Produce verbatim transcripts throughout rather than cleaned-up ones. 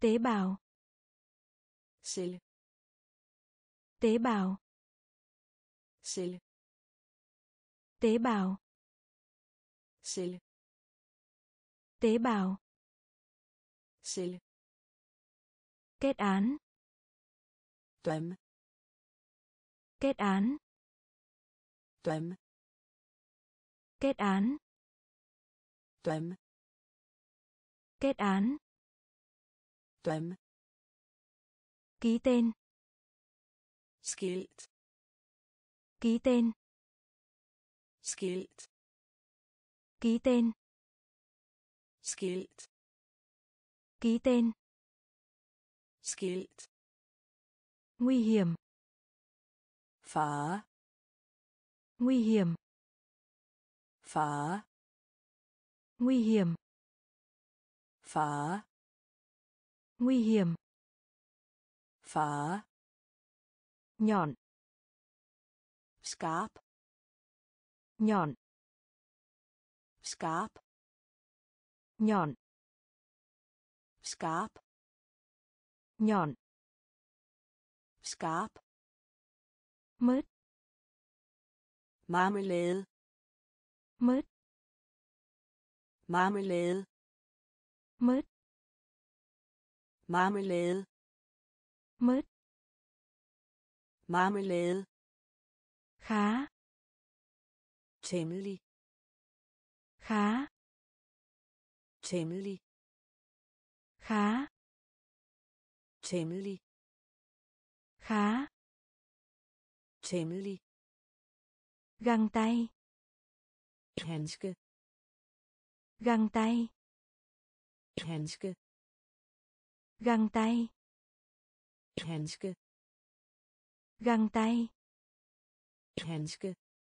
Tế bào. Celle. Tế bào. Celle. Tế bào. Celle. Tế bào. Celle. Kết án. Dømme. Kết án. Dømme. Kết án. Dømme. Kết án. Dømme. Ký tên. Skilt. Ký tên. Skilt. Ký tên. Skilt. Ký tên. Skilt. Nguy hiểm. Fare. Nguy hiểm. Fare. Nguy hiểm. Fare. Nguy hiểm. Fare. Nhọn. Skarp. Nhọn. Skarp. Nhọn. Skarp. Nhọn. Skarp. Mứt. Marmelade. Mứt. Marmelade. Mứt. Marmelade. Mứt. Marmelade. Khá. Temmelig. Khá. Temmelig. Khá. Temmelig. Khá. Temmelig. Găng tay. Handske. Găng tay. Handske. Găng tay. Handske. Găng tay. Handske.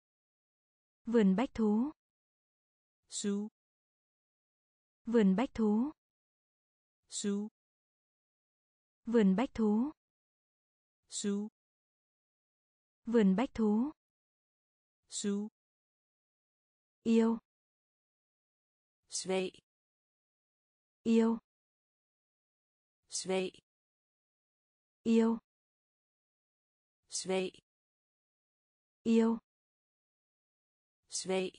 Vườn bách thú. Zoo. Vườn bách thú. Zoo. Vườn bách thú. Zoo. Vườn bách thú. Zoo. Yêu. Svag. Yêu. Svag. Yêu. Svag. Yêu. Svag.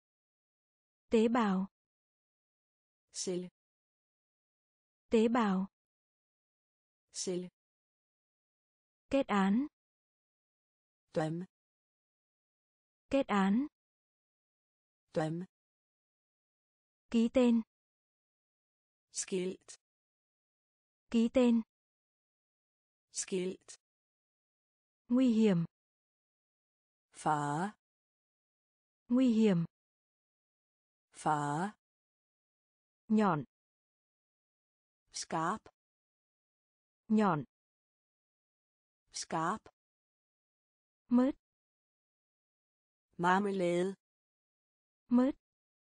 Tế bào. Celle. Tế bào. Celle. Kết án. Dømme. Kết án. Dømme. Ký tên. Skilt. Ký tên. Skilt. Nguy hiểm. Fare. Nguy hiểm. Fare. Nhọn. Skarp. Nhọn. Skarp. Mứt. Marmelade. Mứt.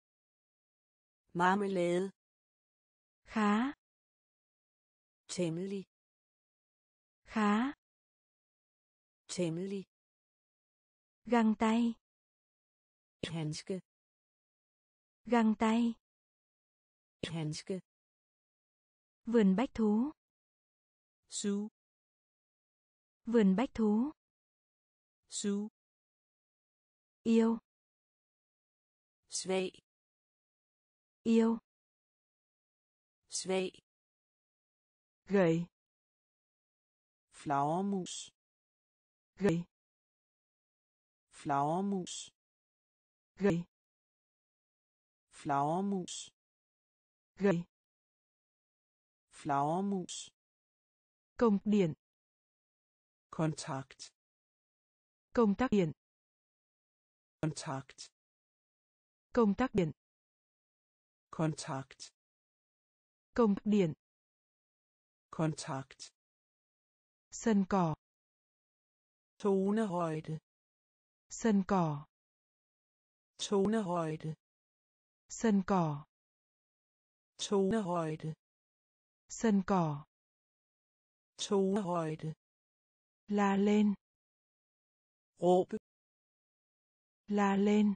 Marmelade. Khá. Temmelig. Khá. Temmelig. Găng tay. Handske. Găng tay. Handske. Vườn bách thú. Zoo. Vườn bách thú. Zoo. Yêu. Svag. Yêu. Svag. Gầy. Flagermus. Gầy. Flagermus. Gầy. Flagermus. Gầy. Flagermus. Công điện. Kontakt. Công tắc điện. Kontakt. Công tắc điện. Kontakt. Công tắc điện. Kontakt. Sân cỏ. Tonehøjde. Sân cỏ. Tonehøjde. Sân cỏ. Tonehøjde. Sân cỏ. Tonehøjde. La lên. Råbe. La lên.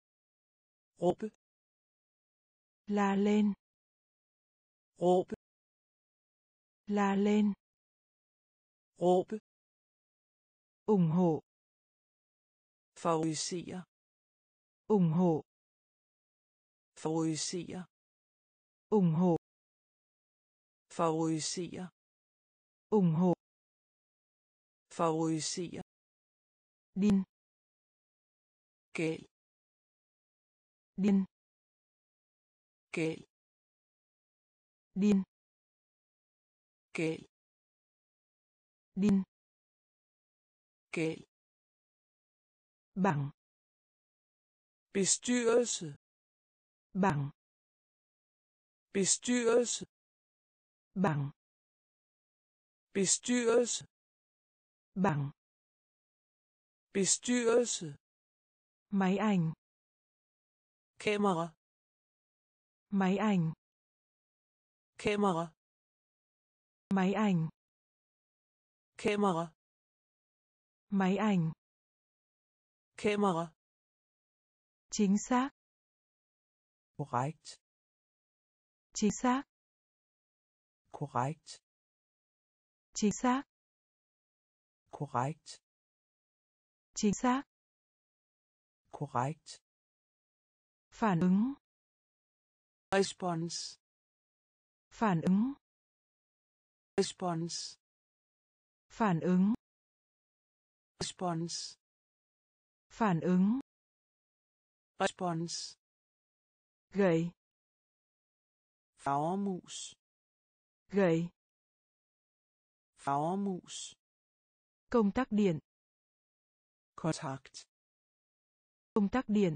Råbe. La lên. Råbe. La lên. råbe, ủng hộ, favorisere, ủng hộ, favorisere, ủng hộ, favorisere, ủng hộ, favorisere, điên, gal, điên, gal, điên, gal, điên, gal, bảng, bestyrelse, bảng, bestyrelse, bảng, bestyrelse, bảng, bestyrelse, máy ảnh, kamera, máy ảnh, kamera, máy ảnh, kamera, máy ảnh, kamera, chính xác, korrekt, chính xác, korrekt, chính xác, korrekt, chính xác, korrekt, phản ứng, respons, phản ứng, respons, phản ứng, respons, phản ứng, respons, gậy, flagermus, gậy, flagermus, công tắc điện, kontakt, công tắc điện,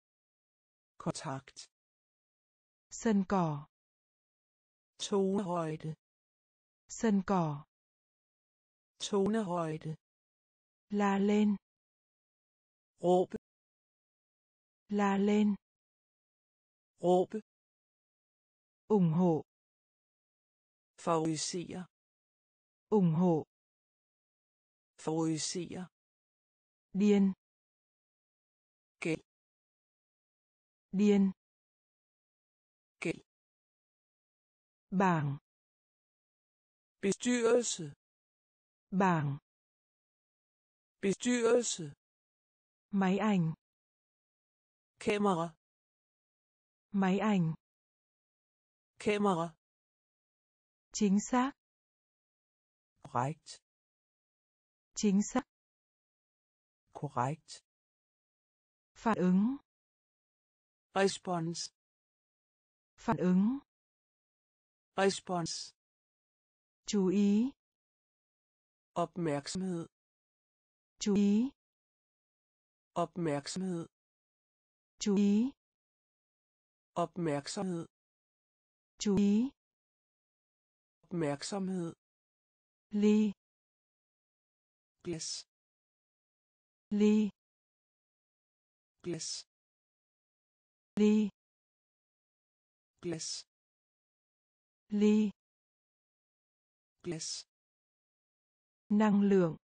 kontakt, sân cỏ, tonehøjde, sân cỏ, tonehøjde, la lên, råbe, la lên, råbe, ủng hộ, favorisere, ủng hộ, favorisere, điên, gal, điên, gal, bảng, bestyrelse, bảng, bestyrelse, máy ảnh, kamera, máy ảnh, kamera, chính xác, korrekt, chính xác, korrekt, phản ứng, respons, phản ứng, respons, chú ý, opmærksomhed, chú ý, opmærksomhed, chú ý, opmærksomhed, chú ý, opmærksomhed, ly, glas, ly, glas, ly, glas, ly, glas, năng lượng,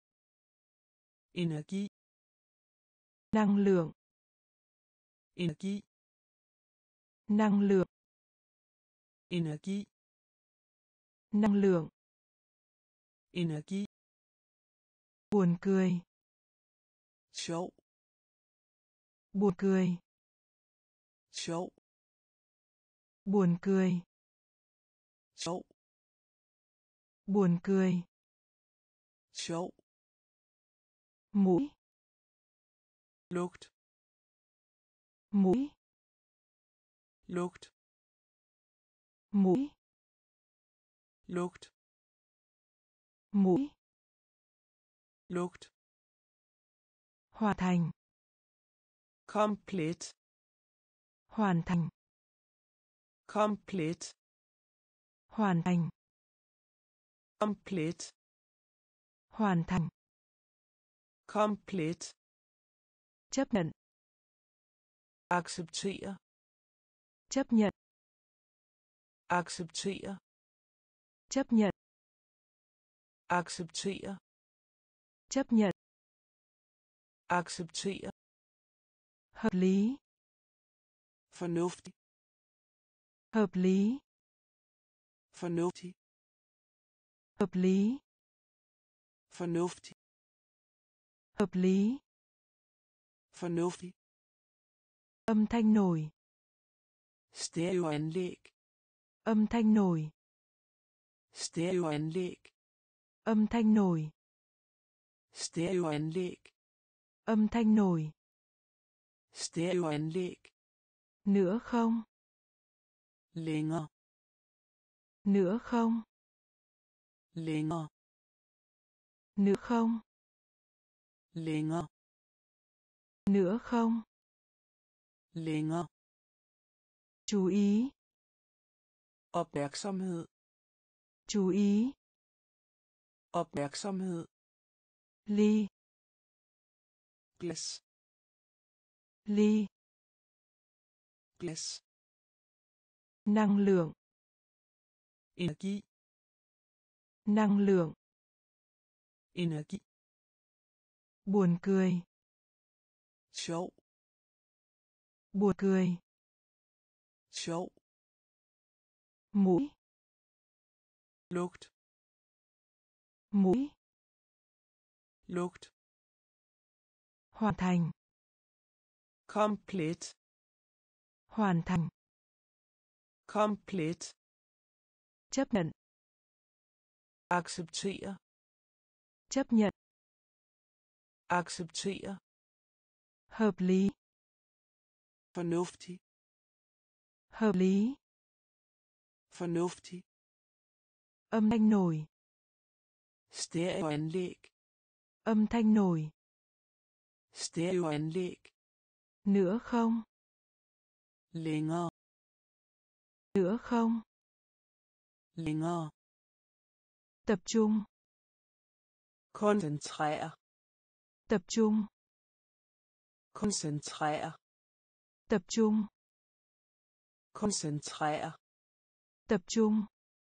energi, năng lượng, energi, năng lượng, energi, năng lượng, energi, buồn cười, sjov, buồn cười, sjov, buồn cười, sjov, buồn cười, sjov, mũi, lugt, mũi, lugt, mũi, lugt, mũi, lugt, hoàn thành, komplet, hoàn thành, komplet, hoàn thành, komplet, hoàn thành, komplet, chấp nhận, acceptere, chấp nhận, acceptere, chấp nhận, acceptere, chấp nhận, acceptere, hợp lý, fornuftig, hợp lý, fornuftig, Hợp lý. Fornuftig. Hợp lý. Fornuftig. Âm thanh nổi. Stereoanlæg. Âm thanh nổi. Stereoanlæg. Âm thanh nổi. Stereoanlæg. Âm thanh nổi. Stereoanlæg. Nữa không? Længere. Nữa không? Længere. Nữa không? Længere. Nữa không? Længere. Chú ý. Opmærksomhed. Chú ý. Opmærksomhed. Ly. Glas. Ly. Glas. Năng lượng. Energi. Năng lượng. Energi. Buồn cười. Sjov. Buồn cười. Sjov. Mũi. Lugt. Mũi. Lugt. Hoàn thành. Komplet. Hoàn thành. Komplet. Chấp nhận. Acceptere. Chấp nhận. Acceptere. Hợp lý. Fornuftig. Hợp lý. Fornuftig. Âm thanh nổi. Stereoanlæg. Âm thanh nổi. Stereoanlæg. Nữa không? Længere. Nữa không? Længere. Tập trung. Koncentrere. Tập trung. Koncentrere. Tập trung. Koncentrere. Tập trung.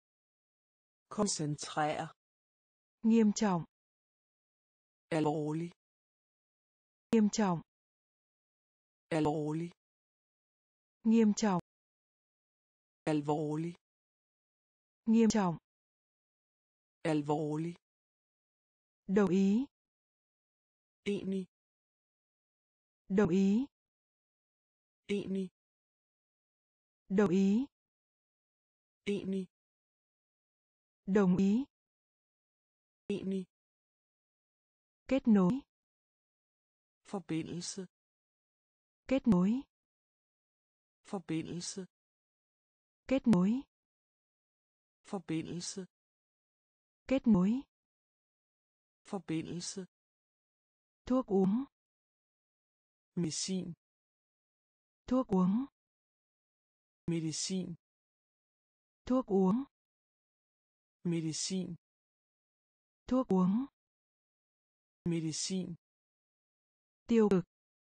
Koncentrere. Nghiêm trọng. Alvorlig. Nghiêm trọng. Alvorlig. Nghiêm trọng. Alvorlig. Nghiêm trọng. Alvorlig. Đồng ý. Enig. Đồng ý. Enig. Đồng ý. Enig. Đồng ý. Enig. Kết nối. Forbindelse. Kết nối. Forbindelse. Kết nối. Forbindelse. Kết nối. Forbindelse. Thuốc uống. Medicin. Thuốc uống. Medicin. Thuốc uống. Medicin. Thuốc uống. Medicin. Tiêu cực.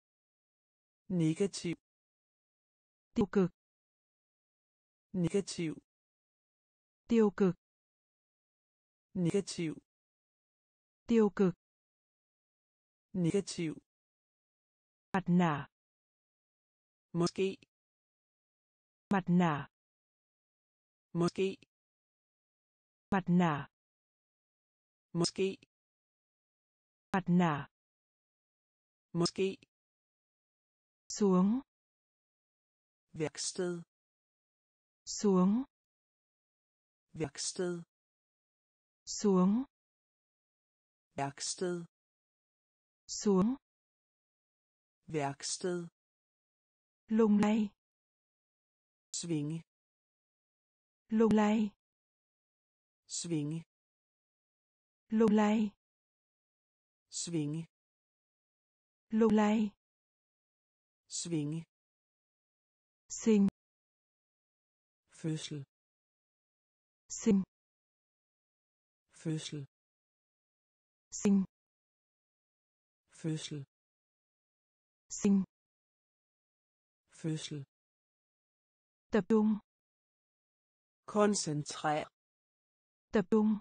Negativ. Tiêu cực. Negativ. Tiêu cực. Negativ. Tiêu cực. Negativ. Mặt nạ. Måske. Mặt nạ. Måske. Mặt nạ. Måske. Mặt nạ. Måske. Xuống. Værksted. Xuống. Værksted. Xuống. Værksted. Xuống. Værksted. Lung lay. Svinge. Lung lay. Svinge. Lung lay. Svinge. Lung lay. Svinge. Sinh. Fødsel. Sinh. Fødsel. Sinh. Fødsel. Sinh. Fødsel. Tập trung. Koncentrer. Tập trung.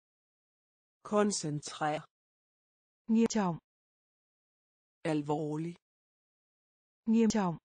Koncentrer. Nghiêm trọng. Alvorlig. Nghiêm trọng.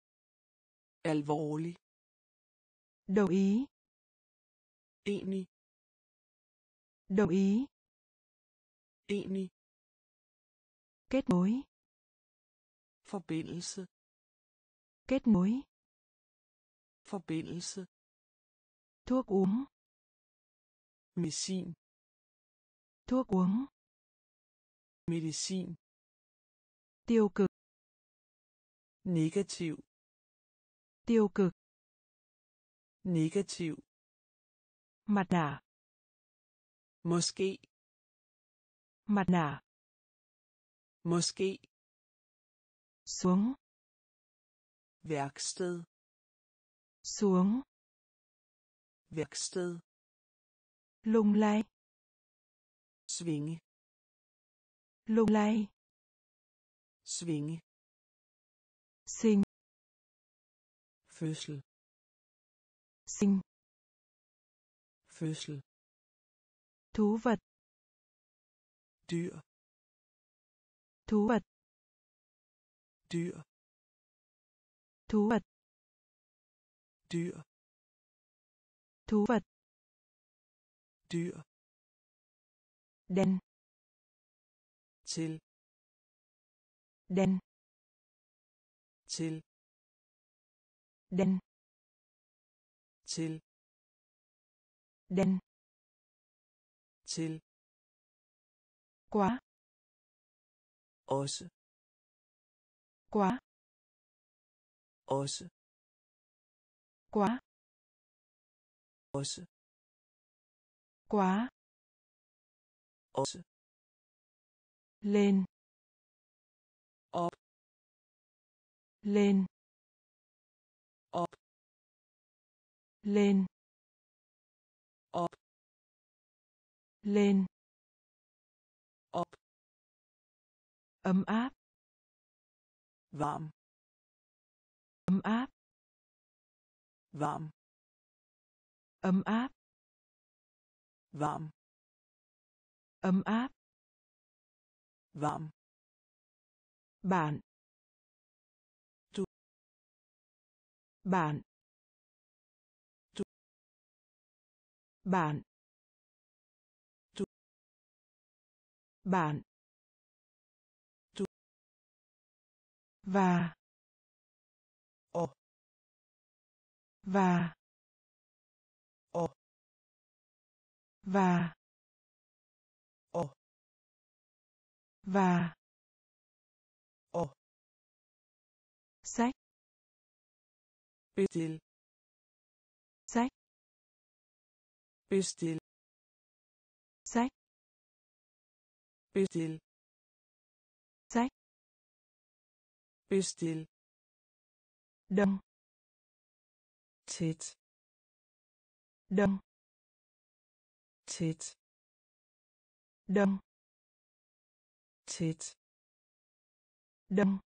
Alvorlig. Đồng ý. Enig. Đồng ý. Enig. Kết nối. Forbindelse. Kết nối. Forbindelse. Thuốc uống. Medicin. Thuốc uống. Medicin. Tiêu cực. Negativ. Tiêu cực. Negativ. Mặt nạ. Måske. Mặt nạ. Måske. Xuống. Værksted. Xuống. Værksted. Lung lay. Svinge. Lung lay. Svinge. Sinh. Fødsel. Sinh. Fødsel. Thú vật. Dyr. Thú vật. Dyr. Thú vật. Dyr. Thú vật. Dyr. Đen. Til. Đen. Til. Đen. Til. Đen. Til. Quá. Også. Quá. Også. Quá. Også. Quá. Også. Lên. Op. Lên. Op. Lên. Op. Lên. Op. Ấm áp. Varm. Ấm áp. Varm. Ấm áp. Varm. Ấm áp. Varm. Bạn. Du. Bạn. Du. Bạn. Du. Bạn. Du. Và. Og. Và. Og. Và. Og. Và. Og. Sách. Bestil. Sách. Bestil. Sách. Bestil. Sách. Bestil. Đông. Tæt. Đông. Tæt. Đông. Tæt. Đông.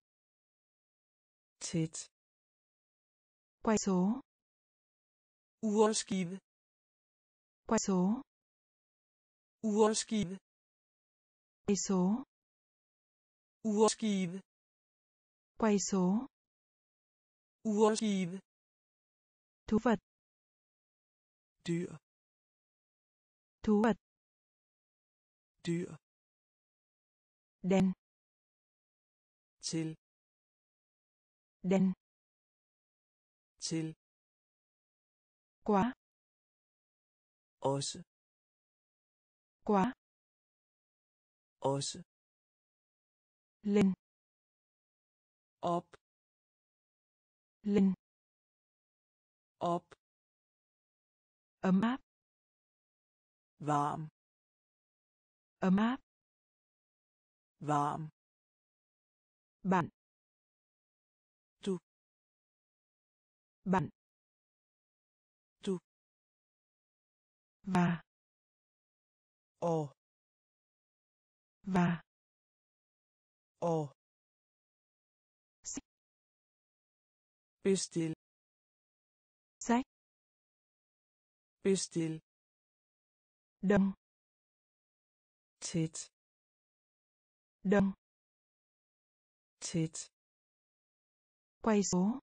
Tæt. Quay số. Urskive. Quay số. Urskive. Quay số. Urskive. Quay số. Urskive. Thú vật. Dyr. Thú vật. Dyr. Đen. Til. Đen. Til. Quá. Også. Quá. Også. Lên. Op. Lên. Op. Ấm áp. Varm. Ấm áp. Varm. Bạn. Du. Bạn. Du. Và. Og. Và. Og. Bestil. Sách. Bestil. Đông. Tæt. Đông. Tæt. Quay số.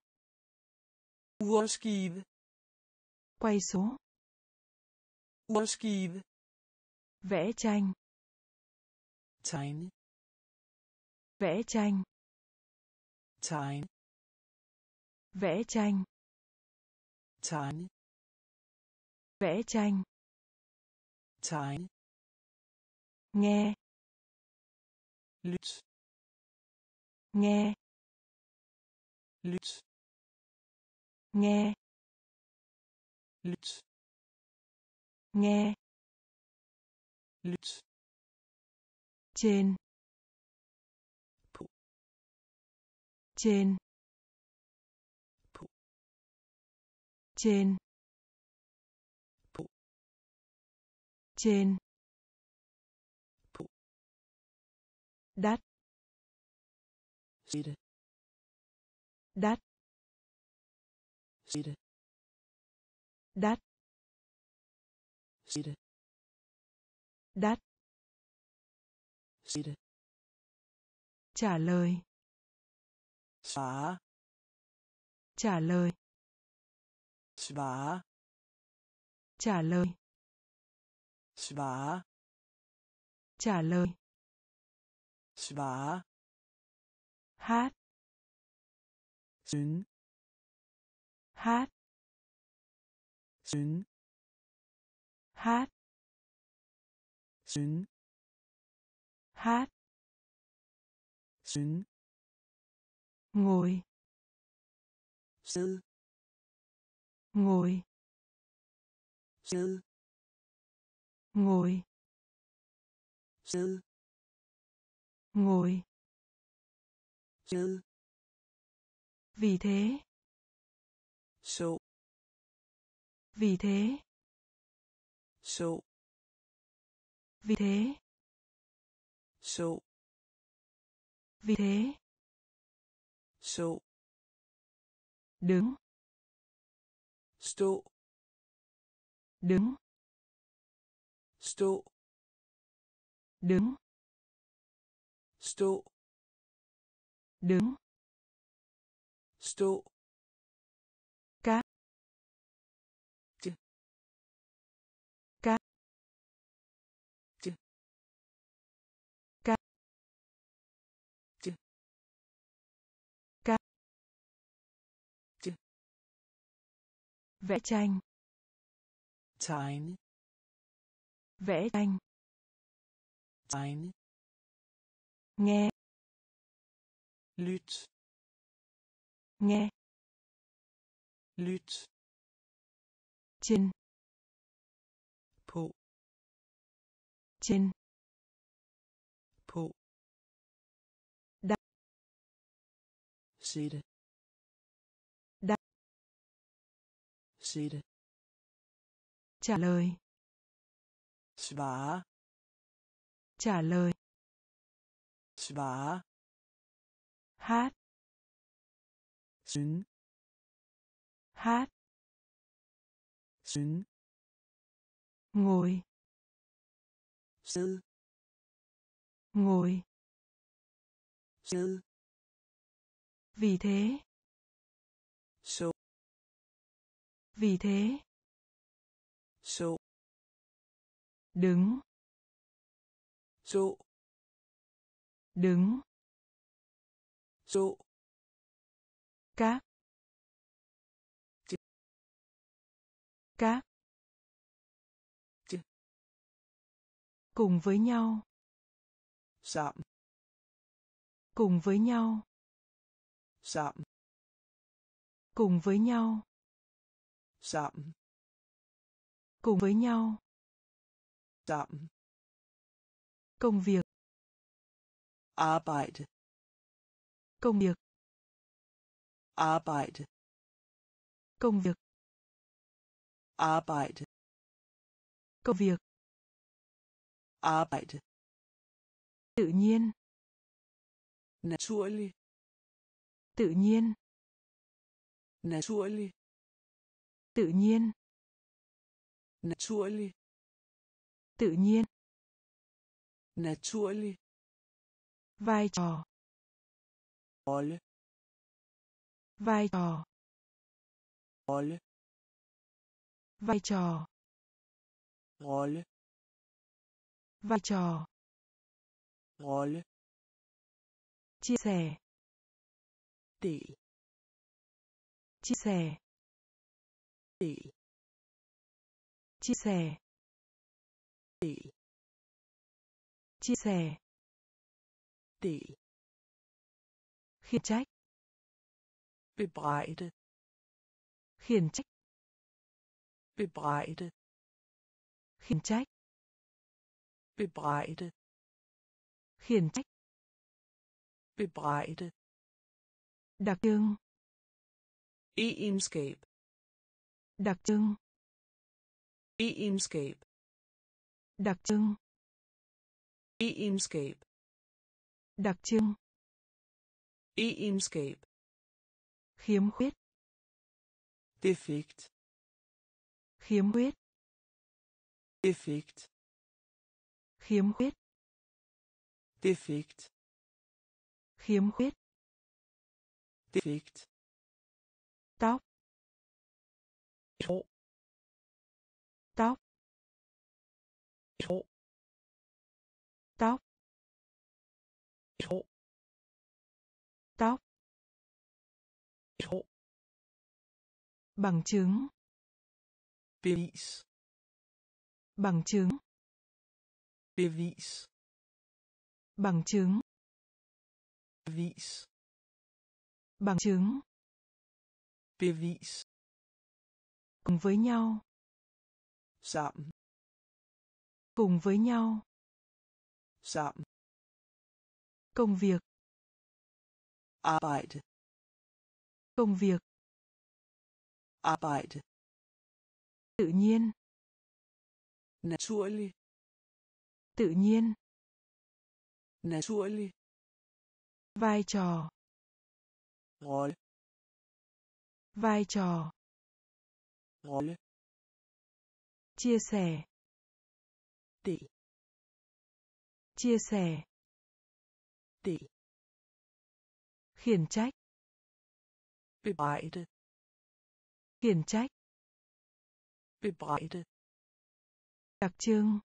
Urskive. Quay số. Urskive. Vẽ tranh. tegne, Vẽ tranh. tegne, Vẽ tranh. tegne, Vẽ tranh. tegne, Nghe. lyt, Nghe. lyt, Nghe. lyt, Nghe. lyt, Trên. på, Trên. på, Trên. på, Trên. på, Đắt. sætte, Đắt. sætte, Đắt. sætte, Đắt. sætte, Trả lời. svare, Trả lời. svare, Trả lời. svare, Trả lời. svare, Hát. synge, Hát. synge, Hát. synge, Hát. synge, Ngồi. sid, Ngồi. sid, Ngồi. sid, Ngồi. sid, Vì thế. så, Vì thế. så, Vì thế. så, Vì thế. så, Đứng. stå, Đứng. stå, Đứng. stå, Đứng. stå, Cá. Chứ. Cá. Chứ. Cá. Chứ. Cá. Chứ. Vẽ tranh. tegne, Vẽ tranh. tegne, Nghe. lyt, Nghe. lyt, Trên. på, Trên. på, Đắt. sætte, Đắt. sætte, Trả lời. svare, Trả lời. svare, Hát. synge, Hát. synge, Ngồi. sid, Ngồi. sid, Vì thế. så, Vì thế. så, Đứng. stå, Đứng. stå, Các. Chứ. Các. Chứ. Cùng với nhau. sammen, Cùng với nhau. sammen, Cùng với nhau. sammen, Cùng với nhau. sammen, Công việc. arbejde, Công việc. arbejde, Công việc. arbejde, Công việc. arbejde, Tự nhiên. naturlig, Tự nhiên. naturlig, Tự nhiên. naturlig, Tự nhiên. naturlig, Vai trò. rolle, Vai trò. rolle, Vai trò. rolle, vai trò, rolle, chia sẻ, del, chia sẻ, del, chia sẻ, del, chia sẻ, del, khiển trách, bebrejde, khiển trách, bebrejde, khiển trách, bebrejde, khiển trách, bebrejde, đặc trưng, egenskab, đặc trưng, egenskab, đặc trưng, egenskab, đặc trưng, egenskab, khiếm khuyết, defekt, khiếm khuyết, defekt, khiếm khuyết, defekt, khiếm khuyết, defekt, tóc, hår, tóc, hår, tóc, hår, tóc, hår, bằng chứng, bevis, bằng chứng, bevis, bằng chứng, bevis, bằng chứng, bevis, cùng với nhau, sammen, cùng với nhau, sammen, công việc, arbejde, công việc, arbejde, tự nhiên, naturlig, tự nhiên, naturlig, vai trò, rolle, vai trò, rolle, chia sẻ, del, chia sẻ, del, khiển trách, bebrejde, khiển trách, bebrejde, đặc trưng,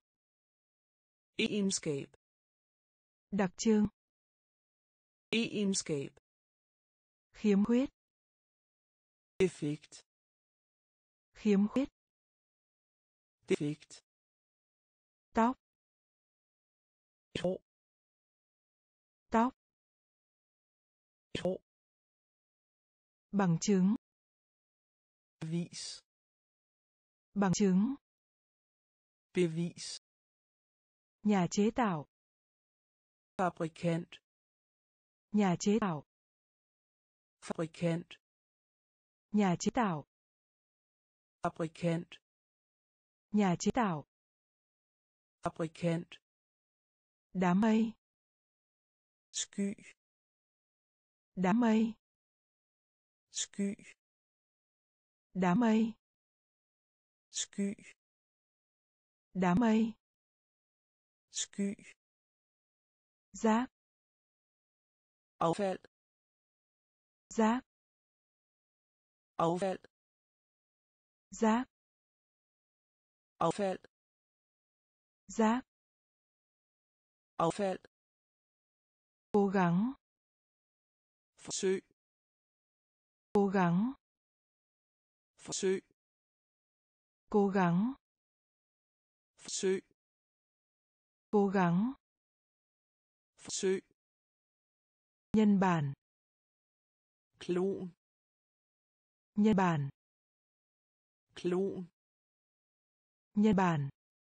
egenskab, đặc trưng, egenskab, khiếm khuyết, defekt, khiếm khuyết, defekt, tóc, hår, tóc, hår, bằng chứng, bevis, bằng chứng, bevis, nhà chế tạo, fabrikant, nhà chế tạo, fabrikant, nhà chế tạo, fabrikant, nhà chế tạo, fabrikant, đám mây, sky, đám mây, sky, đám mây, sky, đám mây, sky, rác, affald, rác, affald, rác, affald, rác, affald, cố gắng, forsøg, cố gắng, forsøg, cố gắng, forsøg, cố gắng, forsøg, nhân bản, klon, nhân bản, klon, nhân bản,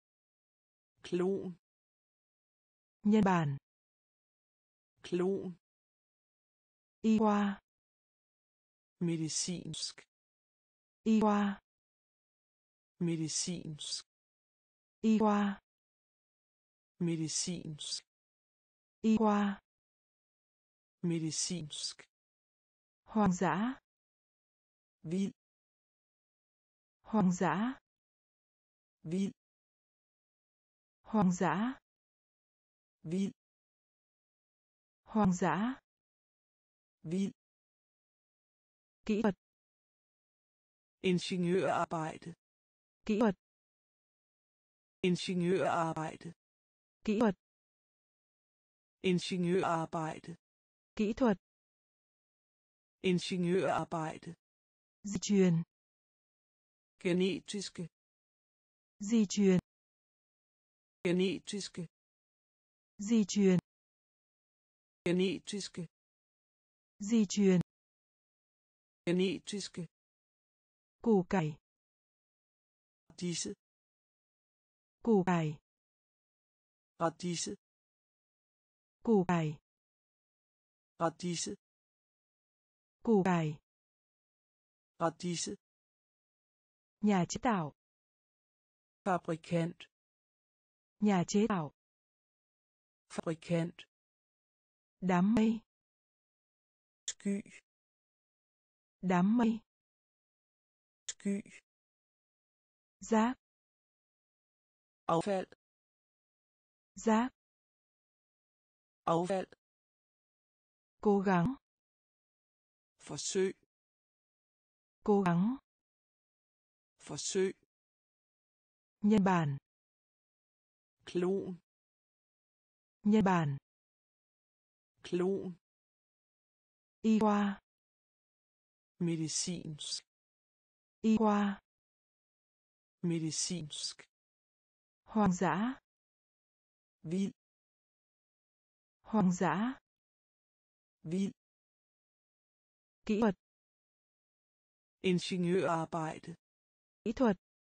klon, nhân bản, klon, y khoa, medicinsk, y khoa, medicinsk, y khoa, medicinsk, y khoa, medicinsk, hoang dã, vild, hoang dã, vild, hoang dã, vild, hoang dã, vild, kỹ thuật, ingeniørarbejde, kỹ thuật, ingeniørarbejde, Kỹ thuật. ingeniørarbejde, Kỹ thuật. ingeniørarbejde, Di truyền. genetiske, Di truyền. genetiske, Di truyền. genetiske, Di truyền. genetiske, Củ cải. disse, Củ cải. radise, Củ cải. radise, Củ cải. radise, Nhà chế tạo. fabrikant, Nhà chế tạo. fabrikant, Đám mây. sky, Đám mây. sky, Rác. affald, Rác. affald, Cố gắng. forsøg, Cố gắng. forsøg, Nhân bản. klon, Nhân bản. klon, Y khoa. medicinsk, Y khoa. medicinsk, Hoang dã. vild, Hoang dã. vild, Kỹ thuật. ingeniørarbejde, Kỹ thuật.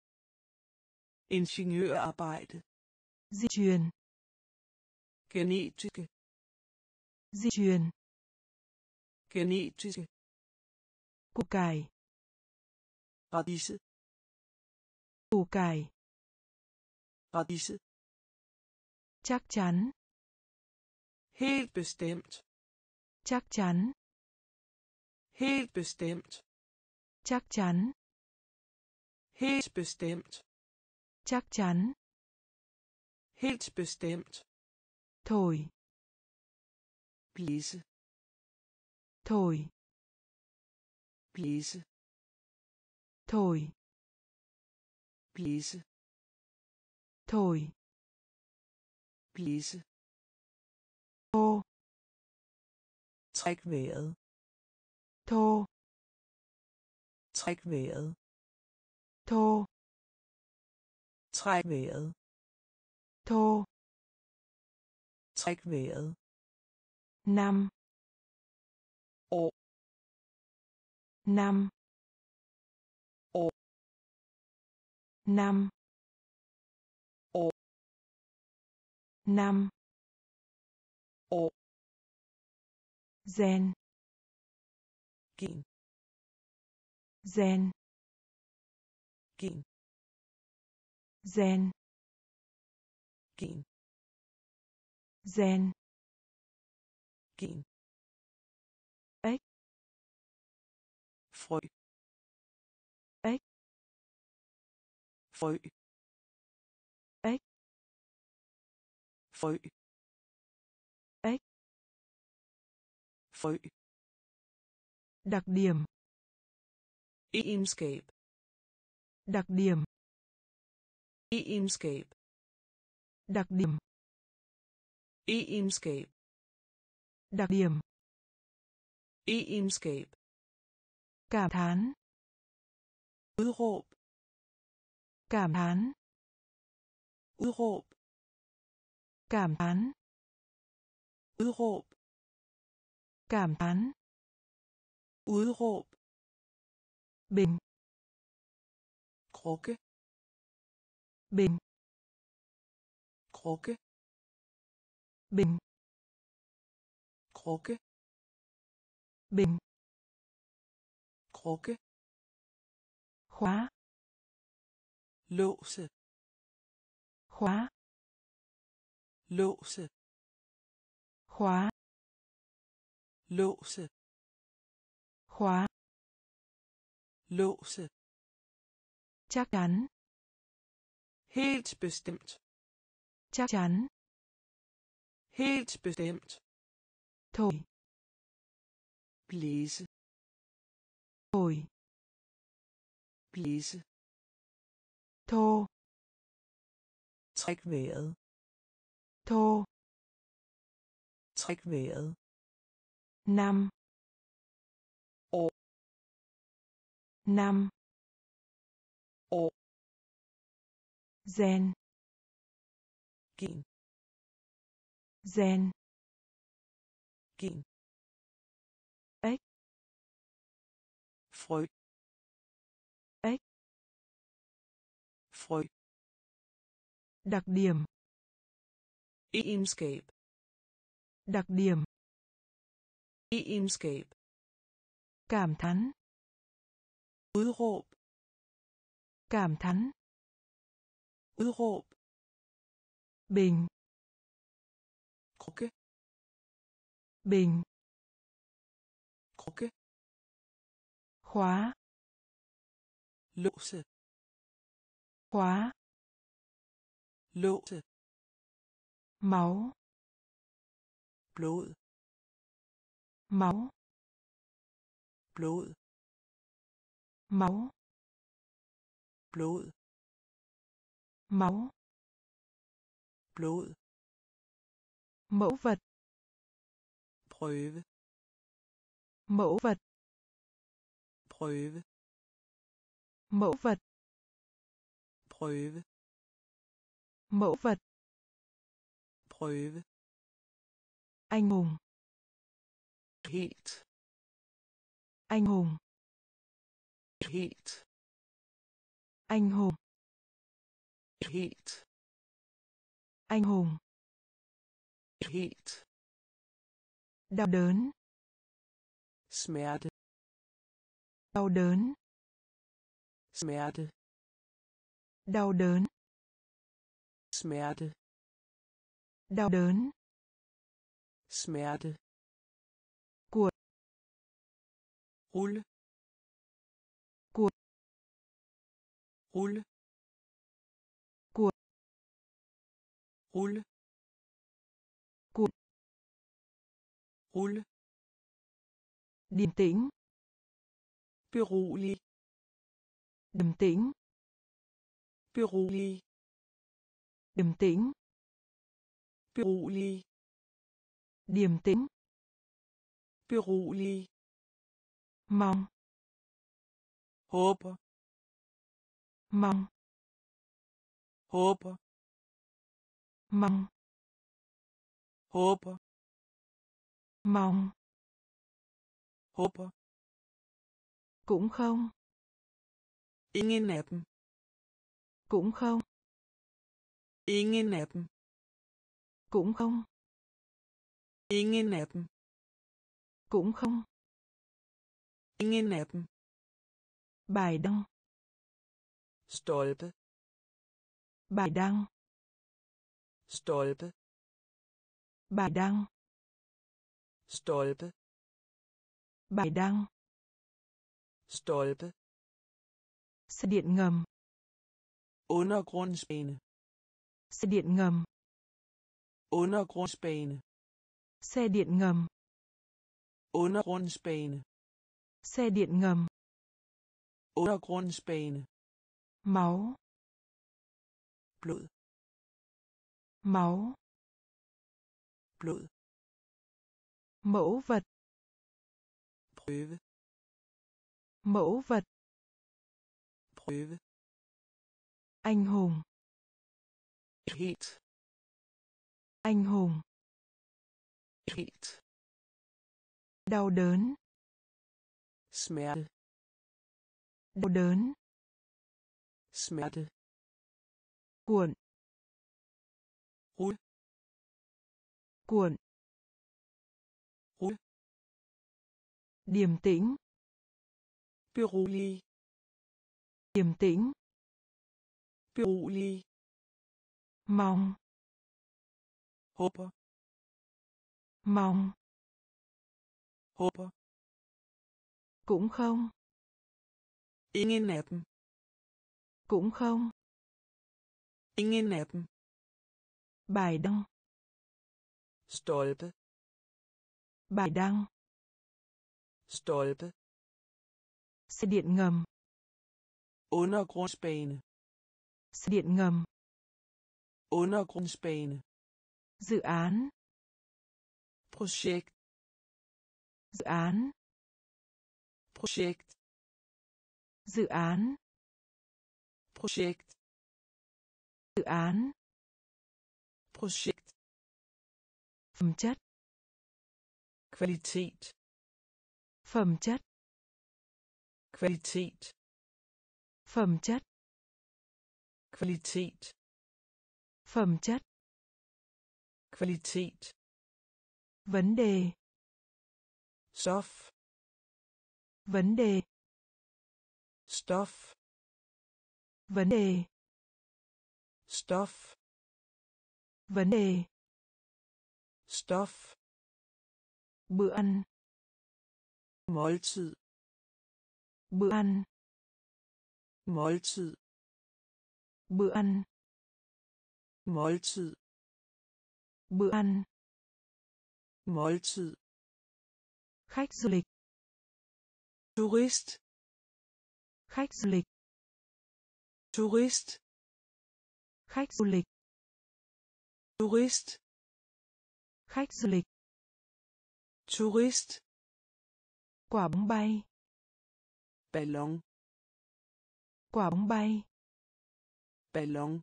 ingeniørarbejde, Di truyền. genetiske, Di truyền. genetiske, Củ cải. radise, Củ cải. radise, Chắc chắn. helt bestemt, Chắc chắn. helt bestemt, Chắc chắn. helt bestemt, Chắc chắn. helt bestemt, Thổi. blæse, Thổi. blæse, Thổi. blæse, Thổi. blæse, Thô. træk vejret, Thô. træk vejret, Thô. træk vejret, Thô. træk vejret, Năm. år, Năm. år, Năm. år, Năm. år, Gen. gen, Gen. gen, Gen. gen, Gen. gen, Ếch. frø, Ếch. frø, Ếch. frø, Ếch. frø, Đặc điểm. egenskab, Đặc điểm. egenskab, Đặc điểm. egenskab, Đặc điểm. egenskab, Cảm thán. udråb, Cảm thán. udråb, Cảm thán. udråb, Cảm thán. udråb, Bình. krukke, Bình. krukke, Bình. krukke, Bình. krukke, Khóa. låse, Khóa. låse, Khóa. låse, Khóa. låse, Chắc chắn. helt bestemt, Chắc chắn. helt bestemt, Thổi. blæse, Thổi. blæse, Thô. træk vejret, thô, Træk vejret. năm, År. năm, År. gen, Gen. gen, Gen. ếch, Frø. ếch, Frø. đặc điểm, Egenskab. đặc điểm, Egenskab. cảm thán, Udråb. cảm thán, Udråb. bình, Krukke. bình, Krukke. khóa, Låse. khóa, Låse. máu, Blod. máu, Blod. máu, Blod. máu, Blod. mẫu vật, Prøve. mẫu vật, Prøve. mẫu vật, Prøve. mẫu vật, Prøve. anh hùng, Helt. anh hùng, Helt. anh hùng, Helt. anh hùng, Helt. đau đớn, Smerte. đau đớn, Smerte. đau đớn, Smerte. đau đớn, Smerte. Cuột. Rulle. Cuột. Rulle. Cuột. Rulle. Cuột. Rulle. Điềm tĩnh, Berolig. điềm tĩnh, Berolig. điềm tĩnh, Berolig. điềm tĩnh, Berolig. mong, Håber. mong, Håber. mong, Håber. mong, Håber. cũng không, Ingen af dem. cũng không, Ingen af dem. cũng không, Ingen af dem. cũng không, Ingen af dem. bài đăng, Stolpe. bài đăng, Stolpe. bài đăng, Stolpe. bài đăng, Stolpe. xe điện ngầm, Undergrundsbane. xe điện ngầm, Undergrundsbane. xe điện ngầm, Undergrundsbane. xe điện ngầm, Undergrundsbane. máu, Blod. máu, Blod. mẫu vật, Prøve. mẫu vật, Prøve. anh hùng, Helt. anh hùng, Helt. đau đớn, Smerte. đau đớn, Smerte. cuộn, Rulle. cuộn, Rulle. điềm tĩnh, Berolig. điềm tĩnh, Berolig. mong, Håber. mong, Håber. cũng không, Ingen af dem. cũng không, Ingen af dem. bài đăng, Stolpe. bài đăng, Stolpe. xe điện ngầm, Undergrundsbane. xe điện ngầm, Undergrundsbane. Dự án. Projekt. Dự án. Projekt. Dự án. Projekt. Dự án. Projekt. Phẩm chất. Kvalitet. Phẩm chất. Kvalitet. Phẩm chất. Kvalitet. Phẩm chất. Kvalitet. Vấn đề. Stof. Vấn đề. Stof. Vấn đề. Stof. Vấn đề. Stof. Bữa ăn. Måltid. Bữa ăn. Måltid. Bữa ăn. Måltid. Bữa ăn. Måltid. Khách du lịch. Turist. Khách du lịch. Turist. Khách du lịch. Turist. Khách du lịch. Turist. Quả bóng bay. Ballon. Quả bóng bay. Ballon.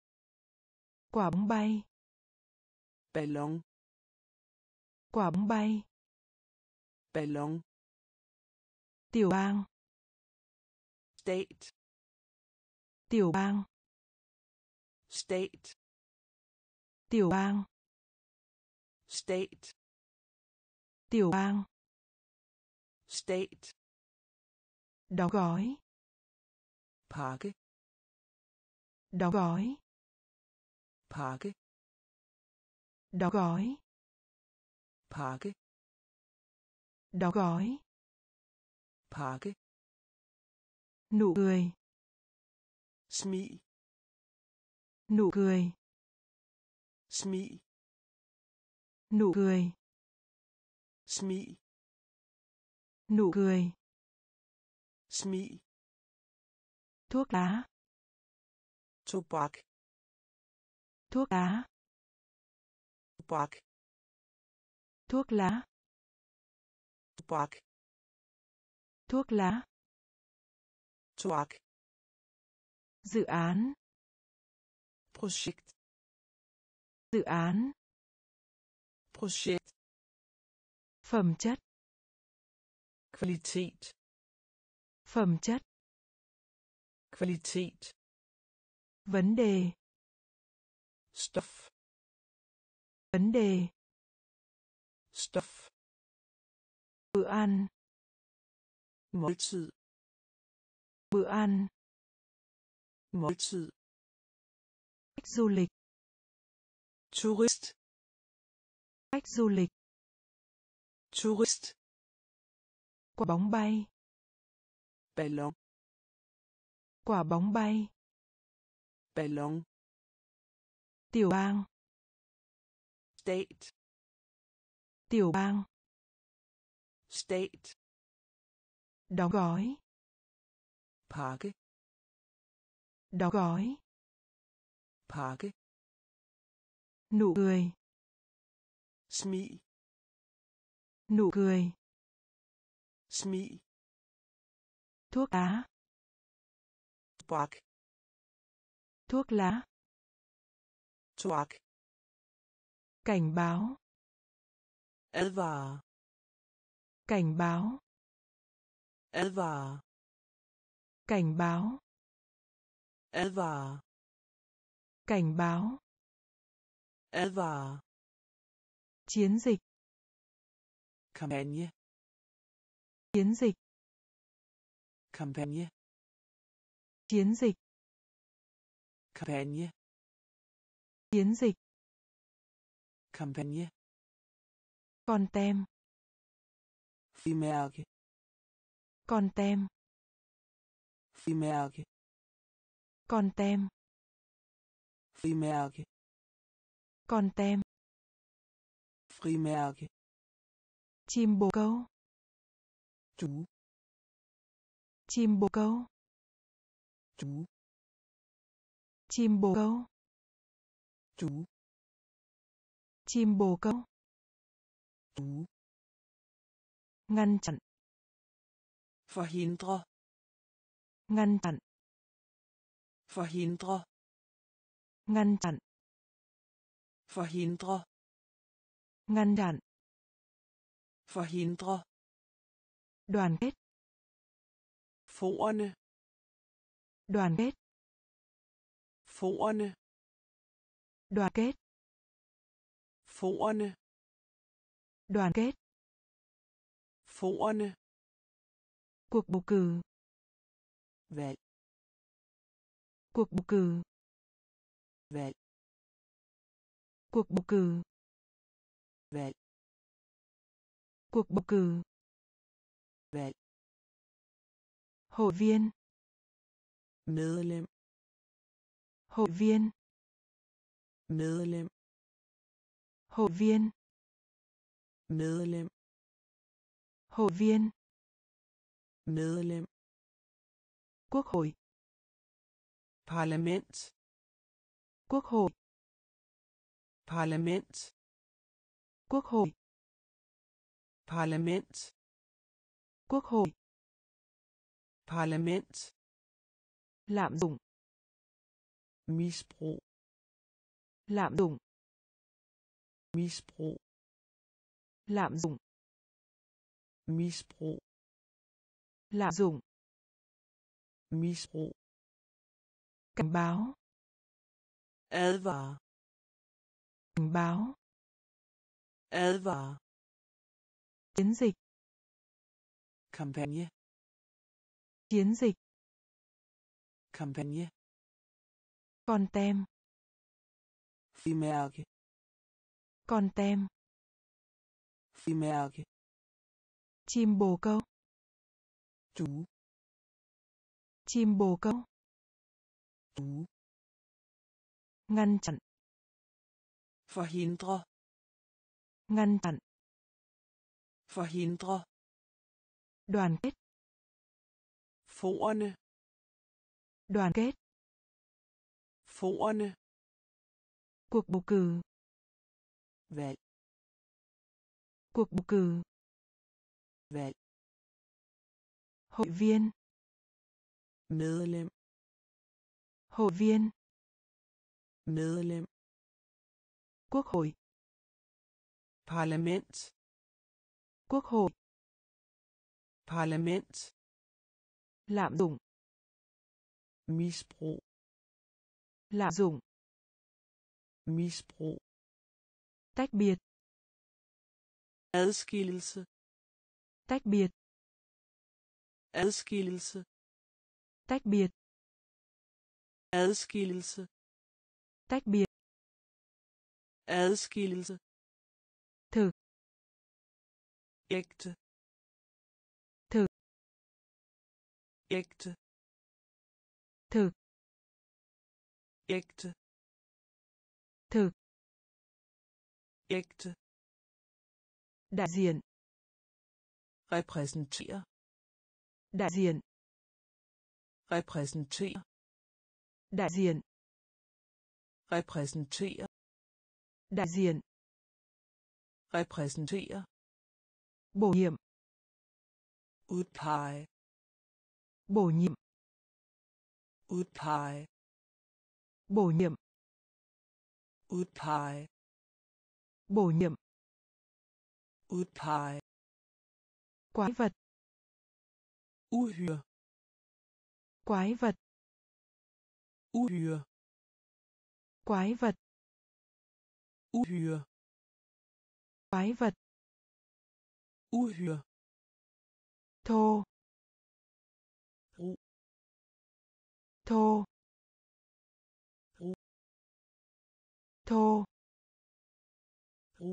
Quả bóng bay. Ballon. Quả bóng bay. Ballon. Tiểu bang. State. Tiểu bang. State. Tiểu bang. State. Tiểu bang. State. Đóng gói. Pakke. Đóng gói. Pakke. Đóng gói. Pakke. Đóng gói. Pakke. Nụ cười. Smil. Nụ cười. Smil. Nụ cười. Smil. Nụ cười. Smil. Thuốc lá. Tobak. Thuốc lá. Tobak. Thuốc lá. Tobak. Thuốc lá. Tobak. Dự án. Projekt. Dự án. Projekt. Phẩm chất. Kvalitet. Phẩm chất. Kvalitet. Vấn đề. Stof. Vấn đề. Stof. Bữa ăn. Måltid. Bữa ăn. Måltid. Khách du lịch. Turist. Khách du lịch. Turist. Quả bóng bay. Ballon. Quả bóng bay. Ballon. Tiểu bang. State. Tiểu bang. State. Đóng gói. Pakke. Đóng gói. Pakke. Nụ cười. Smil. Nụ cười. Smil. Thuốc lá. Tobak. Thuốc lá. Tobak. Cảnh báo. Advare. Cảnh báo. Advare. Cảnh báo. Advare. Cảnh báo. Advare. Chiến dịch. Kampagne. Chiến dịch. Kampagne. Chiến dịch. Kampagne. Chiến dịch. Kampagne. Con tem. Frimærke. Con tem. Frimærke. Con tem. Frimærke. Con tem. Frimærke. Chim bồ câu. Du. Chim bồ câu. Du. Chim bồ câu. Du. Chim bồ câu. Due. Ngăn chặn. Forhindre. Ngăn chặn. Forhindre. Ngăn chặn. Forhindre. Ngăn chặn. Forhindre. Đoàn kết. Forerne. Đoàn kết. Forerne. Đoàn kết. Forerne. Đoàn kết. Forerne. Cuộc bầu cử. Valg. Cuộc bầu cử. Valg. Cuộc bầu cử. Valg. Cuộc bầu cử. Valg. Hội viên. Medlem. Hội viên. Medlem. Hội viên. Medlem. Hội viên. Medlem. Quốc hội. Parlament. Quốc hội. Parlament. Quốc hội. Parlament. Quốc hội. Parlament. Lạm dụng. Misbrug. Lạm dụng. Misbrug. Lạm dụng. Misbrug. Lạm dụng. Misbrug. Cảnh báo. Advare. Cảnh báo. Advare. Chiến dịch. Kampagne. Chiến dịch. Kampagne. Con tem. Frimærke. Con tem. Frimærke. Chim bồ câu. Due. Chim bồ câu. Due. Ngăn chặn. Forhindre. Ngăn chặn. Forhindre. Đoàn kết. Forerne. Đoàn kết. Forerne. Cuộc bầu cử. Valg. Cuộc bầu cử. Valg. Hội viên. Medlem. Hội viên. Medlem. Quốc hội. Parlament. Quốc hội. Parlament. Lạm dụng. Misbrug. Lạm dụng. Misbrug. Tách biệt. Adskillelse. Tách biệt. Adskillelse. Tách biệt. Adskillelse. Tách biệt. Adskillelse. Thực. Ægte. Thực. Ægte. Thực. Ægte. Thực. Ægte. Đại diện. Repræsentere. Đại diện. Repræsentere. Đại diện. Repræsentere. Đại diện. Repræsentere. Bổ nhiệm. Udpege. Bổ nhiệm. Udpege. Bổ nhiệm. Udpege. Bổ nhiệm. Udpege. Quái vật. Uhyre. Quái vật. Uhyre. Quái vật. Uhyre. Quái vật. Uhyre. Thô. Ru. Thô. Ru. Thô. Ru.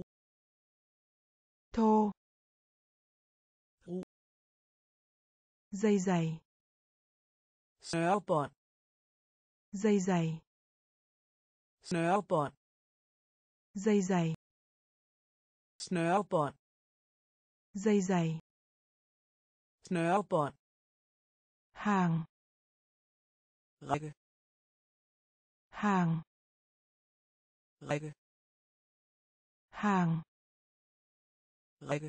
Thô. Ru. Dây dày. Snørebånd. Dây dày. Snørebånd. Dây dày. Snørebånd. Dây dày. Snørebånd. Hàng. Række. Hàng. Række. hàng, række,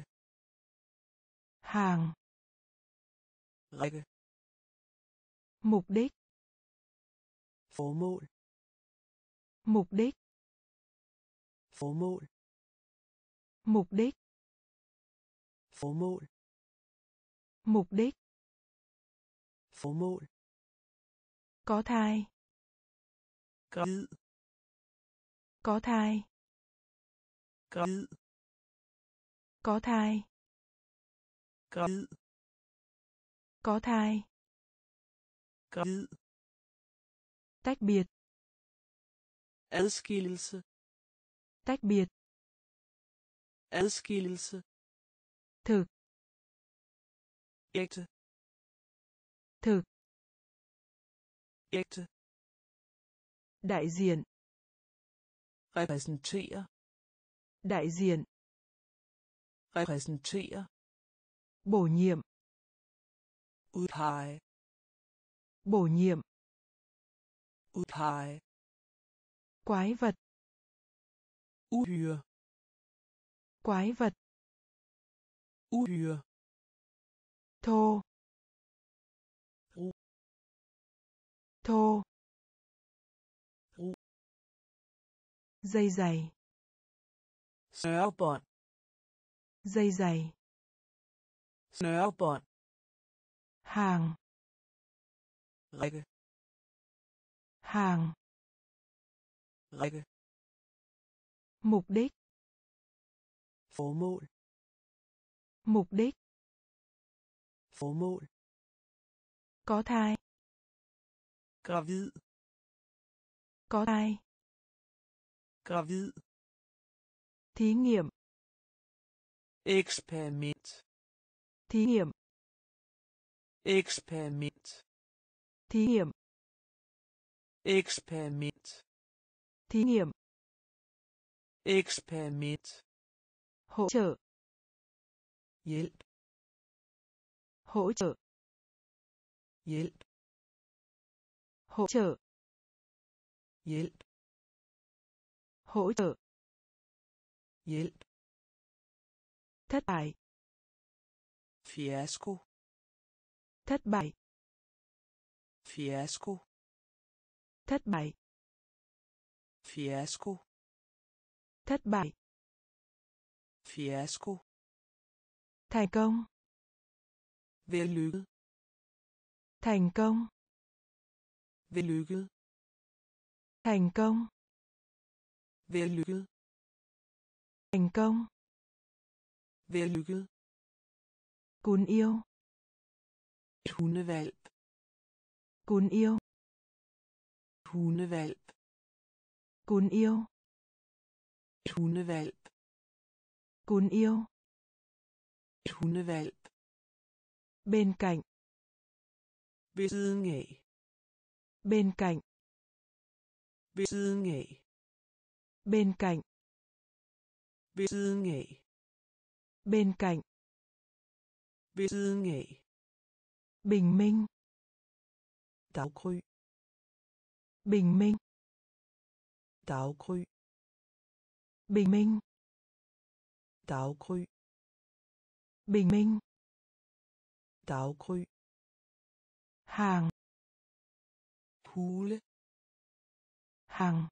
hàng, række, mục đích, formål, mục đích, formål, mục đích, formål, mục đích, formål, có thai, gravid, có thai, gravid, có thai, gravid, có thai, gravid, tách biệt, adskillelse, tách biệt, adskillelse, thực, ægte, thực, ægte, đại diện, repræsentere, đại diện, repræsentere, bổ nhiệm, udpege, bổ nhiệm, udpege, quái vật, uhyre, quái vật, uhyre, thô, brug, thô, brug, dây dày, snørebånd, dây dày, snørebånd, hàng, række, hàng, række, mục đích, formål, mục đích, formål, có thai, gravid, có thai, gravid, thí nghiệm, eksperiment, thí nghiệm, eksperiment, thí nghiệm, eksperiment, thí nghiệm, eksperiment, hỗ trợ, hjælp, hỗ trợ, hjælp, hỗ trợ, hjælp, hỗ trợ, hjælp, thất bại, fiasko, thất bại, fiasko, thất bại, fiasko, thất bại, fiasko, thành công, vellykket, thành công, vellykket, thành công, vellykket, thành công, vellykket, cún yêu, et hundevalp, cún yêu, hundevalp, cún yêu, et hundevalp, cún yêu, et hundevalp, bên cạnh, ved siden af, bên cạnh, ved siden af, bên cạnh, ved siden af, bên cạnh, ved siden af, bình minh, daggry, bình minh, daggry, bình minh, daggry, bình minh, daggry, hàng, hule, hàng,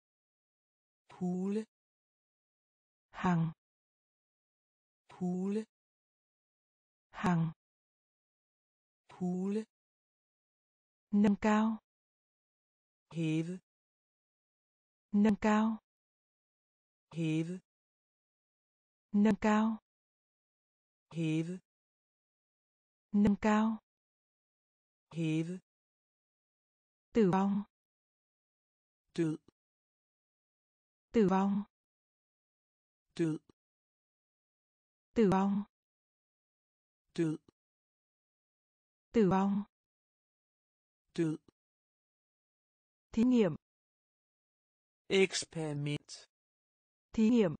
hule, hàng, hule, hàng, hule, nâng cao, hæve, nâng cao, hæve, nâng cao, hæve, nâng cao, hæve, tử vong, død, tử vong, død, tử vong, død, tử vong, død, thí nghiệm, eksperiment, thí nghiệm,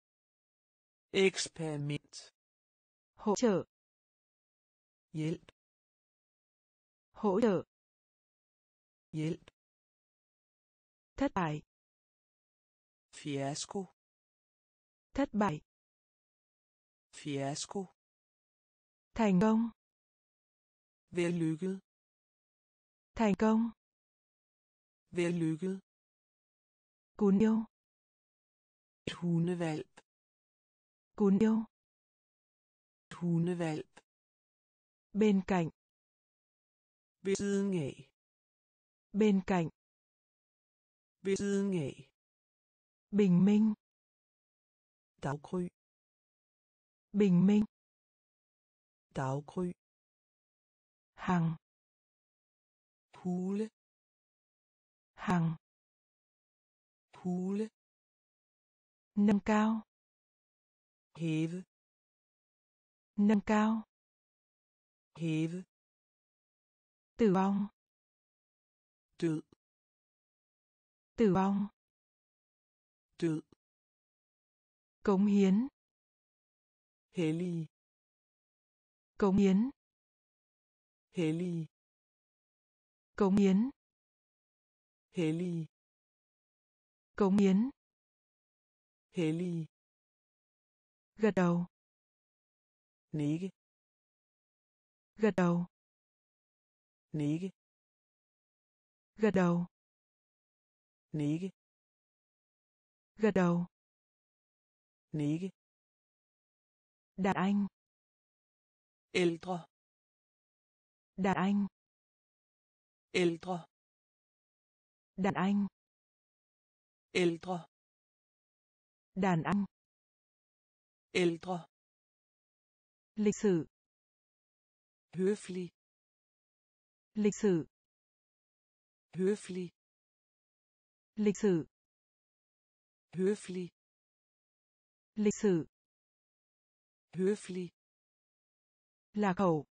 eksperiment, hỗ trợ, hjælp, hỗ trợ, hjælp, thất bại, fiasko, Thất bại. Fiasko. Thành công. Vellykket. Thành công. Vellykket. Cún yêu. Et hundevalp. Cún yêu. Et hundevalp. Bên cạnh. Ved siden af. Bên cạnh. Ved siden af. Bình minh. Daggry. Bình minh. Daggry. Hằng. Hule. Hằng. Hule. Nâng cao. Hæve. Nâng cao. Hæve. Tử vong. Død. Tử vong. Død. Cống hiến. Hellig. Cống hiến. Hellig. Cống hiến. Hellig. Cống hiến. Hellig. Gật đầu. Nikke. Gật đầu. Nikke. Gật đầu. Nikke. Gật đầu. Nikke. Đàn anh. Ældre. Đàn anh. Ældre. Đàn anh. Ældre. Đàn anh. Ældre. Lịch sử. Høflig. Lịch sử. Høflig. Lịch sử. Høflig. Lịch sử. Høflig. Lạc hậu.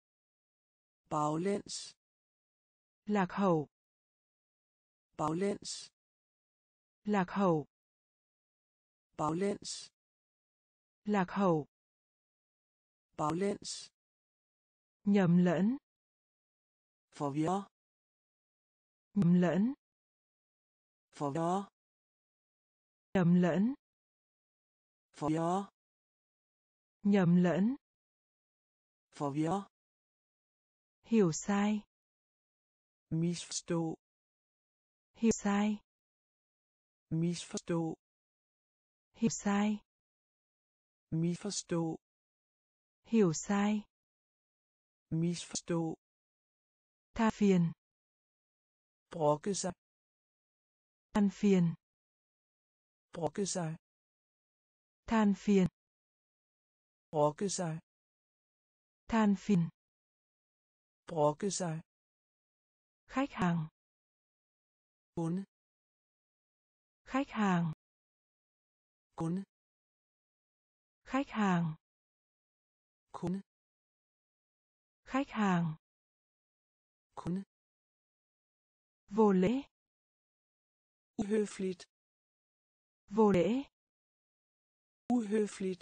Baglæns. Lạc hậu. Baglæns. Lạc hậu. Baglæns. Lạc hậu. Baglæns. Nhầm lẫn. Forvirre. Nhầm lẫn. Forvirre. Nhầm lẫn. Forvirre. Nhầm lẫn. Forvirre. Hiểu sai. Misforstå. Hiểu sai. Misforstå. Hiểu sai. Misforstå. Hiểu sai. Misforstå. Tha phiền. Brokke sig. Than phiền. Brokke sig. Than phiền. Brokke sig. Than phiền. Brokke sig. Khách hàng. Kunde. Khách hàng. Kunde. Khách hàng. Kunde. Khách hàng. Kunde. Vô lễ. Uhøfligt. Vô lễ. Uhøfligt.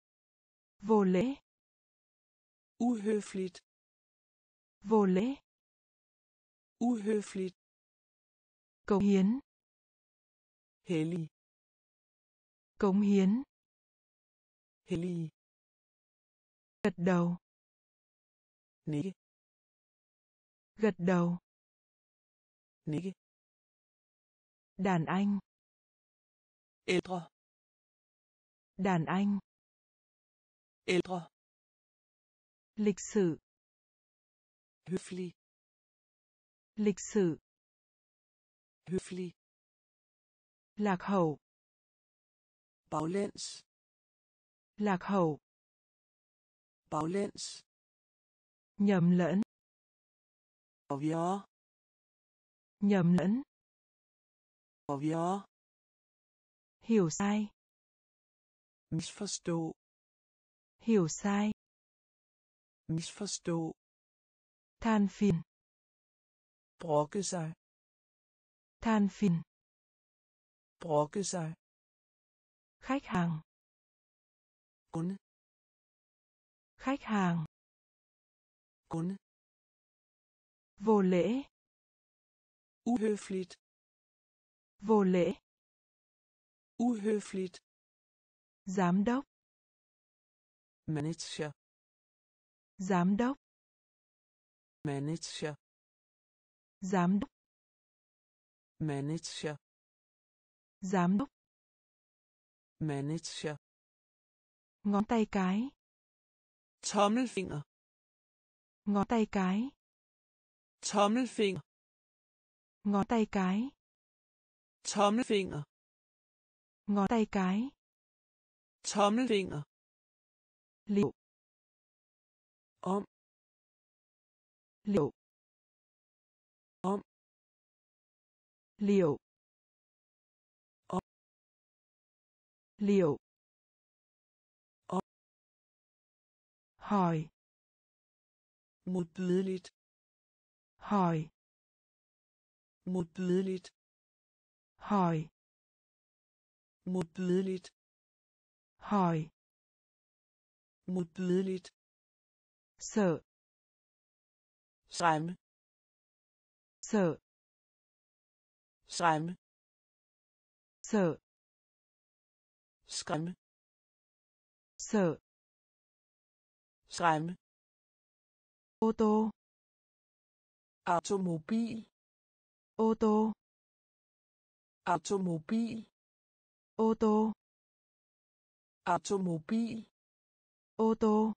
Vô lễ. Uhøfligt. Vô lễ. Uhøfligt. Cống hiến. Hellig. Cống hiến. Hellig. Gật đầu. Nikke. Gật đầu. Nikke. Đàn anh. Ældre. Đàn anh. Ældre. Lịch sử. Høflig. Lịch sử. Høflig. Lạc hậu. Baglæns. Lạc hậu. Baglæns. Nhầm lẫn. Forvirre. Nhầm lẫn. Forvirre. Hiểu sai. Misforstå. Hiểu sai. Misforstå. Than phiền. Brokke sig. Than phiền. Brokke sig. Khách hàng. Kunde. Khách hàng. Kunde. Vô lễ. Uhøfligt. Vô lễ. Uhøfligt. Giám đốc. Manager. Giám đốc. Manager. Giám đốc. Manager. Giám đốc. Manager. Ngón tay cái. Tommelfinger. Ngón tay cái. Tommelfinger. Ngón tay cái. Tommelfinger. Ngón tay cái. Tommelfinger. Liệu. Om. Liệu. Om. Liệu. Om. Liệu. Om. Hỏi. Modbydeligt. Hỏi. Modbydeligt. Hỏi. Modbydeligt. Hỏi. Modbydeligt. Sợ. Skræmme. Sợ. Skræmme. Sợ. Skræmme. Sợ. Skræmme. Ô tô. Automobil. Ô tô. Automobil. Ô tô. Automobil. Ô tô.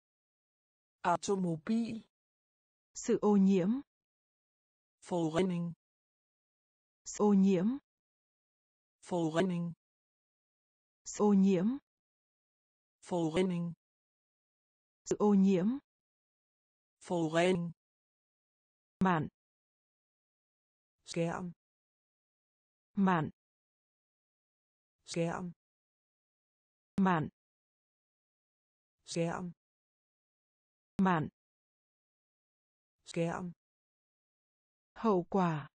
Automobil. Sự ô nhiễm. Forurening. Sự ô nhiễm. Forurening. Sự ô nhiễm. Forurening. Sự ô nhiễm. Forurening. Mạn. Skærm. Mạn. Skærm. Mạn. Skærm. Mạn. Skærm. Hậu quả.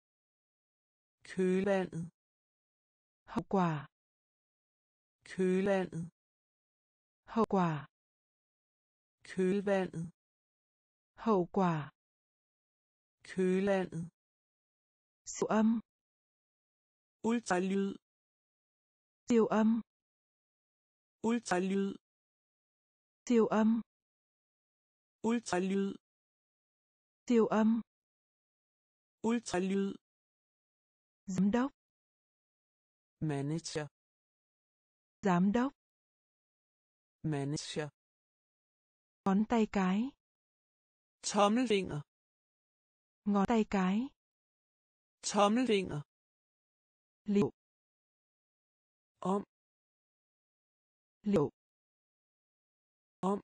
Kølvandet. Hậu quả. Kølvandet. Hậu quả. Kølvandet. Hậu quả. Kølvandet. Siêu âm. Ultralyd. Siêu âm. Ultralyd. Siêu âm. Ultralyd. Siêu âm. Ultralyd. Giám đốc. Manager. Giám đốc. Manager. Ngón tay cái. Tommelfinger. Ngón tay cái. Tommelfinger. Liệu. Om. Liệu. Om.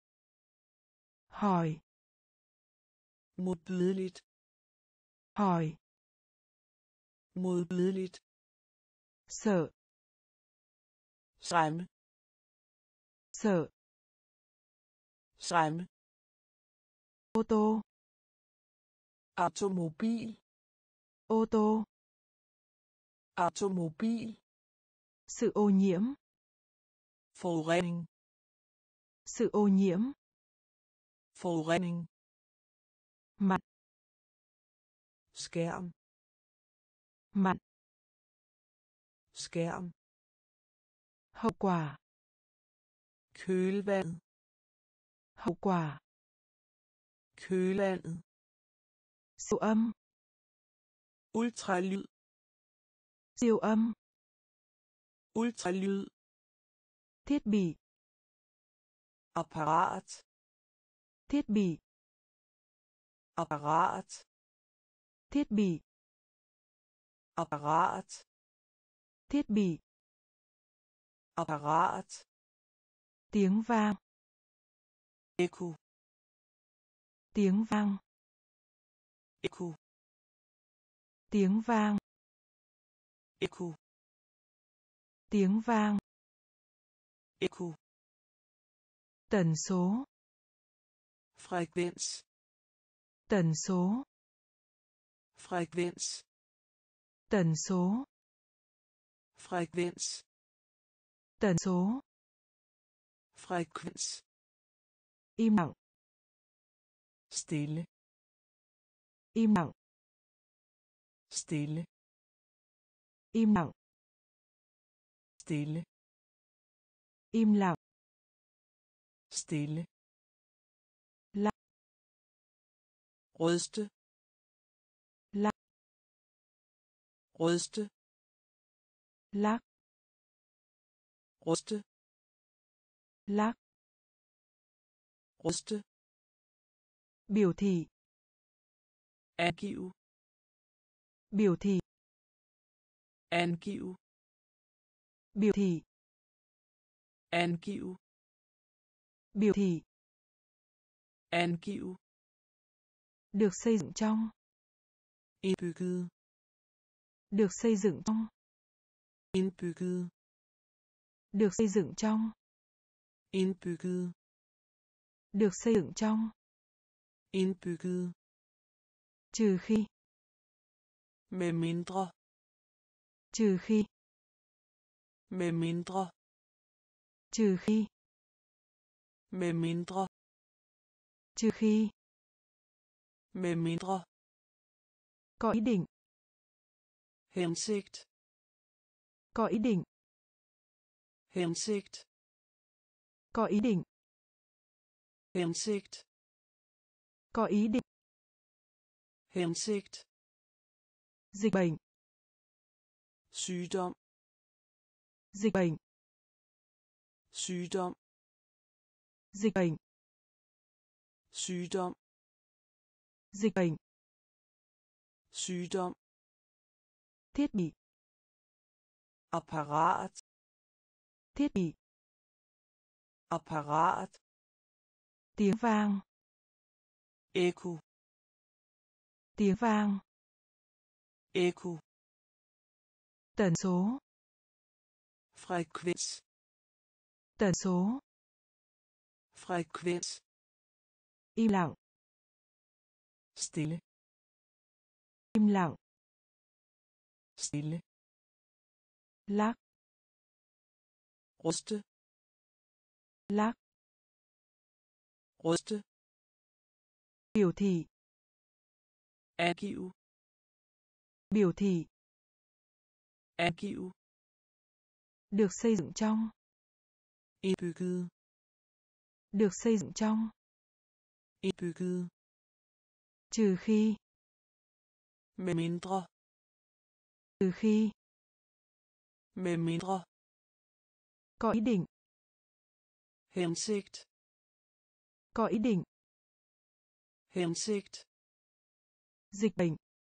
Hỏi. Modbydeligt. Hỏi. Modbydeligt. Sợ. Skræmme. Sợ. Skræmme. Ô tô. Automobil. Ô tô. Automobil. Sự ô nhiễm. Forurening. Sự ô nhiễm. Forurening. Mạn. Skærm. Mạn. Skærm. Hậu quả. Kølvandet. Hậu quả. Kølvandet. Siêu âm. Ultralyd. Siêu âm. Ultralyd. Thiết bị. Apparat. Thiết bị. Apparat. Thiết bị. Apparat. Thiết bị. Apparat. Tiếng vang. Echo. Tiếng vang. Echo. Tiếng vang. Echo. Tiếng vang. Echo. Tần số. Frekvens. Tần số. Frekvens. Tần số. Frekvens. Tần số. Frekvens. Im lặng. Stille. Im lặng. Stille. Im lặng. Stille. Im lặng. Stille. Lặng. Ryste. Lặng. Ryste. Lắc. Ryste. Lắc. Ryste. Biểu thị. Angive. Biểu thị. Angive. Biểu thị. Angive. Biểu thị. Angive. Được xây dựng trong. Indbygget. Được xây dựng trong. Indbygget. Được xây dựng trong. Indbygget. Được xây dựng trong. Indbygget. Trừ khi. Med mindre. Trừ khi. Med mindre. Trừ khi. Med mindre. Trừ khi. Med mindre. Có ý định. Hensigt. Có ý định. Hensigt. Có ý định. Hensigt. Có ý định. Hensigt. Dịch bệnh. Sygdom. Dịch bệnh. Sygdom. Dịch bệnh. Sygdom. Dịch bệnh. Sygdom. Thiết bị. Apparat. Thiết bị. Apparat. Tiếng vang. Echo. Tiếng vang. Echo. Tần số. Frekvens. Tần số. Frekvens. Im lặng. Stille. Im lặng. Stille. Lắc. Ryste. Lắc. Ryste. Biểu thị. Angive. Biểu thị. Angive. Được xây dựng trong. Indbygget. Được xây dựng trong. Indbygget. Trừ khi. Med mindre. Trừ khi. Med mindre. Có ý định. Hensigt. Có ý định. Hensigt. Dịch bệnh.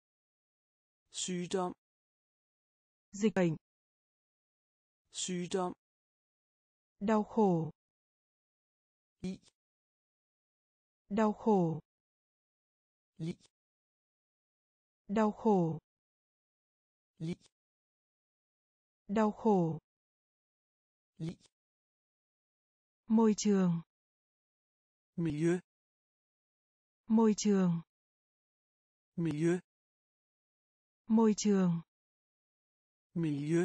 Sygdom. Dịch bệnh. Sygdom. Đau khổ. I. Đau khổ. Li. Đau khổ. Li. Đau khổ. Li. Môi trường. Miljø. Môi trường. Miljø. Môi trường. Miljø.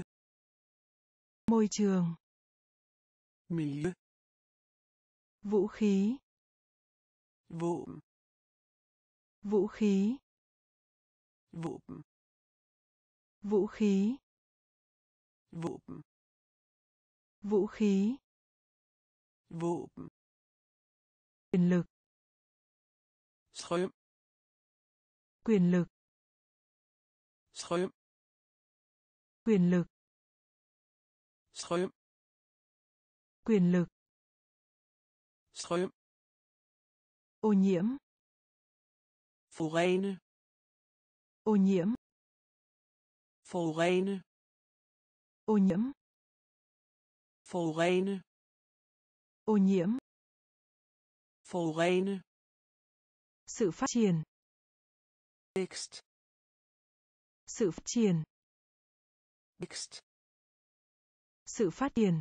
Môi trường. Miljø. Vũ khí. Våben. Vũ khí. Våben. Vũ khí. Våben. Vũ khí. Våben. Quyền lực. Strøm. Quyền lực. Strøm. Quyền lực. Strøm. Quyền lực. Strøm. Ô nhiễm. Forurene. Ô nhiễm. Forurene. Ô nhiễm. Forurene. Ô nhiễm. Forurene. Sự phát triển. Vækst. Sự phát triển. Vækst. Sự phát triển.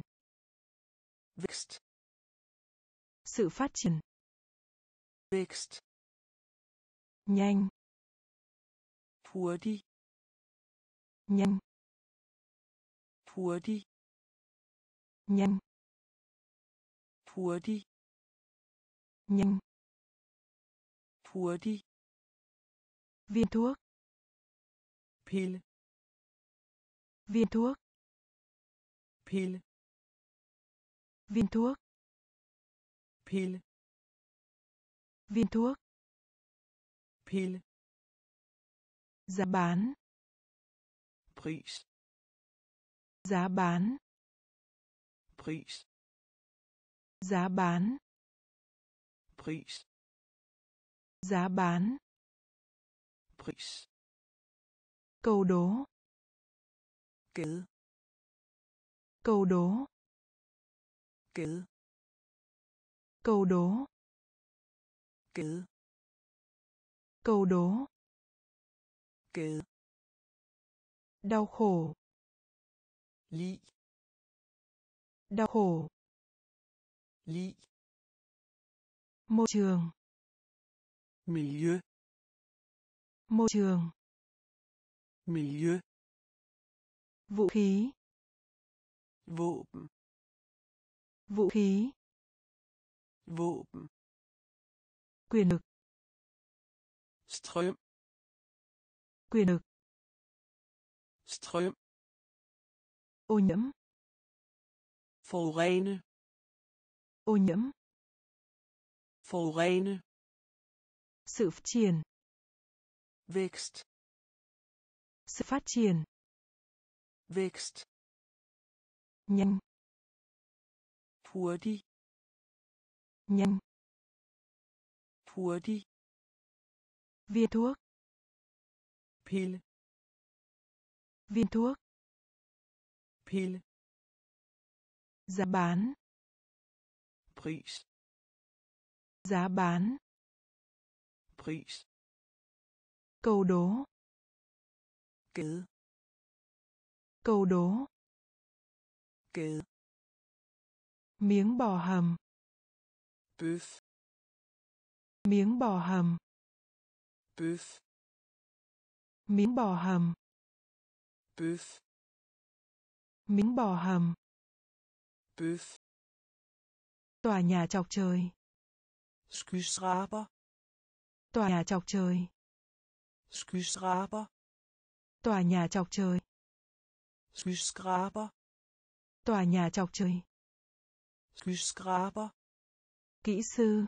Vækst. Sự phát triển. Vækst. Nhanh. Hurtig. Nhanh. Hurtig. Nhanh. Hurtig. Nhanh. Hurtig. Viên thuốc. Pille. Viên thuốc. Pille. Viên thuốc. pille, Viên thuốc. pille, Giá bán. pris, Giá bán. pris, Giá bán. pris, Giá bán. pris, Câu đố. gade, Câu đố. gade, Câu đố. gade, Câu đố. gade, Đau khổ. lig, Đau khổ. lig, Môi trường. miljø, Môi trường. miljø, Vũ khí. våben, Vũ khí. våben, Quyền lực. strøm, Quyền lực. strøm, Ô nhiễm. forurene, Ô nhiễm. forurene, Sự phát triển. vækst, Sự phát triển. vækst, Nhanh. hurtig, Nhanh. hurtig, Viên thuốc. pille, Viên thuốc. pille, Giá bán. pris, Giá bán. pris, Câu đố. gade, Câu đố. gade, Miếng bò hầm. bøf, Miếng bò hầm. bøf, Miếng bò hầm. bøf, Miếng bò hầm. bøf, Tòa nhà chọc trời. skyskraber, Tòa nhà chọc trời. skyskraber, Tòa nhà chọc trời. skyskraber, Tòa nhà chọc trời. skyskraber, Kỹ sư.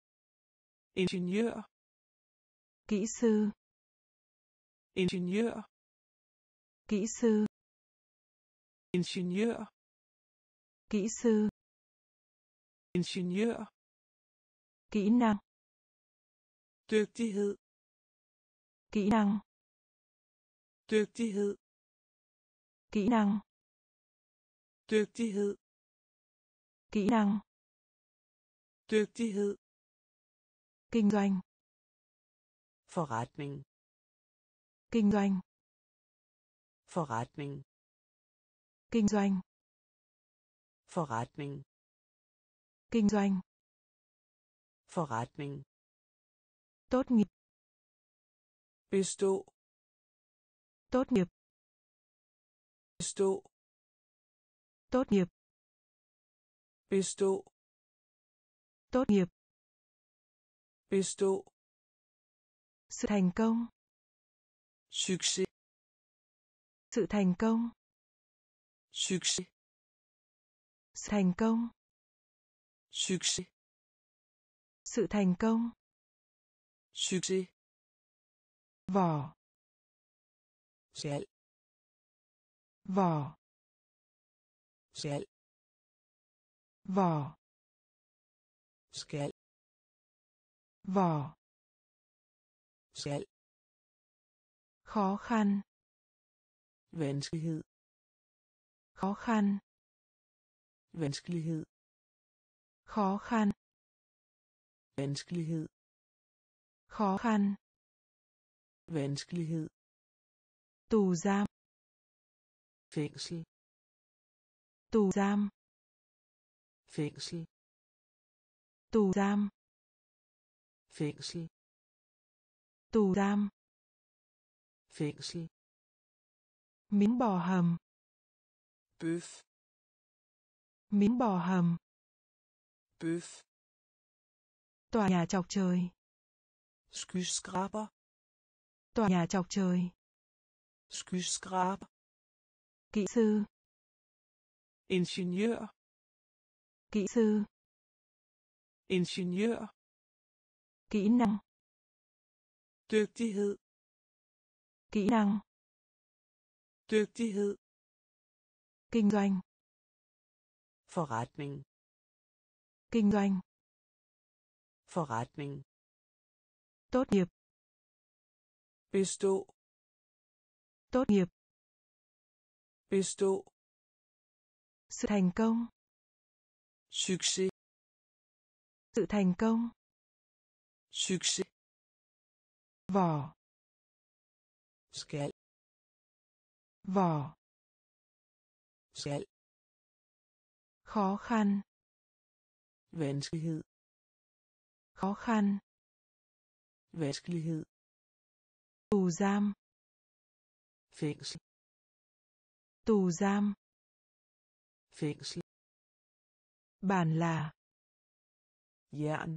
ingeniør, Kỹ sư. ingeniør, Kỹ sư. ingeniør, Kỹ sư. ingeniør, Kỹ năng. dygtighed, Kỹ năng. dygtighed, Kỹ năng. dygtighed, Kỹ năng. dygtighed, Kinh doanh. forretning, Kinh doanh. forretning, Kinh doanh. forretning, Kinh doanh. forretning, Tốt nghiệp. bestå, Tốt nghiệp. bestå, Tốt nghiệp. bestå, Tốt nghiệp. bestå, Sự thành công. succes, Sự thành công. succes, Sự thành công. succes, Sự thành công. succes, Vỏ. skal, Vỏ. skal, Vỏ. skal, Vỏ. skal, Khó khăn. vanskelighed, Khó khăn. vanskelighed, Khó khăn. vanskelighed, Khó khăn. vanskelighed, Tù giam. fængsel, Tù giam. fængsel, Tù giam. fængsel, Tù giam. fængsel, Miếng bò hầm. bøf, Miếng bò hầm. bøf, Tòa nhà chọc trời. skyskraber, Tòa nhà chọc trời. skyskraber, Kỹ sư. ingeniør, Kỹ sư. ingeniør, Kỹ năng. dygtighed, Kỹ năng. dygtighed, Kinh doanh. forretning, Kinh doanh. forretning, Tốt nghiệp. bestå, Tốt nghiệp. bestå, Sự thành công. succes, Sự thành công. succes, Vỏ. skal, Vỏ. skal, Khó khăn. vanskelighed, Khó khăn. vanskelighed, Tù giam. fængsel, Tù giam. fængsel, Bản là. jern,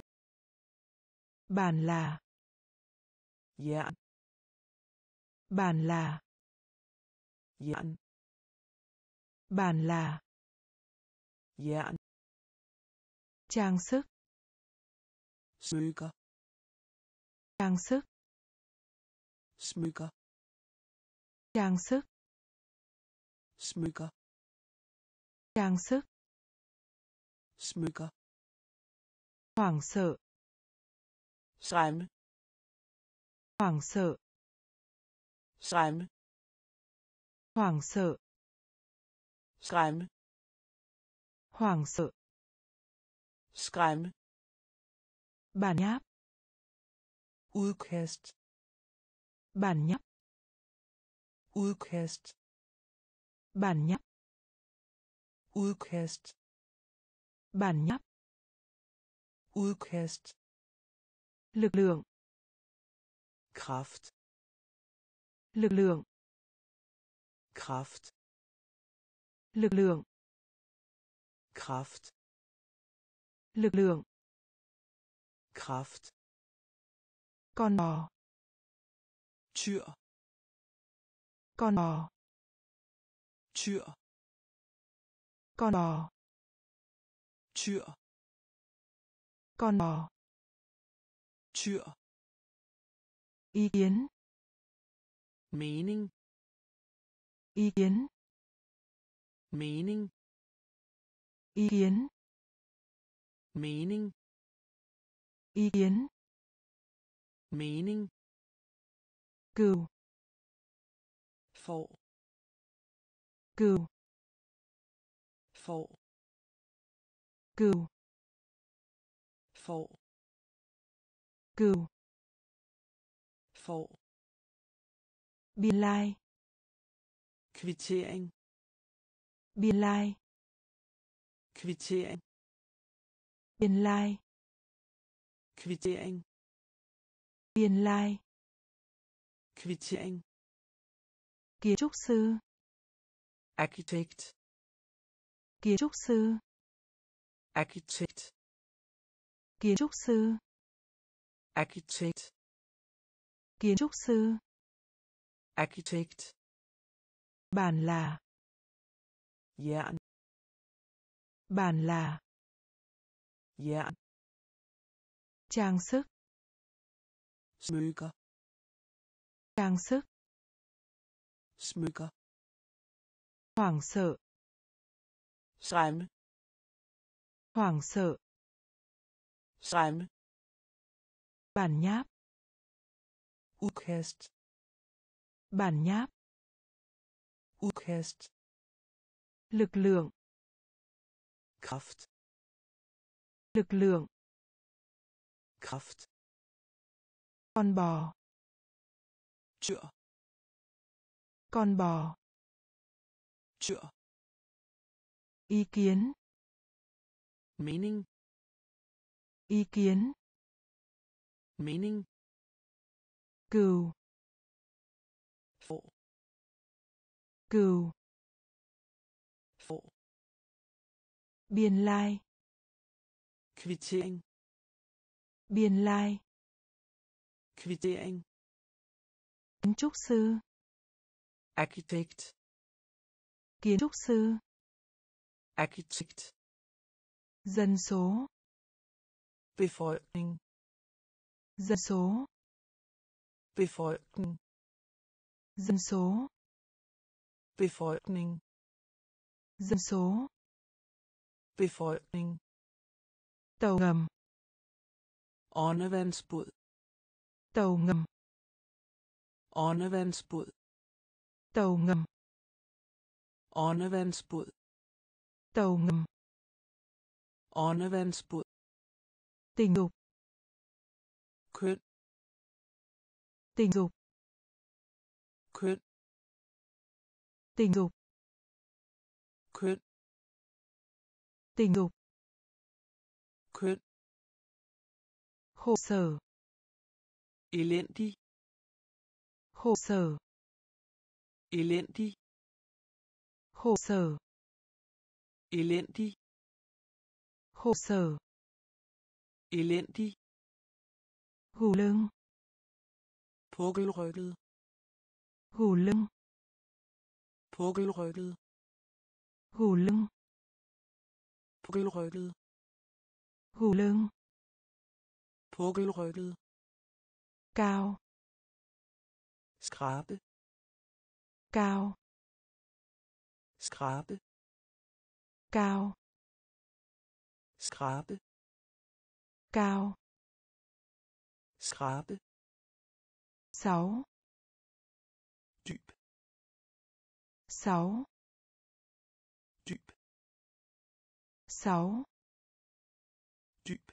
Bản là. jern, Bản là. jern, Bản là. jern, Trang sức. smykker, Trang sức. smykker, Trang sức. smykker, Trang sức. smykker, Hoảng sợ. skræmme, Hoảng sợ. skræmme, Hoảng sợ. skræmme, Hoảng sợ. skræmme, Bản nháp. udkast, Bản nháp. udkast, Bản nháp. udkast, Bản nháp. udkast, Lực lượng. kraft, Lực lượng. kraft, Lực lượng. kraft, Lực lượng. kraft, Con bò. tyr, Con bò. tyr, Con bò. tyr, Con bò. tyr, Ý kiến. mening, Ý kiến. mening, Ý kiến. mening, Ý kiến. mening, Cừu. får, Cừu. får, Cừu. får, Cừu. får, Biên lai. kvittering, Biên lai. kvittering, Biên lai. kvittering, Biên lai. kvittering, Kiến trúc sư. arkitekt, Kiến trúc sư. arkitekt, Kiến trúc sư. arkitekt, Kiến trúc sư. arkitekt, Bản là. jern, Bản là. jern, Trang sức. smykker, Trang sức. smykker, Hoảng sợ. skræmme, Hoảng sợ. skræmme, Bản nháp. udkast, Bản nháp. udkast, Lực lượng. kraft, Lực lượng. kraft, Con bò. tyr, Con bò. tyr, Ý kiến. mening, Ý kiến. mening, Cừu. får, Cừu. får, Biên lai. kvittering, Biên lai. kvittering, Kiến trúc sư. arkitekt, Kiến trúc sư. arkitekt, Dân số. Befolkning. Dân số. Befolkning. Dân số. Befolkning. Dân số. Befolkning. Tàu ngầm. Åndevandsbåd. Tàu ngầm. Åndevandsbåd. Tàu ngầm. Åndevandsbåd. Tàu ngầm. Åndevandsbåd. Tình dục. Køn. Tình dục. Køn. Tình dục. Køn. Tình dục. Køn. Khổ sở. Elendig. Khổ sở. Elendig. Khổ sở. Elendig. Khổ sở. Elendig. Gù lưng. Pukkelrygget. Gù lưng. Pukkelrygget. Gù lưng. Pukkelrygget. Gù lưng. Pukkelrygget. Cao. Skrabe. Cao. Skrabe. Cao. Skrabe. Cao. Skrabe. Sáu. Dyb. Sáu. Dyb. Sáu. Dyb.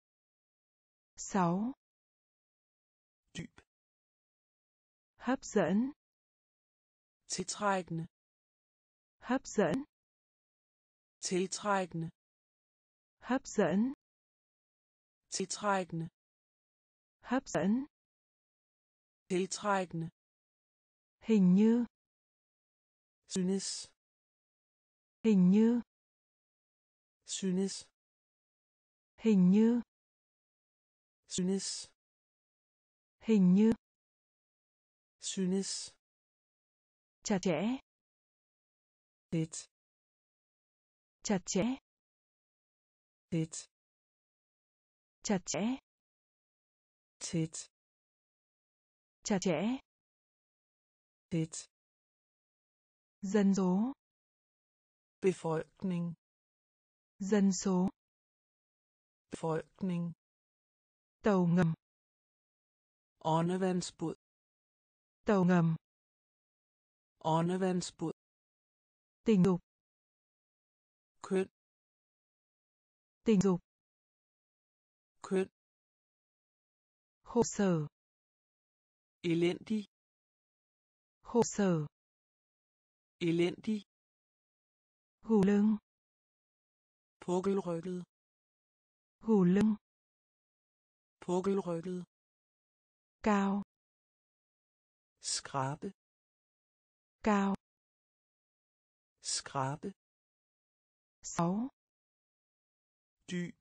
Sáu. Dyb. Hấp dẫn. Tiltrækkende. Hấp dẫn. Tiltrækkende. Hấp dẫn. Tiltrækkende. Hấp dẫn. Tiltrækkende. Hình như. Synes. Hình như. Synes. Hình như. Synes. Hình như. Synes. Chặt chẽ. Tæt. Chặt chẽ. Tæt. Chặt chẽ. Tæt. Chặt chẽ. Tæt. Dân số. Befolkning. Dân số. Befolkning. Tàu ngầm. Åndevandsbåd. Tàu ngầm. Åndevandsbåd. Tình dục. Køn. Tình dục. Køn. Khổ sở. Elendig. Khổ sở. Elendig. Gù lưng. Pukkelrygget. Gù lưng. Pukkelrygget. Cao. Skrabe. Cao. Skrabe. Sáu. Dyb.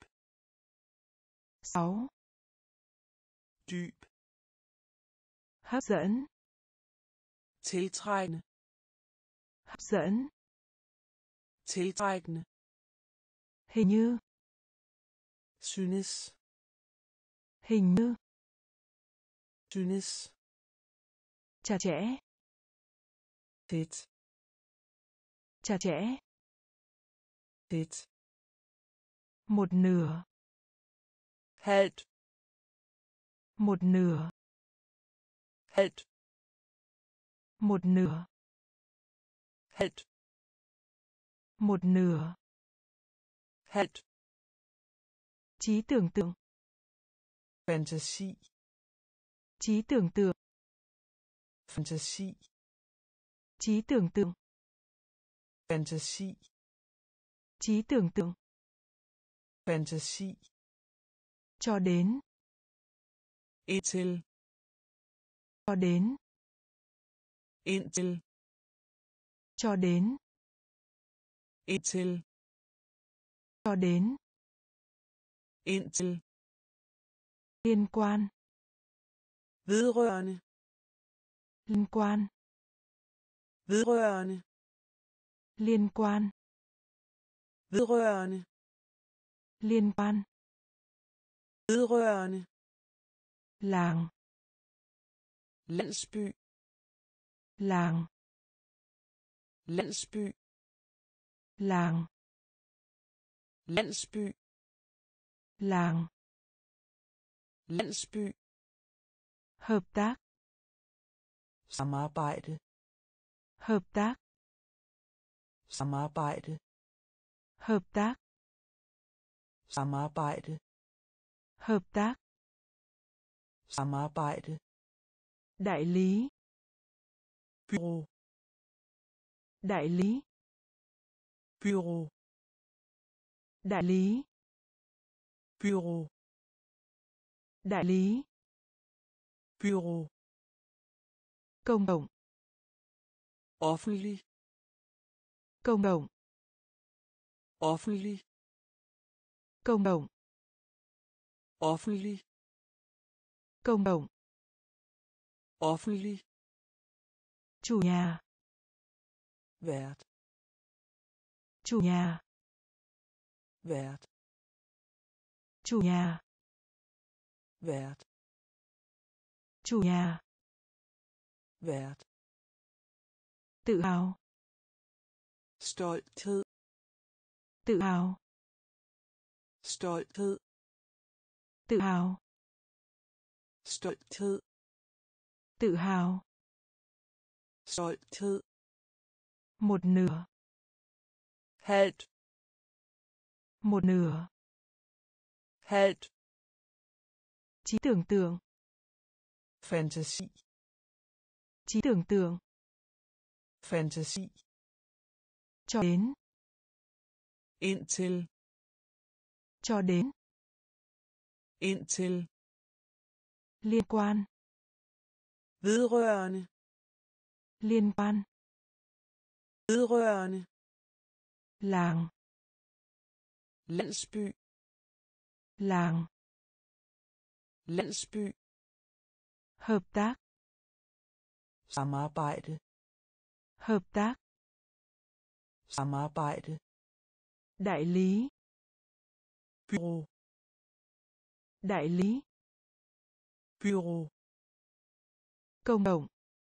Sáu. Dyb. Hấp dẫn. Tiltrækkende. Hấp dẫn. Tiltrækkende. Hình như. Synes. Hình như. Synes. Chặt chẽ. Tæt. Chặt chẽ. Tæt. Một nửa. Halvt. Một nửa. Halvt. Một nửa. Halvt. Một nửa. Halvt. Trí tưởng tượng. Fantasi. Trí tưởng tượng. Fantasi. Trí tưởng tượng. Fantasi. Trí tưởng tượng. Fantasi. Cho đến. Indtil. Cho đến. Indtil. Cho đến. Indtil. Cho đến. Indtil. Liên quan. Vedrørende. Liên quan. Vedrørende. Liên quan. Vedrørende. Liên quan. Vedrørende. Làng. Landsby. Làng. Landsby. Làng. Landsby. Làng. Landsby. Hợp tác. Samarbejde. Hợp tác. Samarbejde. Hợp tác. Samarbejde. Hợp tác. Samarbejde. Đại lý. Bureau. Đại lý. Bureau. Đại lý. Bureau. Đại lý. Bureau. Công cộng. Offentlig. Công cộng. Offentlig. Công cộng. Offentlig. Công cộng. Offentlig. Chủ nhà. Vært. Chủ nhà. Vært. Chủ nhà. Vært. Chủ nhà. Vært. Tự hào. Stolthed. Tự hào. Stolthed. Tự hào. Stolthed. Tự hào. Stolthed. Một nửa. Halvt. Một nửa. Halvt. Trí tưởng tượng. Fantasi. Trí tưởng tượng. Fantasi. Cho đến. Indtil. Cho đến. Indtil. Liên quan. Vedrørende. Liên quan. Vedrørende. Làng. Landsby. Làng. Landsby. Hợp tác. Samarbejde. Hợp tác. Samarbejde. Đại lý. Bureau. Đại lý. Bureau. Công cộng.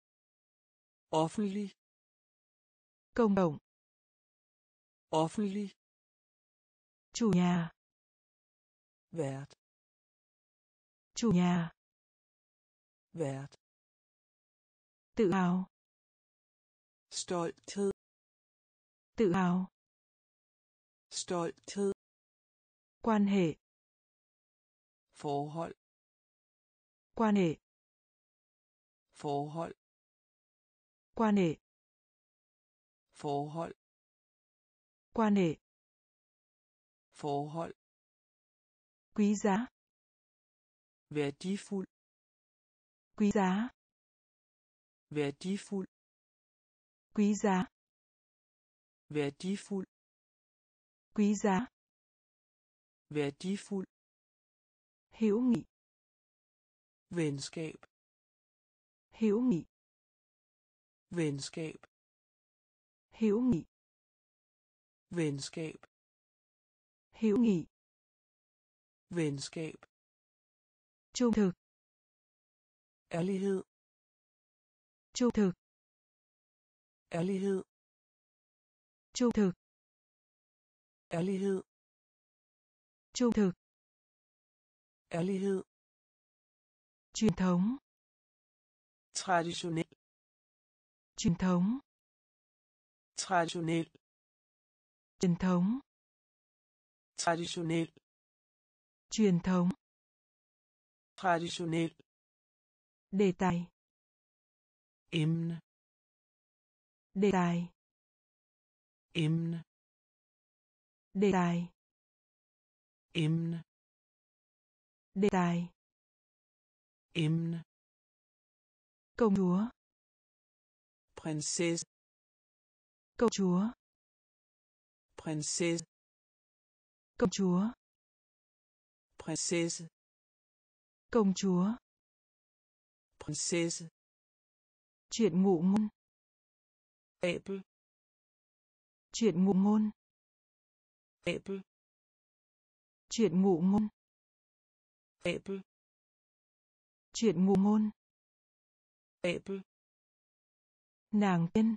Offentlig. Công cộng. Offentlig. Chủ nhà. Vært. Chủ nhà. Vært. Tự hào. Stolthed. Tự hào. Stolthed. Quan hệ. Forhold. Quan hệ. Forhold. Quan hệ. Forhold. Quan hệ. Forhold. Quý giá. Værdifuld. Quý giá. Værdifuld. Quý giá. Værdifuld. Quý giá. Værdifuld. Hữu nghị. Venskab. Hữu nghị. Venskab. Hữu nghị. Venskab. Hữu nghị. Venskab. Trung thực. Ærlighed. Trung thực. Ærlighed. Trung thực. Ærlighed. Trung thực. Ærlighed. Truyền thống. Traditionel. Truyền thống. Traditionel. Truyền thống. Traditionel. Truyền thống. Traditionel. Đề tài. Emne. Đề tài. Emne. Đề tài. Emne. Đề tài. Emne. Công chúa. Prinsesse. Công chúa. Prinsesse. Công chúa. Prinsesse. Công chúa. Prinsesse. Chuyện ngụ ngôn. Fabel. Chuyện ngụ ngôn. Fabel. Chuyện ngụ ngôn. Fabel. Chuyện ngụ ngôn. Fabel. Nàng tiên.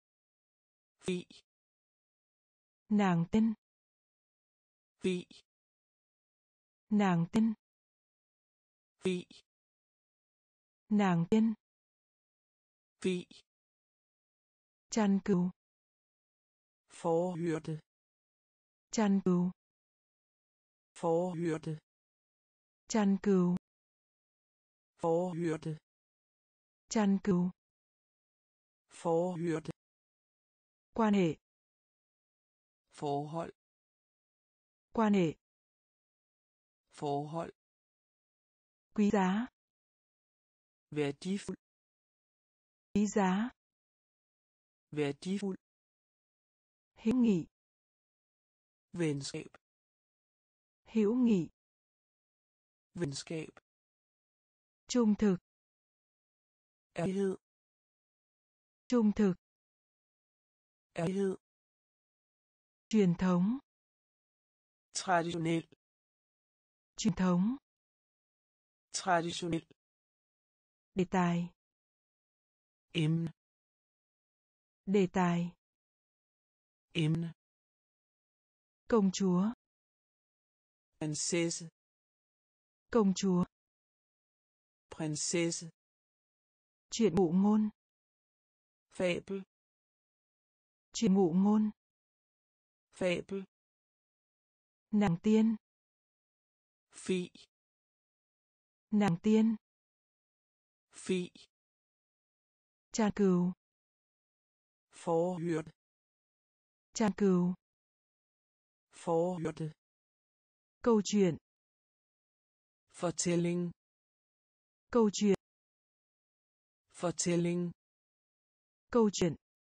Vị. Nàng tiên. Vị. Nàng tiên. Vị. Nàng tiên. Vị. Chăn cừu. Forhyrte. Chăn cừu. Forhyrte. Chăn cừu. Forhyrte. Chăn cừu. Forhyrte. Quan hệ. Forhold. Quan hệ. Forhold. Quý giá. Værdifuld. Quý giá. Værdifuld. Hữu nghị. Venskab. Hữu nghị. Venskab. Trung thực. Ærlighed. Trung thực. Ærlighed. Truyền thống. Traditionel. Truyền thống. Traditionel. Đề tài. Emne. Đề tài. Emne. Công chúa. Prinsesse. Công chúa. Prinsesse. Chuyện ngụ ngôn. Fabel. Chuyện ngụ ngôn. Fabel. Nàng tiên. Vị. Nàng tiên. Vị. Chăn cừu. Forhyrte. Chăn cừu. Forhyrte. Câu chuyện. Fortælling. Câu chuyện. Fortælling. Câu chuyện.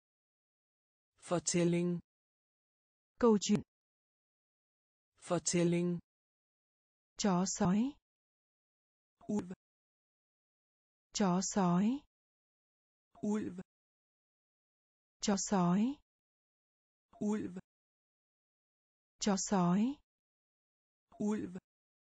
Fortælling. Câu chuyện. Fortælling. Chó sói. Ulv. Chó sói. Ulv. Chó sói. Ulv. Chó sói. Ulv.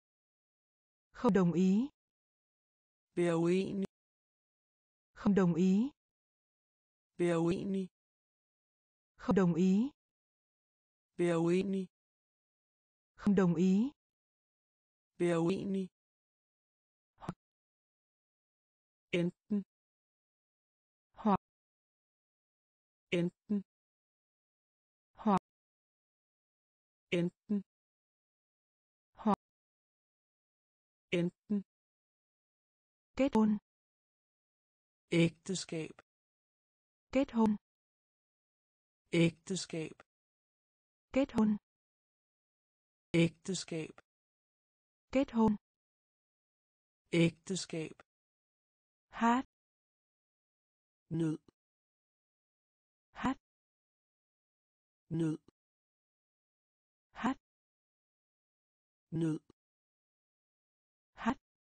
Không đồng ý. Vær uenig. Không đồng ý. Vær uenig. Không đồng ý. Vær uenig. Không đồng ý. Vær uenig. Enten. Hoặc. Enten. Hoặc. Enten. Hoặc. Enten. Kết hôn. Ægteskab. Kết hôn. Ægteskab. Kết hôn. Ægteskab. Kết hôn. Ægteskab. Hát. Nød. Hát. Nød. Hát. Nød. Hát.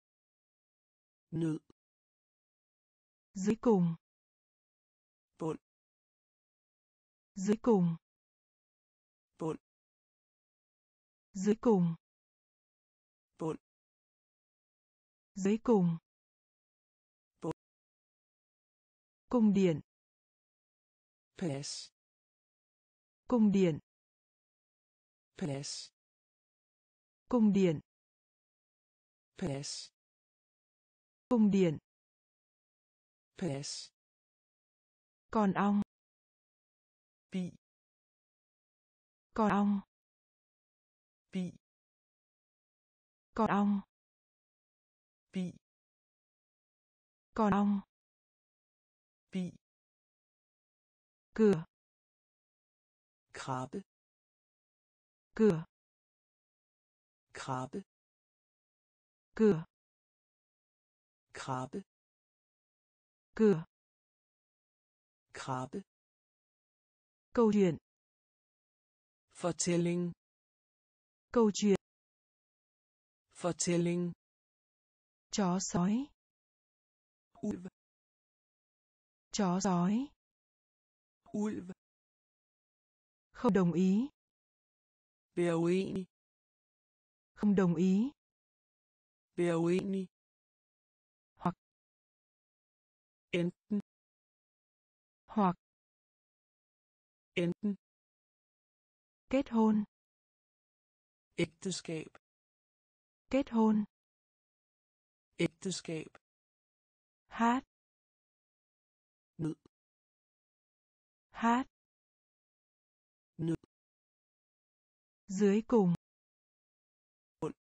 Nød. Dưới cùng. Bund. Dưới cùng. Bund. Dưới cùng. Bund. Dưới cùng. Bund. Cung điện. Plads. Cung điện. Plads. Cung điện. Plads. Cung điện. Plads. Con ong. Bi. Con ong. Bi. Con ong. Bi. Con ong. Bi. Cửa. Krabbe. Cửa. Krabbe. Cửa. Krabbe. Cửa. Krabbe. Câu chuyện. Fortælling. Câu chuyện. Fortælling. Chó sói. Ulv. Chó sói. Ulv. Không đồng ý. Vær uenig. Không đồng ý. Være uenig. Hoặc. Enten. Hoặc. Enten. Kết hôn. Ægteskab. Kết hôn. Ægteskab. Hát. Nød. Hát. Nød. Dưới cùng. Bund.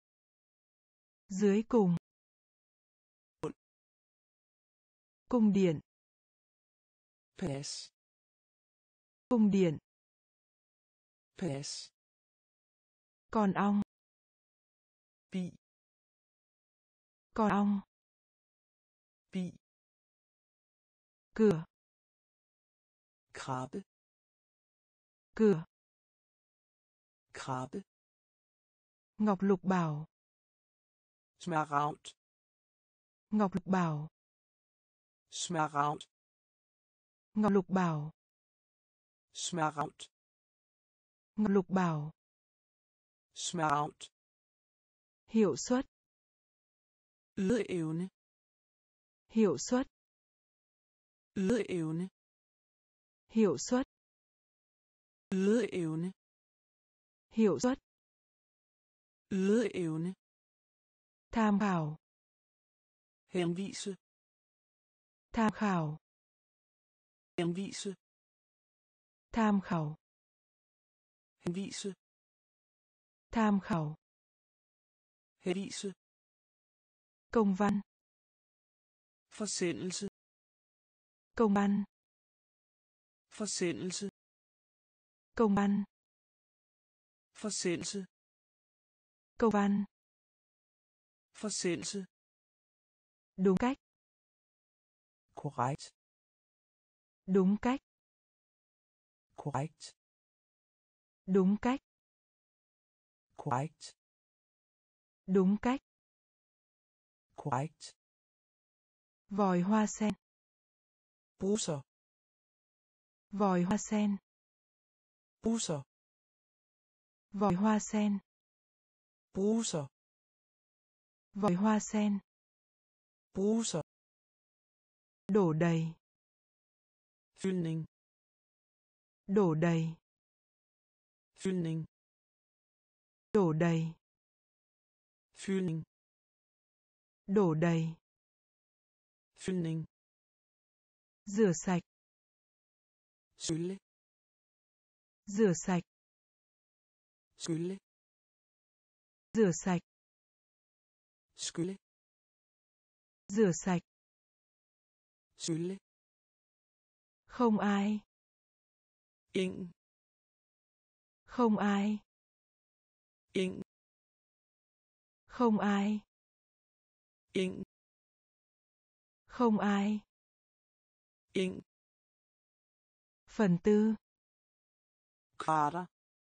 Dưới cùng. Bund. Cung điện. Plads. Cung điện. Plads. Con ong. Bi. Con ong. Bi. Cửa. Krabbe. Cửa. Krabbe. Ngọc lục bảo. Smaragd. Ngọc lục bảo. Smaragd. Ngọc lục bảo. Smaragd. Ngọc lục bảo. Smaragd. Hiệu suất. Ydeevne. Hiệu suất. Ydeevne. Hiệu suất. Ydeevne. Hiệu suất. Ydeevne. Tham khảo. Henvise. Tham khảo. Henvise. Tham khảo. Henvise. Tham khảo. Henvise. Công văn. Forsendelse. Công văn. Forsendelse. Công văn. Forsendelse. Công văn. Forsendelse. Đúng cách. Korrekt. Đúng cách. Korrekt. Đúng cách. Korrekt. Đúng cách. Korrekt. Vòi hoa sen. Bruser. Vòi hoa sen. Bruser. Vòi hoa sen. Bruser. Vòi hoa sen. Bruser. Đổ đầy. Fyldning. Đổ đầy. Fyldning. Đổ đầy. Fyldning. Đổ đầy. Fyldning. Rửa sạch. Skylle. Rửa sạch. Skylle. Rửa sạch. Skylle. Rửa sạch. Skylle. Không ai. Ingen. Không ai. Ingen. Không ai. Ingen. Không ai. Ingen. Phần tư. Kvarter.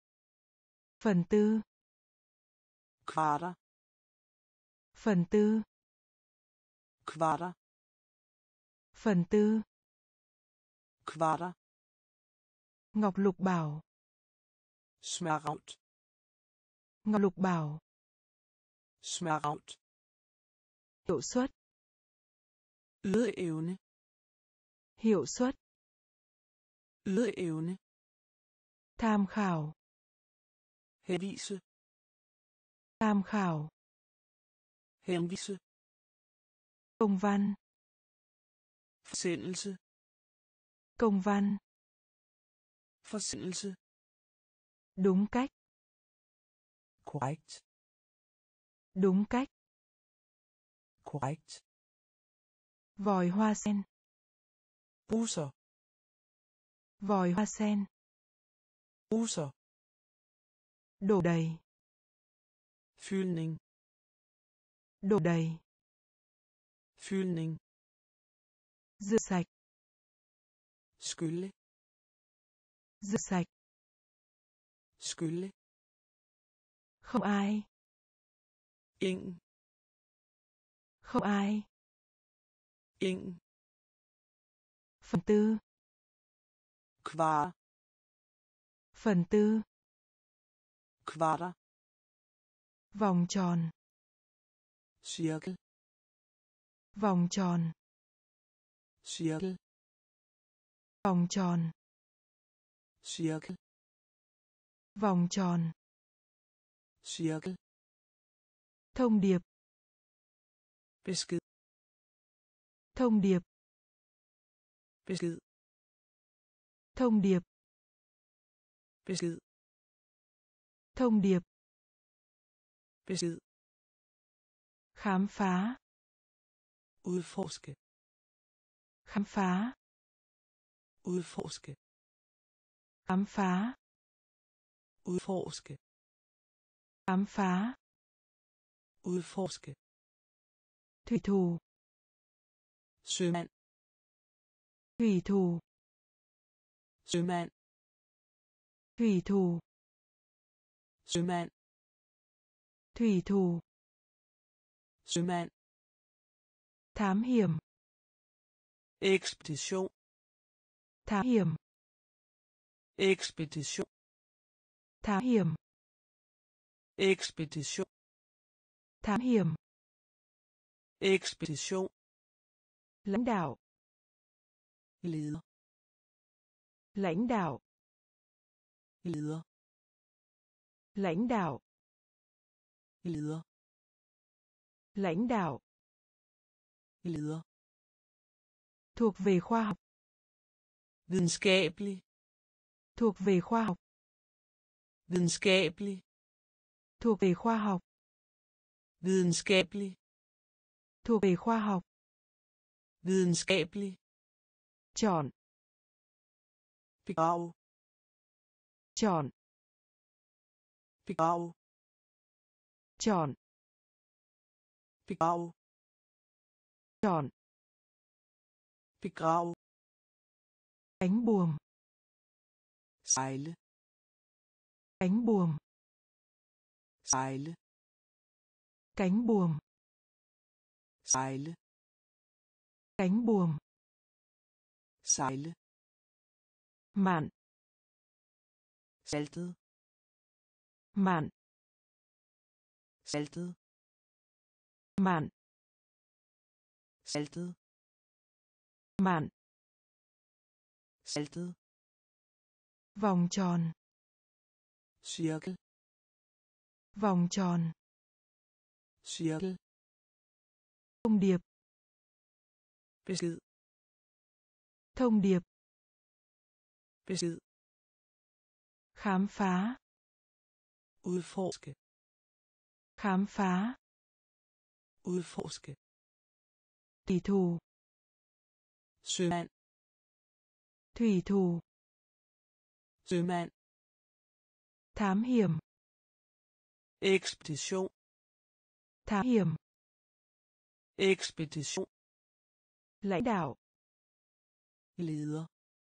Phần tư. Kvarter. Phần tư. Kvarter. Phần tư. Kvarter. Ngọc lục bảo. Smaragd. Ngọc lục bảo. Smaragd. Hiệu suất. Ydeevne. Hiệu suất. Ydeevne. Tham khảo. Henvise. Tham khảo. Henvise. Công văn. Forsendelse. Công văn. Forsendelse. Đúng cách. Korrekt. Đúng cách. Korrekt. Vòi hoa sen. Bruser. Vòi hoa sen. Bruser. Đổ đầy. Fyldning. Đổ đầy. Fyldning. Rửa sạch. Skylle. Rửa sạch. Skylle. Không ai. Ingen. Không ai. Ingen. Phần tư. Kvarter. Phần tư. Kvarter. Vòng tròn. cirkel, Vòng tròn. cirkel, Vòng tròn. cirkel, Vòng tròn. cirkel, Thông điệp. besked, Thông điệp. besked, Thông điệp. besked, Thông điệp. besked, Khám phá. udforske, Khám phá. udforske, Khám phá. udforske, Khám phá. udforske, Thủy thủ. sømand, Thủy thủ. sømand, Thủy thủ. sømand, Thủy thủ. sømand, Thám hiểm. ekspedition, Thám hiểm. ekspedition, Thám hiểm. ekspedition, Thám hiểm. ekspedition, Lãnh đạo. leder, Lãnh đạo. leder, Lãnh đạo. leder, Lãnh đạo. leder, Thuộc về khoa học. videnskabelig, Thuộc về khoa học. videnskabelig, Thuộc về khoa học. videnskabelig, Thuộc về khoa học. videnskabelig, Chọn. begrav, Chọn. begrav, Chọn. begrav, Chọn. begrav, Cánh buồm. sejle, Cánh buồm. sejle, Cánh buồm. sejle, Cánh buồm. sejle, Mạn. saltet, Mạn. saltet, Mạn. saltet, Mạn. saltet, Vòng tròn. cirkel, Vòng tròn. cirkel, Thông điệp. besked, Thông điệp. besked, Khám phá. udforske, Khám phá. udforske, Thủy thủ. sømand, Thủy thủ. sømand, Thám hiểm. ekspedition, Thám hiểm. ekspedition, Lãnh đạo. leder,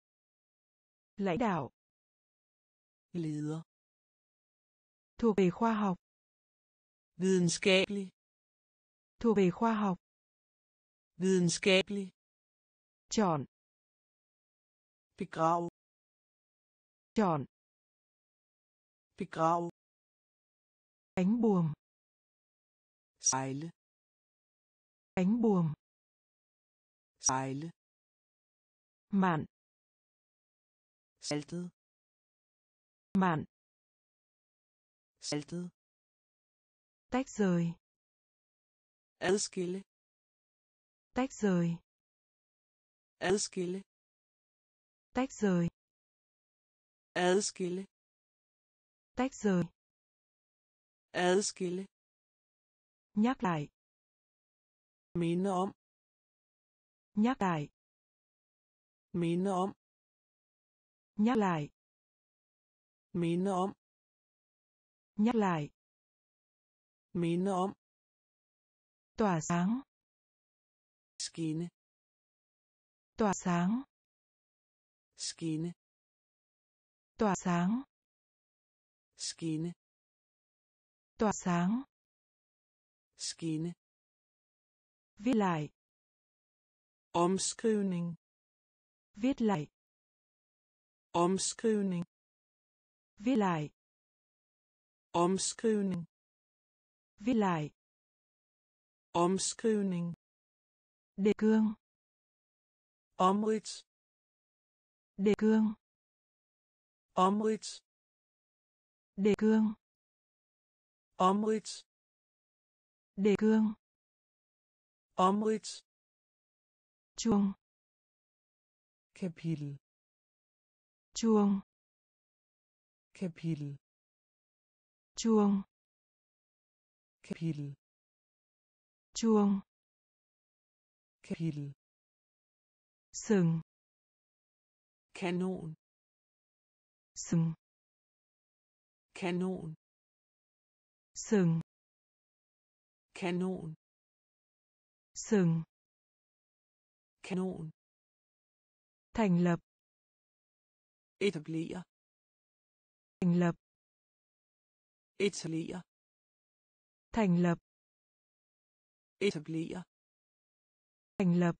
Lãnh đạo. leder, Thuộc về khoa học. videnskabelig, Thuộc về khoa học. videnskabelig, Chọn. begrav, Chọn. begrav, Cánh buồm. sejle, Cánh buồm. sejle, Mạn. saltet, Mạn. saltet, Tách rời. adskille, Tách rời. adskille, Tách rời. adskille, Tách rời. adskille, Nhắc lại. minde om, Nhắc lại. minde om, Nhắc lại. minde om, Nhắc lại. minde om, Tỏa sáng. skinne, Tỏa sáng. skinne, Tỏa sáng. skinne, Tỏa sáng. skinne, Viết lại. omskrivning, Viết lại. omskrivning, Viết lại. omskrivning, Viết lại. Omskrivning. Đề cương. Omrids. Đề cương. Omrids. Đề cương. Omrids. Đề cương. Omrids. Chuông. Kapitel. Chuông. Kapitel. Chuông. Kapitel. Chuông. Kapitel. Sừng. Kanon. Sừng. Kanon. Sừng. Kanon. Sừng. Kanon. Thành lập. Etablere. Thành lập. Etablere. Thành lập. Etablere. Thành lập.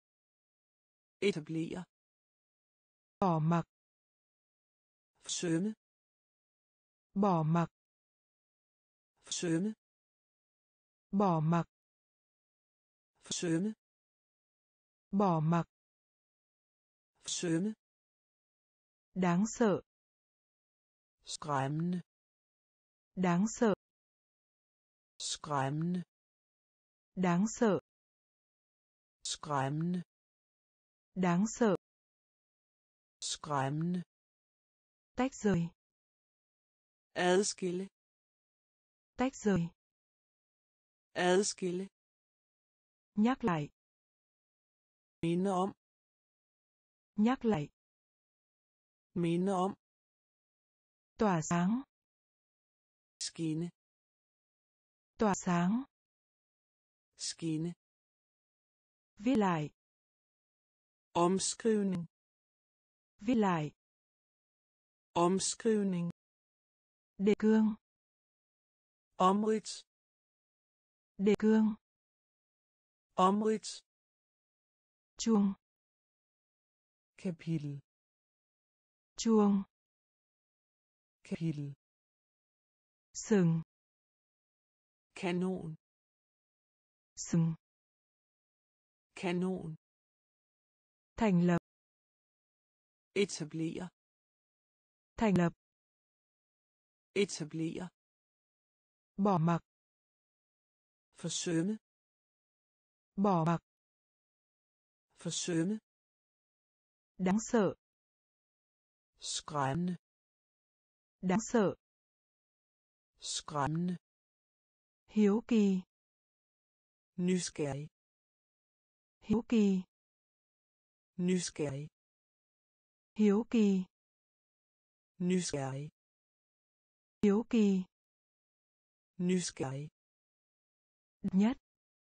Etablere. Bỏ mặc. Forsømme. Bỏ mặc. Forsømme. Bỏ mặc. Forsømme. Bỏ mặc. Forsømme. Đáng sợ. Skræmmende. Đáng sợ. Skræmmende. Đáng sợ. Skræmmende. Đáng sợ. Skræmmende. Tách rời. Adskille. Tách rời. Adskille. Nhắc lại. Minde om. Nhắc lại. Minde om. Tỏa sáng. Skinne. Tỏa sáng. Skinne. Viết lại. Omskrivning. Viết lại. Omskrivning. Đề cương. Omrids. Đề cương. Omrids. Chuông. Kapitel. Chuông. Kapitel. Sừng. Kanon. Sừng. Kanon. Thành lập. Etablere. Thành lập. Etablere. Bỏ mặc. Forsømme. Bỏ mặc. Forsømme. Đáng sợ. Skræmmende. Đáng sợ. Skræmmende. Hiếu kỳ. Nysgerrig. Hiếu kỳ. Nysgerrig. Hiếu kỳ. Nysgerrig. Hiếu kỳ. Nysgerrig. Độc nhất.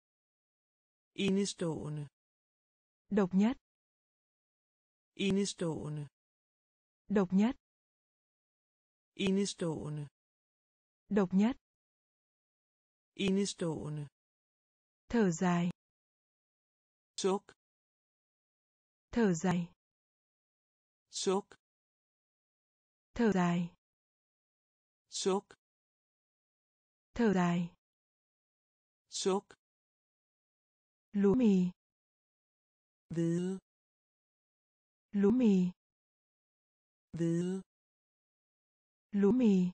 Enestående. Độc nhất. Enestående. Độc nhất. Enestående. Độc nhất. Enestående. Thở dài. Suk. Thở dài. Suk. Thở dài. Suk. Thở dài. Suk. Lúa mì. Hvede. Lúa mì. Hvede. Lúa mì.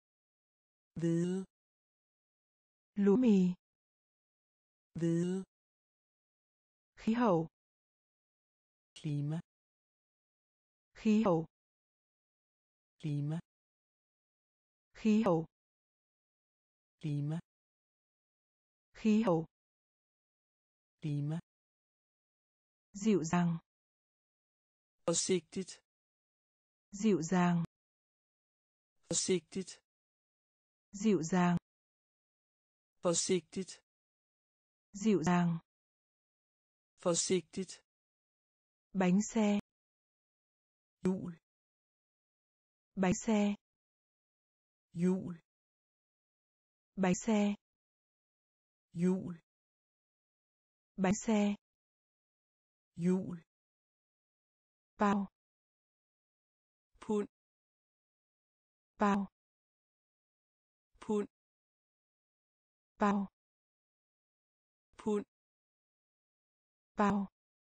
Hvede. Lúa mì. Hvede. Khí hậu. Klima. Khí hậu. Klima. Khí hậu. Klima. Khí hậu. Klima. Dịu dàng. Forsigtigt. Dịu dàng. Forsigtigt. Dịu dàng. Forsigtigt. Dịu dàng. Forsigtigt. Bánh xe. Hjul. Bánh xe. Hjul. Bánh xe. Hjul. Bánh xe. Hjul. Bao. Pund. Bao. Pund. bao, pund, bao,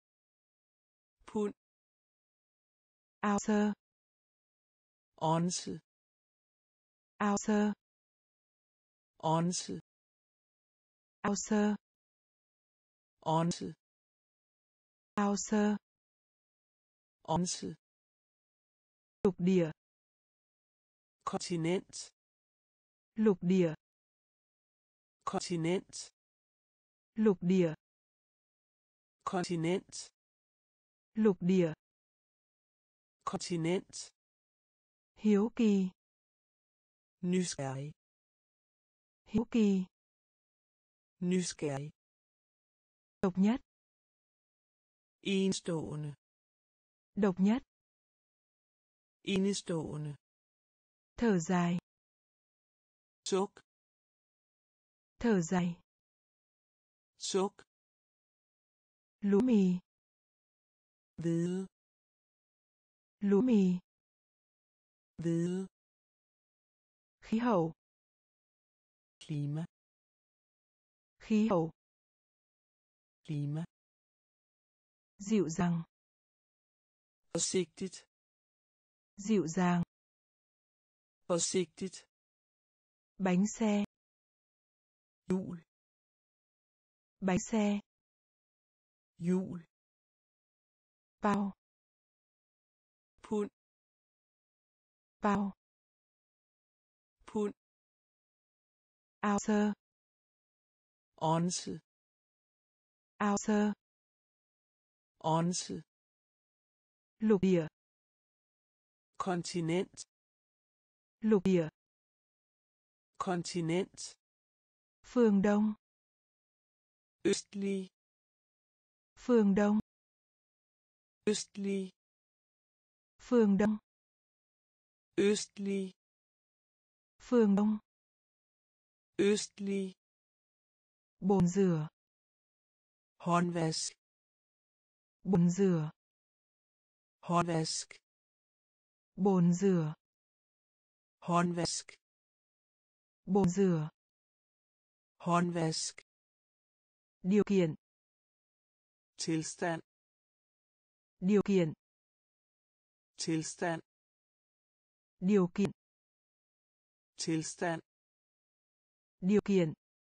pund, ounce, once, ounce, once, ounce, once, ounce, once, lục địa, kontinent, lục địa, kontinent, lục địa, kontinent, lục địa, kontinent, hiếu kỳ, nysgerrig, hiếu kỳ, nysgerrig, độc nhất, enestående, độc nhất, enestående, thở dài, suk, thở dài, suk, lúa mì, hvide, lúa mì, hvide, khí hậu, klima, khí hậu, klima, dịu dàng, forsigtigt, dịu dàng, forsigtigt, bánh xe, hjul, bánh xe, hjul, bao, pund, bao, pund, ounce, once, ounce, once, lục địa, kontinent, lục địa, kontinent, phương đông, østlig, phương đông, østlig, phương đông, østlig, phương đông, østlig, bồn rửa, håndvask, bồn rửa, håndvask, bồn rửa, håndvask, bồn rửa, håndvask, điều kiện, tilstand, điều kiện, tilstand, điều kiện, tilstand, điều kiện,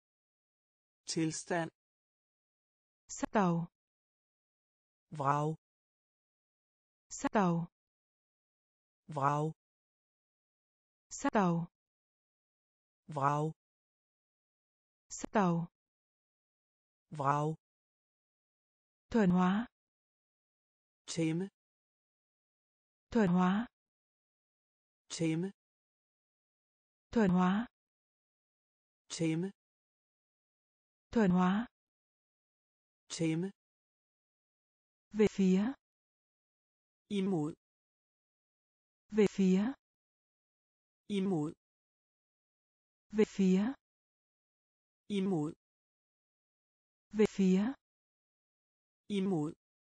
tilstand, xác tàu, vrag, xác tàu, vrag, xác tàu, vrag, xác tàu, vrag, thuần hóa, tæmme, thuần hóa, tæmme, thuần hóa, tæmme, thuần hóa, tæmme, về phía, imod, về phía, imod, về phía, imod, về phía, imod,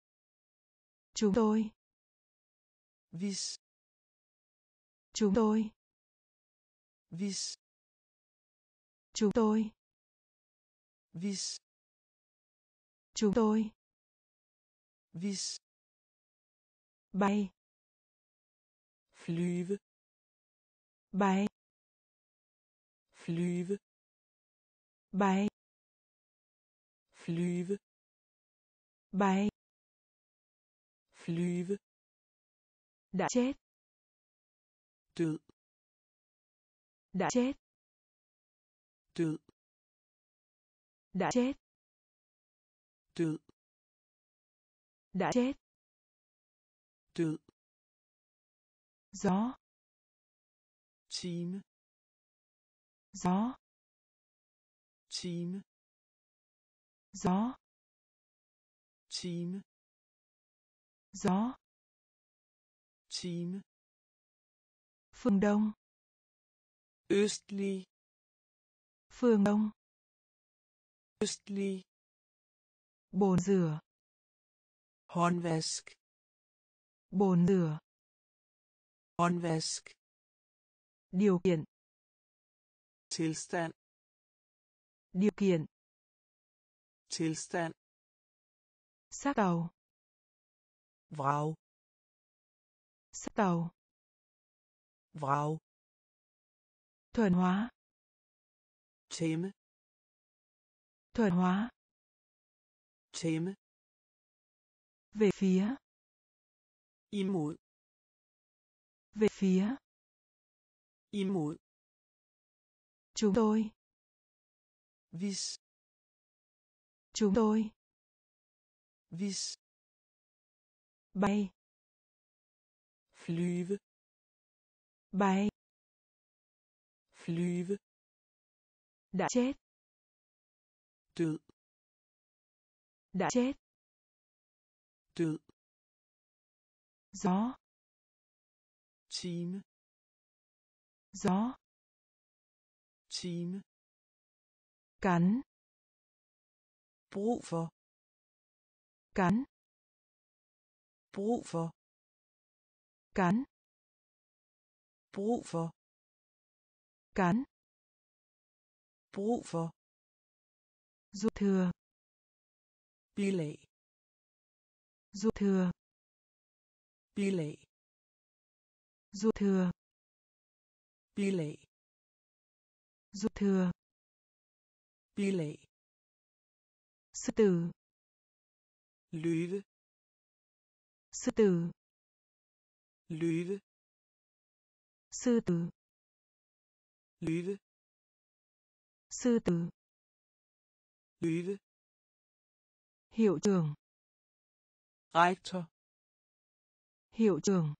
chúng tôi, hvis, chúng tôi, hvis, chúng tôi, hvis, chúng tôi, hvis, bay, flyve, bay, flyve, bay, flyve, bay, flyve, đã chết, død, đã chết, død, đã chết, død, đã chết, død, gió, time, gió, time, gió, time, gió, time, phương đông, østlig, phương đông, østlig, bồn rửa, håndvask, bồn rửa, håndvask, điều kiện, tilstand, Điều kiện. Tilstand. Xác tàu. Vrag. Xác tàu. Vrag. Thuần hóa. Tæmme. Thuần hóa. Tæmme. Về phía. Imod. Về phía. Imod. Chúng tôi. Hvis. Chúng tôi. Hvis. Bay. Flyve. Bay. Flyve. Đã chết. Død. Đã chết. Død. Gió. Time. Gió. Time. Cắn. Brug for. Cắn. Brug for. Cắn. Brug for. Cắn. Brug for. Dư thừa. Bilag. Dư thừa. Bilag. Dư thừa. Bilag. Dư thừa. Bilag. Sư tử. Løve. Sư tử. Løve. Sư tử. Løve. Sư tử. Løve. Hiệu trưởng. Rektor. Hiệu trưởng.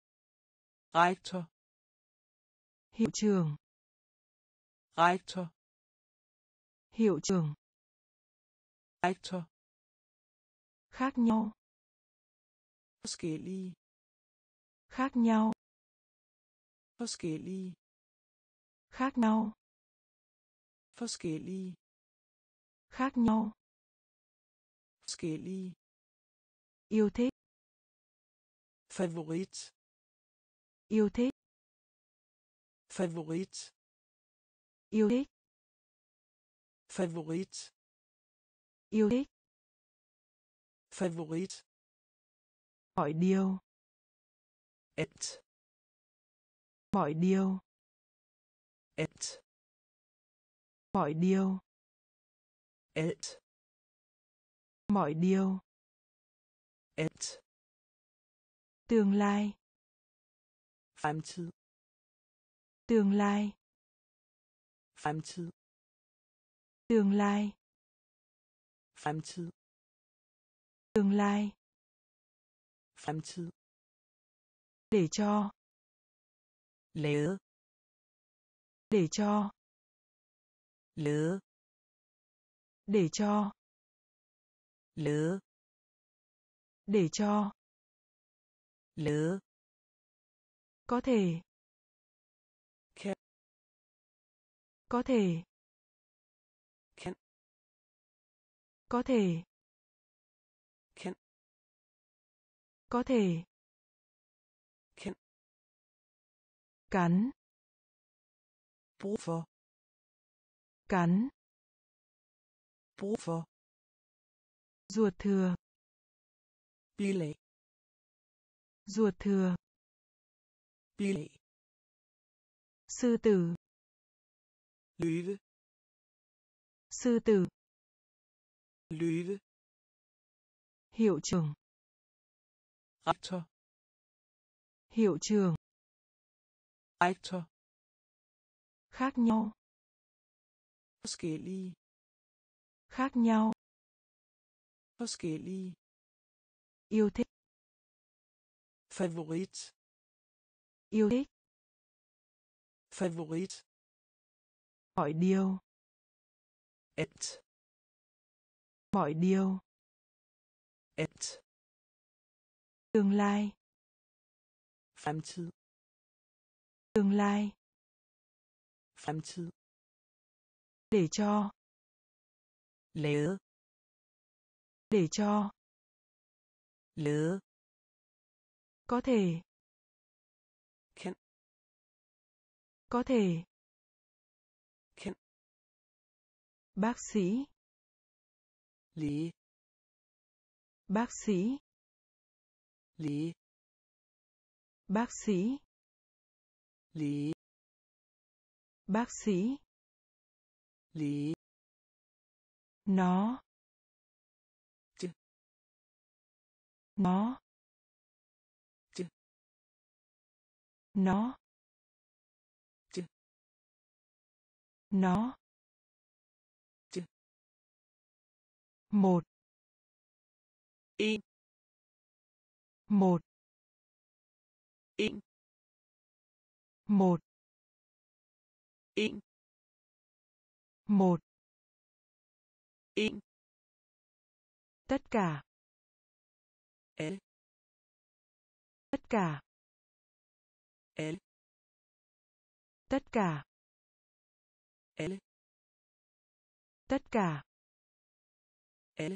Rektor. Hiệu trưởng. Rektor. Hiệu trưởng. Rektor. Khác nhau. Forskellige. Khác nhau. Forskellige. Khác nhau. Forskellige. Khác nhau. Forskellige. Yêu thích. Favorit. Yêu thích. Favorit. Yêu thích. Favorit. Yêu thích. Favorit. Mọi điều. Alt. Mọi điều. Alt. Mọi điều. Alt. Mọi điều. Alt. Tương lai. Fremtid. Tương lai. Fremtid. Tương lai. Fremtid. Tương lai. Fremtid. Để cho. Lade. Để cho. Lade. Để cho. Lade. Để cho. Lade. Có thể. Kan. Có thể. Kan. Có thể. Kan. Có thể. Kan. Cắn. Brug for. Cắn. Brug for. Ruột thừa. Bilag. Ruột thừa. Bilag. Sư tử. Løve. Sư tử. Løve. Hiệu trưởng. Rektor. Hiệu trưởng. Rektor. Khác nhau. Forskellige. Khác nhau. Forskellige. Yêu thích. Favorit. Yêu thích. Favorit. Mọi điều. Alt. Mọi điều. Alt. Tương lai. Fremtid. Tương lai. Fremtid. Để cho. Lade. Để cho. Lade. Có thể. Kan. Có thể. Kan. Bác sĩ. Læge. Bác sĩ. Læge. Bác sĩ. Læge. Bác sĩ. Læge. Nó. Chứ. Nó. Chứ. Nó. Chứ. Nó. Chứ. Một. En. Một. En. Một. En. Một. En. Tất cả. Alle. Tất cả. Alle. Tất cả. Alle. Tất cả. Alle.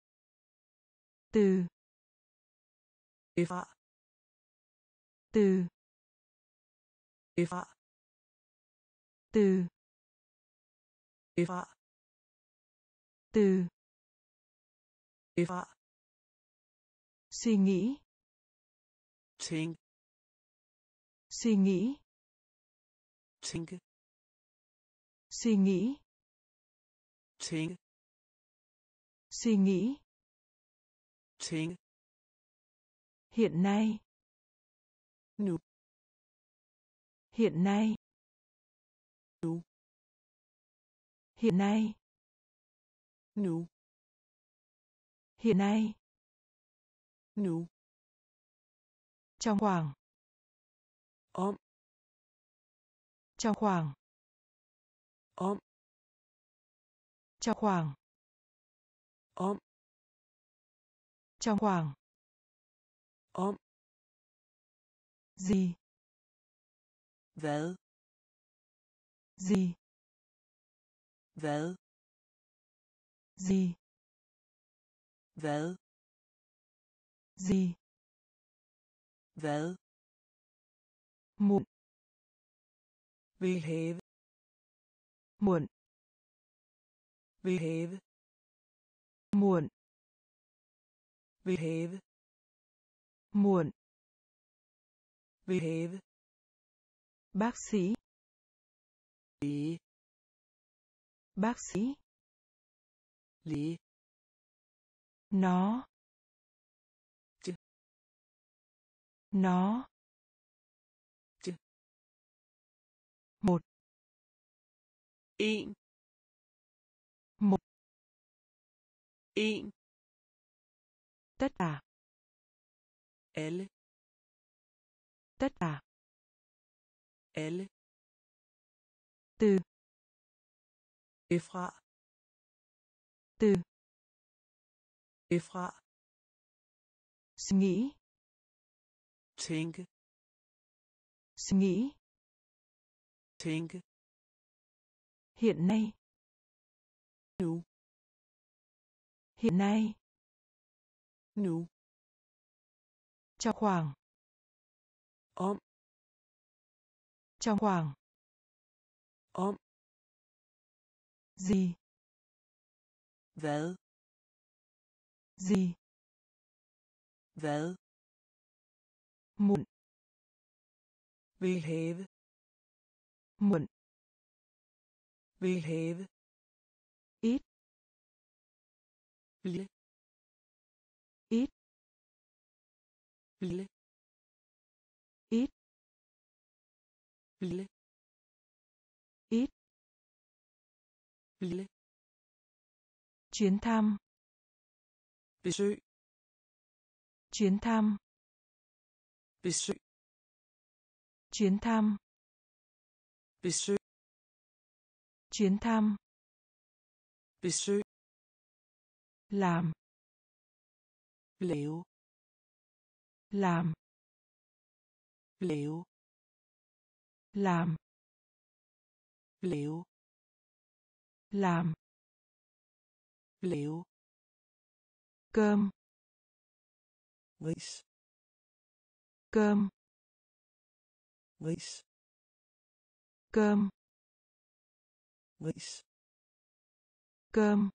Từ. Fra. Từ. Fra. Từ. Fra. Từ. Fra. Suy nghĩ. Tænk. Suy nghĩ. Tænke. Suy nghĩ. Tænke. Suy nghĩ. Tænke. Hiện nay. Nu. Hiện nay. Nu. Hiện nay. Nu. Hiện nay. Nu. Trong khoảng. Om. Trong khoảng. Om. Trong khoảng. Om. Trong khoảng. Om. Gì. Hvad. Gì. Hvad. Gì. Hvad. Gì. Hvad. Muộn. Vil have. Muộn. Vil have. Muộn. Vil have. Muộn. Vil have. Bác sĩ. Læge. Bác sĩ. Læge. Nó. Chứ. Nó. Chứ. Một. En. Một. En. Tất cả. Alle. Tất cả. Alle. Từ. Fra. Từ. Fra. Suy nghĩ. Tænke. Suy nghĩ. Tænke. Hiện nay. Nu. Hiện nay. Nu. Trong khoảng. Om. Trong khoảng. Om. Gì. Hvad. Gì. Hvad. Muộn. Vil have. Muộn. Vil have. Ít. Lille. Ít. Lille. Ít. Lille. Ít. Lille. Chuyến thăm. Besøg. Chuyến thăm. Besøg. Chuyến thăm. Besøg. Chuyến thăm. Besøg. Làm. Lave. Làm. Lave. Làm. Lave. Làm. Lave. Cơm. Ris. Cơm. Ris. Cơm. Ris. cơm,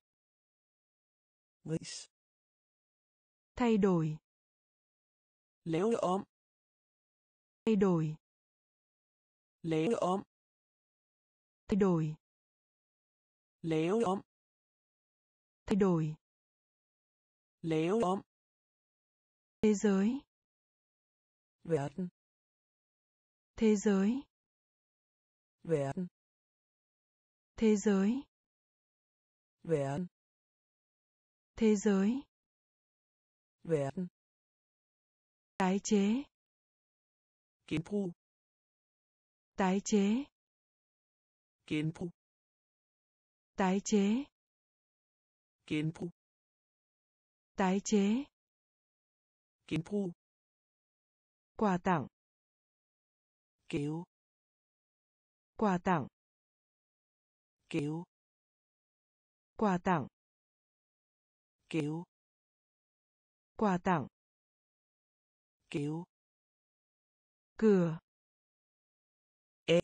ris, thay đổi, lave om, thay đổi, lave om, thay đổi, lave om, thay đổi, lave om, thế giới, verden, thế giới, verden, thế giới, verden, thế giới, verden, tái chế, genbrug, tái chế, genbrug, tái chế, genbrug, tái chế, genbrug, quà tặng, gave, quà tặng, gave, quà tặng, gave, quà tặng, gave, cửa, af,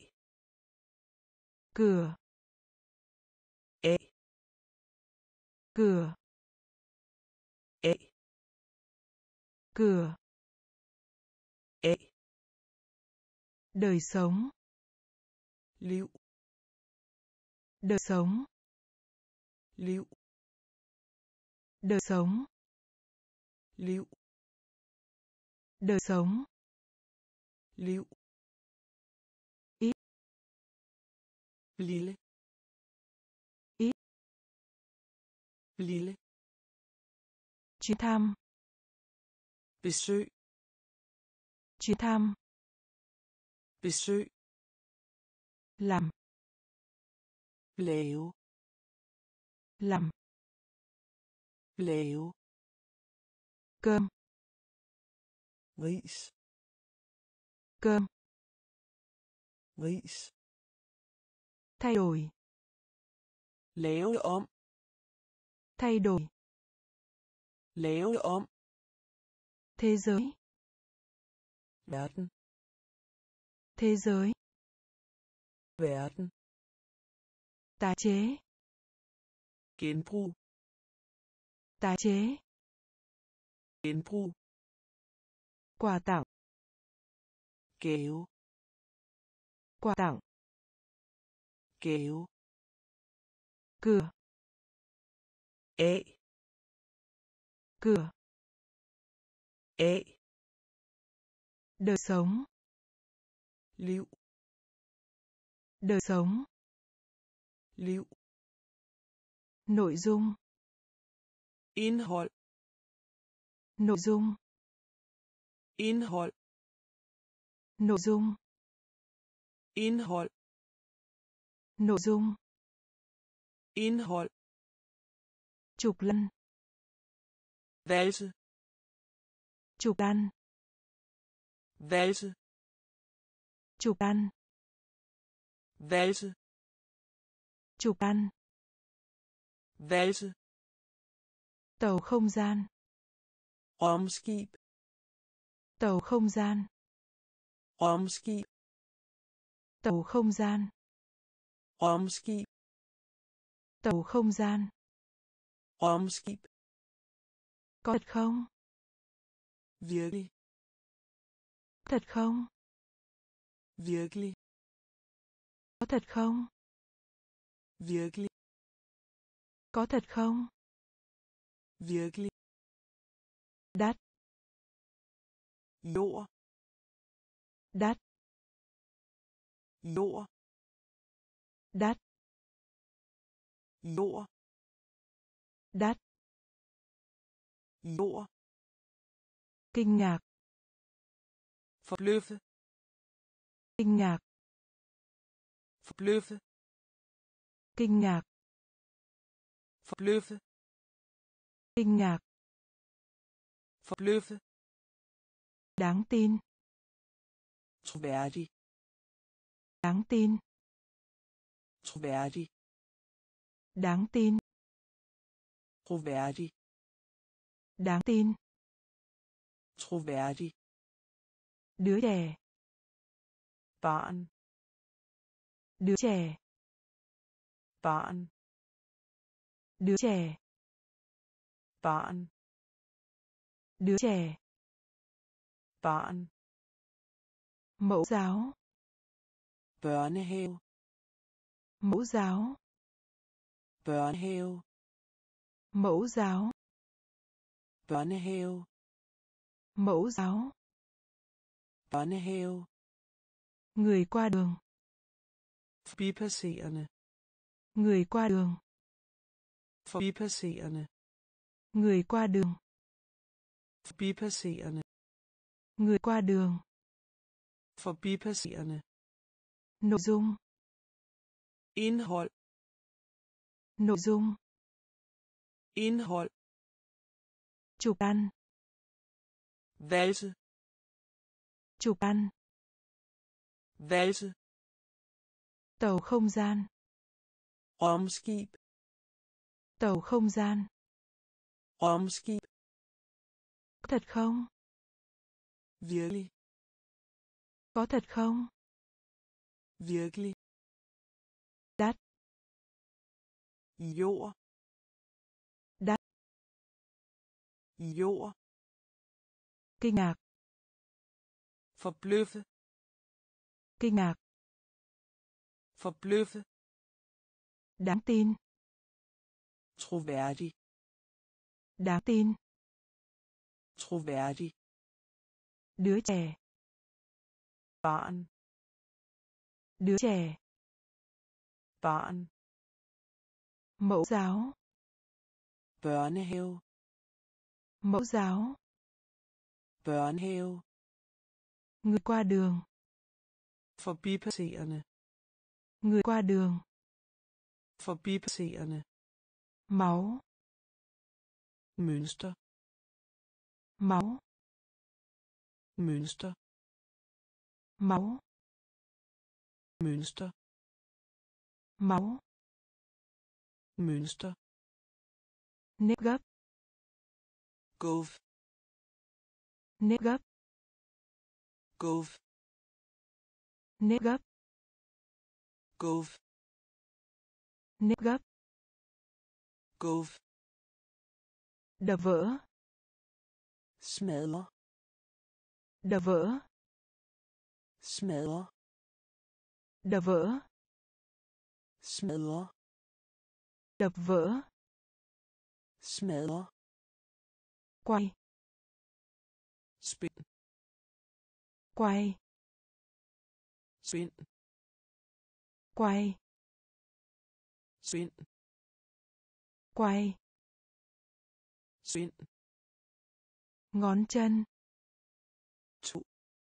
cửa, af, cửa, af, cửa, af, đời sống, liv, đời sống, liv, đời sống, liv, đời sống, liv, ít, lille, ít, lille, chuyến thăm, besøg, chuyến thăm, besøg, làm, lave, làm, lave, cơm, ris, cơm, ris, thay đổi, lave om, thay đổi, lave om, thế giới, verden, thế giới, verden, tái chế, genbrug, tái chế, genbrug, quà tặng, gave, quà tặng, gave, cửa, af, cửa, af, đời sống, liv, đời sống, liv, nội dung, indhold, nội dung, indhold, nội dung, indhold, nội dung, indhold, chụp lăn, valse, chụp lăn, valse, chụp lăn, valse, chụp lăn, valse, tàu không gian, rumskib, tàu không gian, rumskib, tàu không gian, rumskib, tàu không gian, rumskib, có thật không, virkelig, thật không, virkelig, có thật không, virkelig, có thật không, virkelig, đắt, jord, đắt, jord, đắt, jord, đắt, jord, kinh ngạc, forbløffe, kinh ngạc, forbløffe, kinh ngạc, forbløffe, kinh ngạc, forbløffe, đáng tin, troværdig, đáng tin, troværdig, đáng tin, troværdig, đáng tin, troværdig, đứa trẻ, barn, đứa trẻ, barn, Đứa trẻ. Barn. Đứa trẻ. Barn. Mẫu giáo. Børnehave. Mẫu giáo. Børnehave. Mẫu giáo. Børnehave. Mẫu giáo. Børnehave. Người qua đường. Forbipasserende. Người qua đường. Forbipasserende. Người qua đường. Forbipasserende. Người qua đường. Forbipasserende. Nội dung. Indhold. Nội dung. Indhold. Chụp ăn. Valse. Chụp ăn. Valse. Tàu không gian. Rumskib. Tàu không gian. Rumskib. Có thật không? Virkelig. Có thật không? Virkelig. Đắt. Jord. Đắt. Jord. Kinh ngạc. Forbløffe. Kinh ngạc. Forbløffe. Đáng tin. Troværdig. Đáng tin. Troværdig. Đứa trẻ. Barn. Đứa trẻ. Barn. Mẫu giáo. Børnehave. Mẫu giáo. Børnehave. Người qua đường. Forbipasserende. Người qua đường. Forbipasserende. Máu. Mønster. Máu. Mønster. Máu. Mønster. Máu. Mønster. Nếp gấp. Gulv. Nếp gấp. Gulv. Nếp gấp. Gulv. Nếp gấp. Gulv. Đập vỡ. Smadre. Đập vỡ. Smadre. Đập vỡ. Smadre. Đập vỡ. Smadre. Quay. Spind. Quay. Spind. Quay. Spind. Quay. Spind. Ngón chân. To.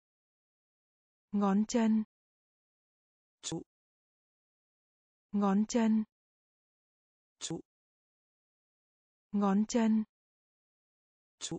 Ngón chân. To. Ngón chân. To. Ngón chân. To.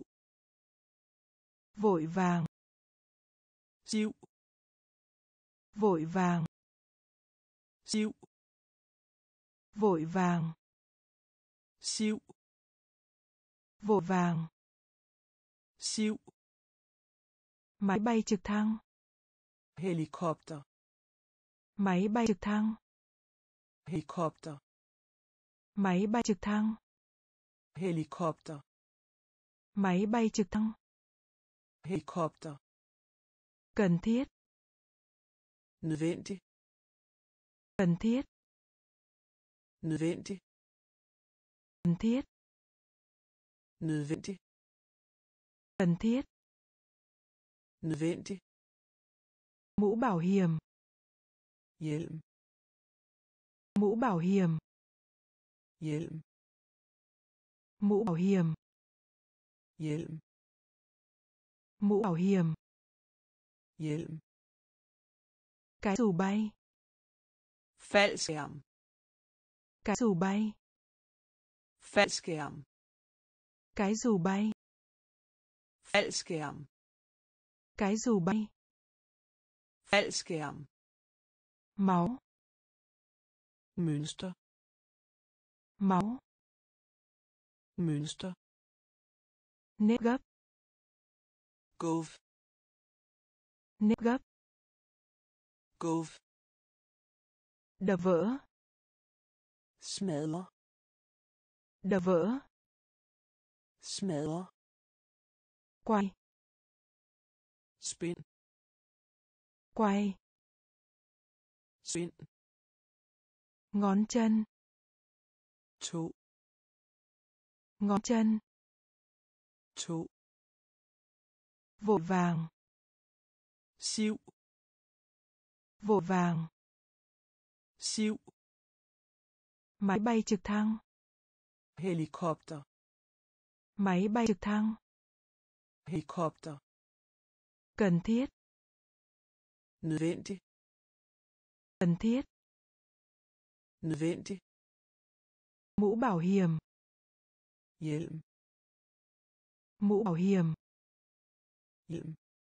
Vội vàng. Siv. Vội vàng. Siv. Vội vàng. Siv. Vội vàng. Siv. Máy bay trực thăng. Helikopter. Máy bay trực thăng. Helikopter. Máy bay trực thăng. Helikopter. Máy bay trực thăng. Helikopter. Cần thiết. Nødvendig. Cần thiết. Nødvendig. Cần thiết. Nødvendig. Cần thiết. Nødvendig. Mũ bảo hiểm. Hjelm. Mũ bảo hiểm. Hjelm. Mũ bảo hiểm. Hjelm. Mũ bảo hiểm. Hjelm. Cái dù bay. Faldskærm. Cái dù bay. Faldskærm. Cái dù bay. Faldskærm. Cái dù bay. Faldskærm. Máu. Mønster. Máu. Mønster. Nếp gấp. Gulv. Nếp gấp. Gulv. Đập vỡ. Smadre. Đập vỡ. Smadre. Quay. Spind. Quay. Spind. Ngón chân. To. Ngón chân. To. Vội vàng. Siv. Vội vàng. Siv. Máy bay trực thăng. Helikopter. Máy bay trực thăng. Helikopter. Cần thiết. Nødvendig. Cần thiết. Nødvendig. Mũ bảo hiểm. Hjelm. Mũ bảo hiểm. Hjelm.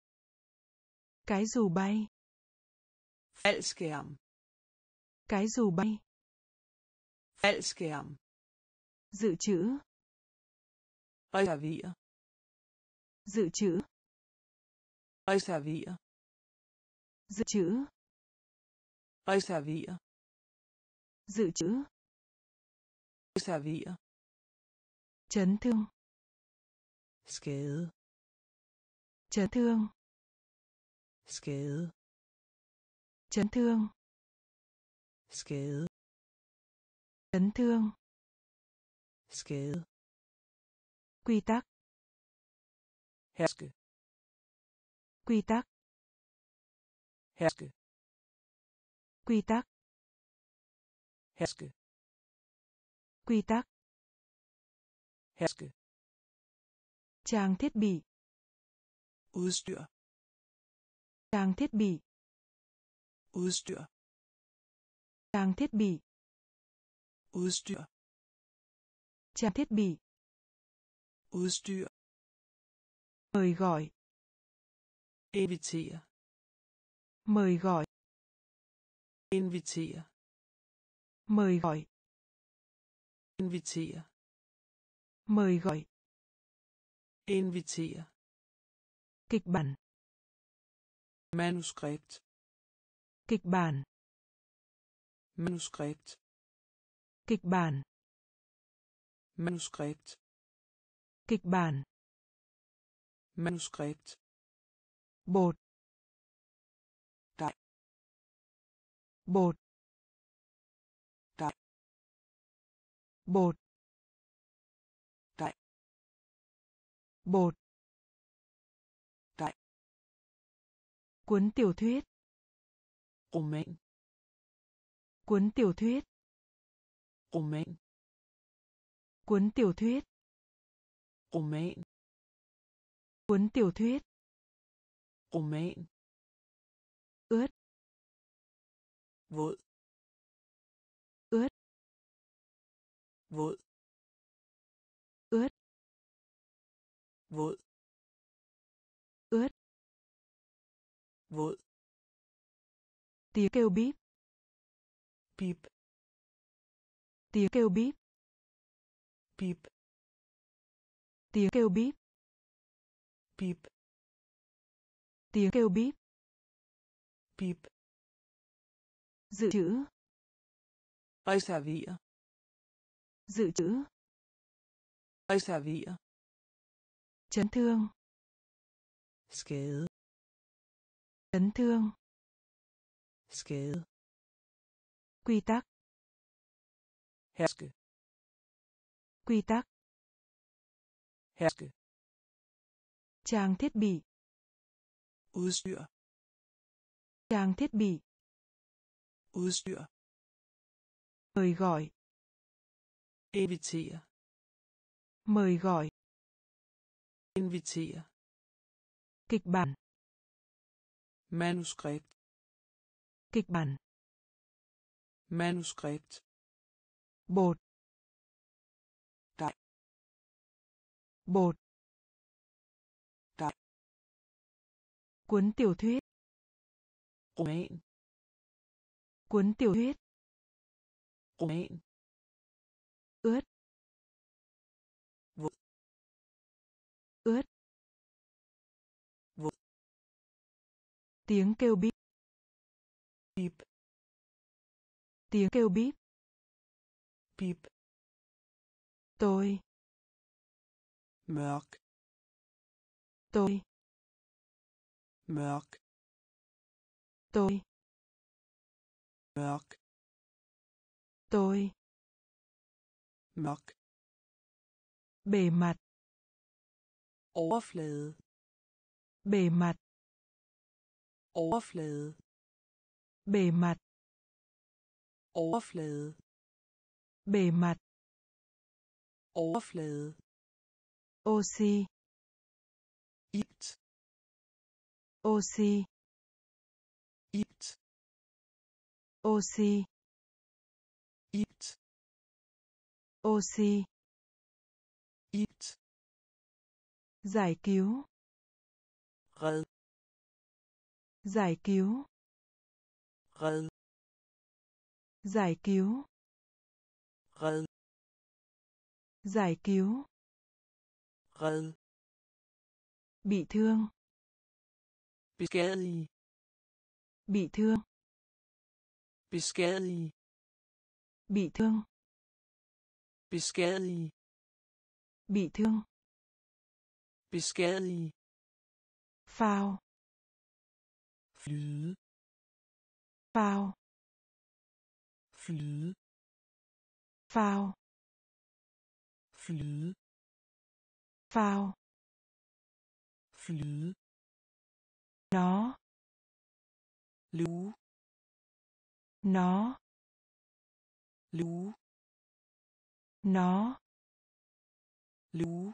Cái dù bay. Faldskærm. Cái dù bay. Faldskærm. Dự trữ. Reservere. Dự trữ. Reservere. Dự trữ. Reservere. Dự trữ. Reservere. Chấn thương. Skade. Chấn thương. Skade. Chấn thương. Skade. Chấn thương. Skade. Quy tắc. Herske. Quy tắc. Herske. Quy tắc. Herske. Quy tắc. Herske. Trang thiết bị. Udstyr. Trang thiết bị. Udstyr. Trang thiết bị. Udstyr. Trang thiết bị. Udstyr. Mời gọi. Invitere. Mời gọi. Invitere. Mời gọi. Invitere. Mời gọi. Invitere. Kịch bản. Manuskript. Kịch bản. Manuskript. Kịch bản. Manuskript. Kịch bản. Manuskript. Bột. Dej. Bột. Dej. Bột. Dej. Bột. Dej. Cuốn tiểu thuyết. Roman. Cuốn tiểu thuyết. Roman. Cuốn tiểu thuyết. Roman. Cuốn tiểu thuyết. Roman. Ướt. Våd. Ướt. Våd. Ướt. Våd. Ướt. Våd. Tiếng kêu bíp. Pip. Tiếng kêu bíp. Pip. Tiếng kêu bíp. Pip. Tiếng kêu bíp. Pip. Dự trữ. Reservere. Dự trữ. Reservere. Chấn thương. Skade. Chấn thương. Skade. Quy tắc. Herske. Quy tắc. Herske. Trang thiết bị. Udstyr. Trang thiết bị. Udstyr. Mời gọi. Invitere. Mời gọi. Invitere. Kịch bản. Manuskript. Kịch bản. Manuskript. Bột. Dej. Bột. Dej. Cuốn tiểu thuyết. Roman. Cuốn tiểu thuyết. Roman. Ướt. Våd. Ướt. Våd. Tiếng kêu bíp. Pip. Tiếng kêu bíp. Pip. Tôi. Mørk. Tôi. Mørk. Tôi. Mørk. Tôi. Mørk. Bề mặt. Overflade. Bề mặt. Overflade. Bề mặt. Overflade. Bề mặt. Overflade. Oxy. Ilt. Oxy. Ilt. Oxy. Ilt. Oxy. Ilt. Giải cứu. Red. Giải cứu. Red. Giải cứu. Red. Giải cứu. Red. Bị thương. Beskadige. Bị thương. Beskadige. Bị thương. Beskadige. Bị thương. Beskadige. Phao. Flyde. Phao. Flyde. Phao. Flyde. Phao. Flyde. Nó. Luge. Nó. Luge. Nó. Luge.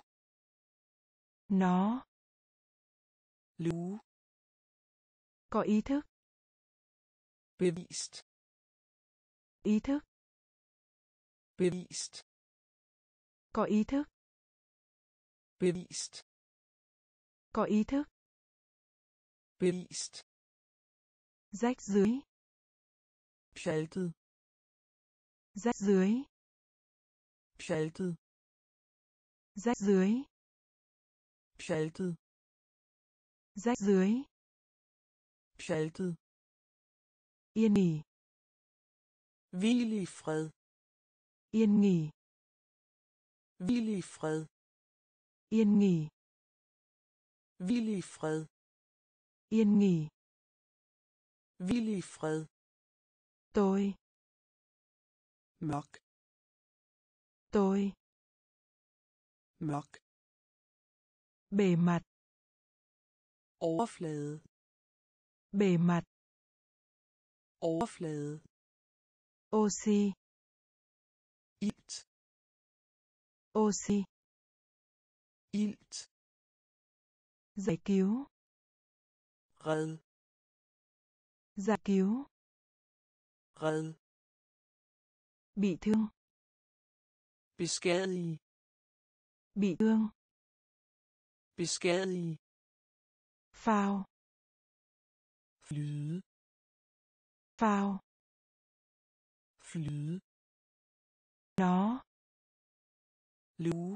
Nó. Luge. Có ý thức. Bevist. Ý thức. Bevist. Có ý thức. Bevist. Có ý thức. Bevist. Rách dưới. Pjaltet. Rách dưới. Pjaltet. Rách dưới. Pjaltet. Rách dưới. Pjaltet. Yên nghỉ. Hvil i fred. Yên nghỉ. Hvil i fred. Yên nghỉ. Hvil i fred. Yên nghỉ. Hvil i fred. Tôi. Mørk. Tôi. Mørk. Bề mặt. Overflade. Bề mặt. Overflade. Oxy. Ilt. Oxy. Ilt. Giải cứu. Red. Giải cứu. Red. Bị thương. Beskadige. Bị thương. Beskadige. Phao. Flyde. Phao. Flyde. Nó. Luge.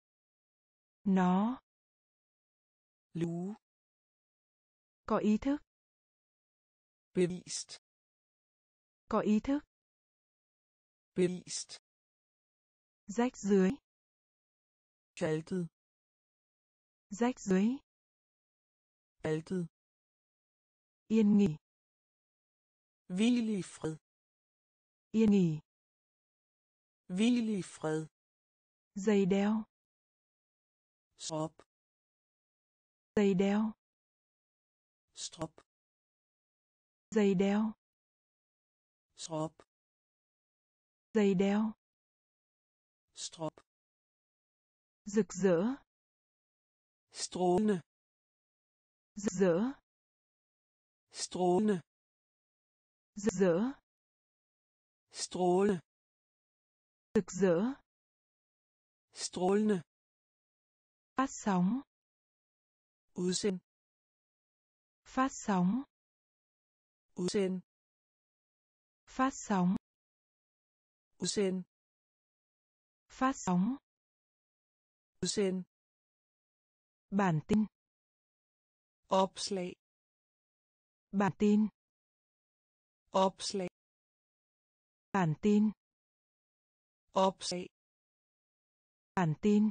Nó. Luge. Có ý thức. Bevist. Có ý thức. Bevist. Rách dưới. Pjaltet. Rách dưới. Pjaltet. Yên nghỉ. Hvil i fred. Yên nghỉ. Hvil i fred. Giày đeo. Strop. Giày đeo. Strop. Giày đeo. Strop. Giày đeo. Strop. Rực rỡ. Strålende. Rực rỡ. Strålende. Rực rỡ. Strålende. Rực rỡ. Strålende. Phát sóng. Udsend. Phát sóng. Udsend. Phát sóng. Udsend. Phát sóng. Udsend. Bản tin. Opslag. Bản tin. Opslag. Bản tin. Opslag. Bản tin.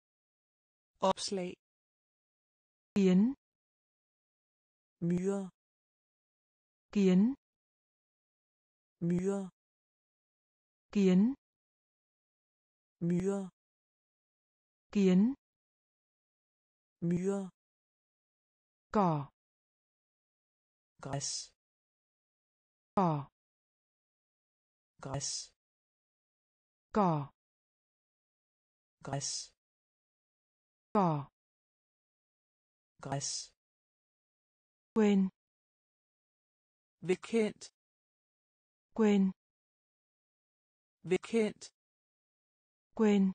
Opslag. Kiến. Myre. Kiến. Myre. Kiến. Myre. Kiến. Myre. Cỏ. Græs. Cỏ. Græs. Cỏ. Græs. Cỏ. Græs. Quên. Bekendt. Quên. Bekendt. Quên.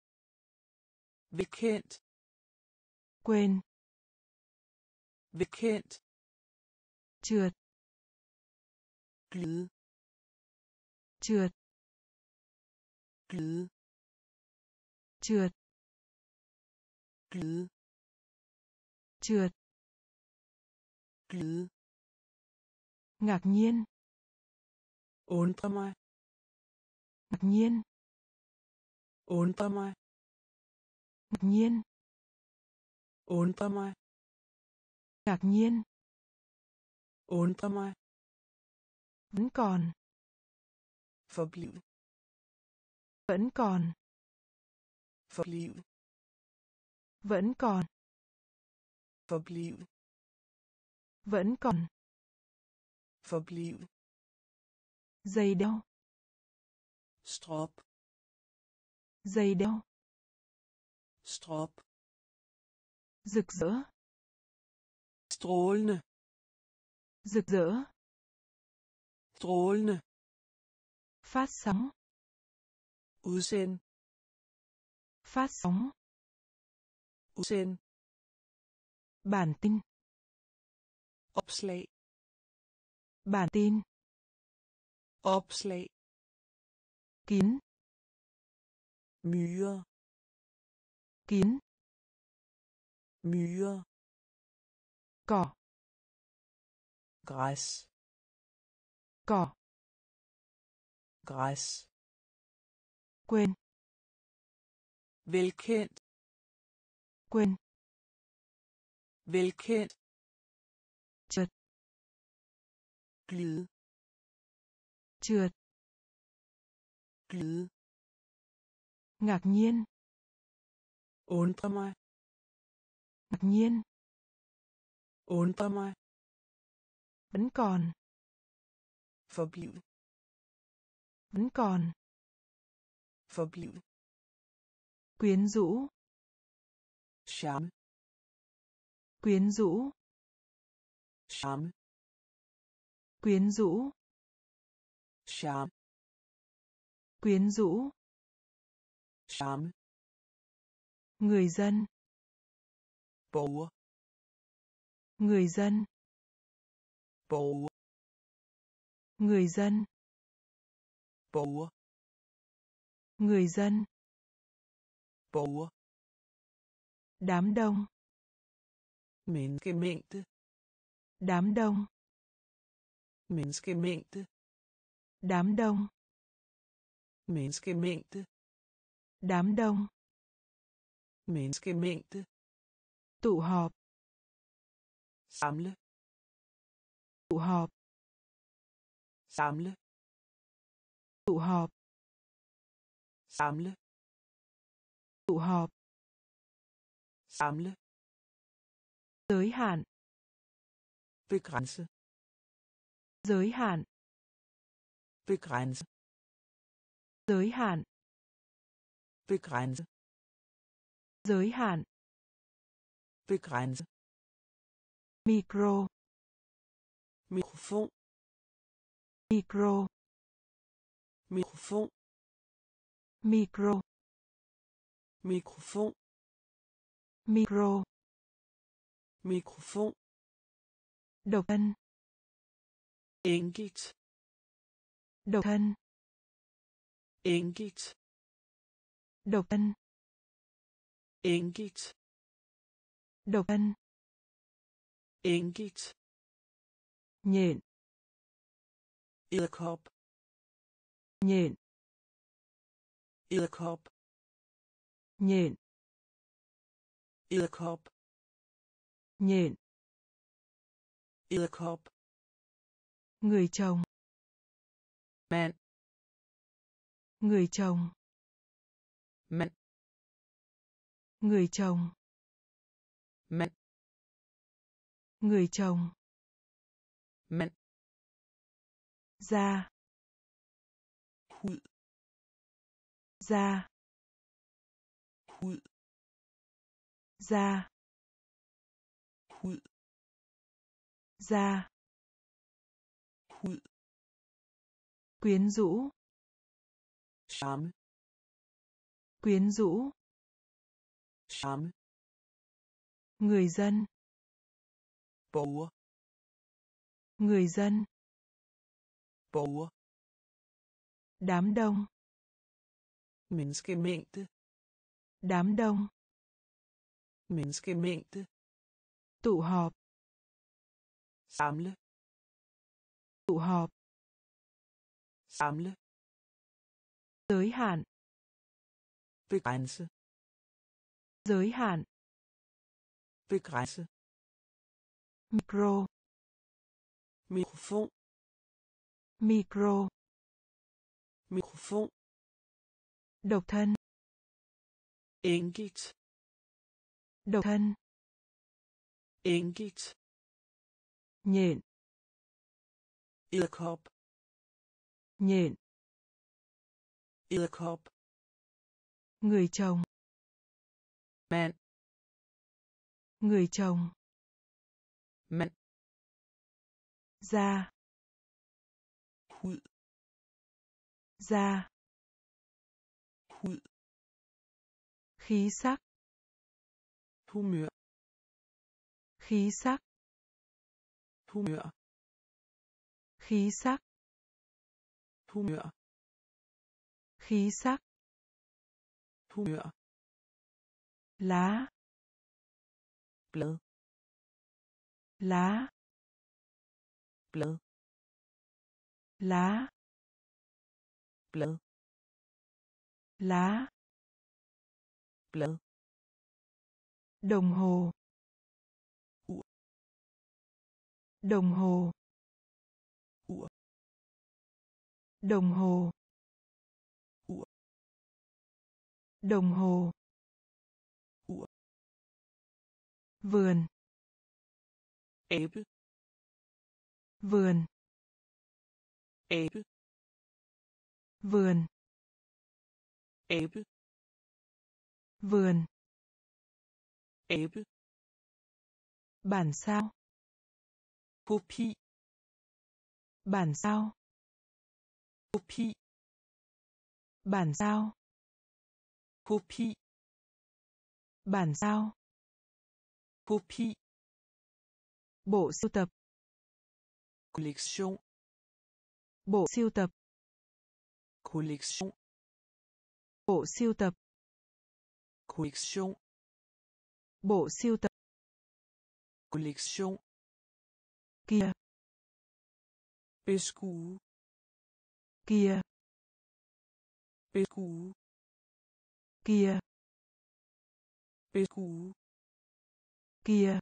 Bekendt. Quên. Bekendt. Trượt. Glide. Trượt. Glide. Trượt. Glide. Trượt. Glide. Ngạc nhiên. Undre mig. Ngạc nhiên. Undre mig. Ngạc nhiên. Undre mig. Ngạc nhiên. Undre mig. Vẫn còn. Forblive. Vẫn còn. Forblive. Vẫn còn. Forblive. Vẫn còn. Forblive. Dây đeo. Strop. Dây đeo. Strop. Rực rỡ. Strålende. Rực rỡ. Strålende. Phát sóng. Udsend. Phát sóng. Udsend. Bản tin. Opslag. Bản tin. Opslag. Kín. Myre. Kín. Myre. Cỏ. Græs. Cỏ. Græs. Quên. Velkendt. Quên. Velkendt. Trượt. Glide. Trượt. Glide. Ngạc nhiên. Undre mig. Ngạc nhiên. Undre mig. Vẫn còn. Forblive. Vẫn còn. Forblive. Quyến rũ. Charme. Quyến rũ. Charme. Quyến rũ. Charme. Quyến rũ. Charme. Người dân. Borger. Người dân. Borger. Người dân. Borger. Người dân. Borger. Đám đông. Menneskemængde. Đám đông. Menneskemængde. Đám đông. Menneskemængde. Đám đông. Menneskemængde. Tụ họp. Samle. Tụ họp. Samle. Tụ họp. Samle. Tụ họp. Samle. Giới hạn. Begrænse. Giới hạn. Begrænse. Giới hạn. Begrænse. Giới hạn. Begrænse. Micro. Mikrofon. Micro. Mikrofon. Micro. Mikrofon. Micro. Mikrofon. Độc thân. Enkelt. Độc thân. Enkelt. Độc thân. Enkelt. Độc thân. Enkelt. Nhện. Edderkop. Nhện. Edderkop. nhện, edderkop, nhện, edderkop, người chồng, mand, người chồng, mand, người chồng, mand, người chồng, mand, da, hud, da, hud, da, hud, da, hud, quyến rũ, charme, quyến rũ, charme, người dân, borger, người dân, borger, đám đông, menneskemængde, đám đông, menneskemængde, tụ họp, samle, tụ họp, samle, giới hạn, begrænse, giới hạn, begrænse, micro, mikrofon, micro, mikrofon, độc thân, enkelt, độc thân, enkelt, nhện, edderkop, nhện, edderkop, người chồng, mand, người chồng, mand, da, hud, da, hud, khí sắc, humør, khí sắc, humør, khí sắc, humør, khí sắc, humør, lá, blad, lá, blad, lá, blad, lá, blad, đồng hồ, ur, đồng hồ, ur, đồng hồ, ur, đồng hồ, ur, vườn, abe, vườn, abe, vườn, abe, vườn, abe, bản sao, kopi, bản sao, kopi, bản sao, kopi, bản sao, kopi, bộ sưu tập, kollektion, bộ sưu tập, kollektion, bộ sưu tập, kollektion, bộ sưu tập, kollektion, kia, beskue, kia, beskue, kia, beskue, kia,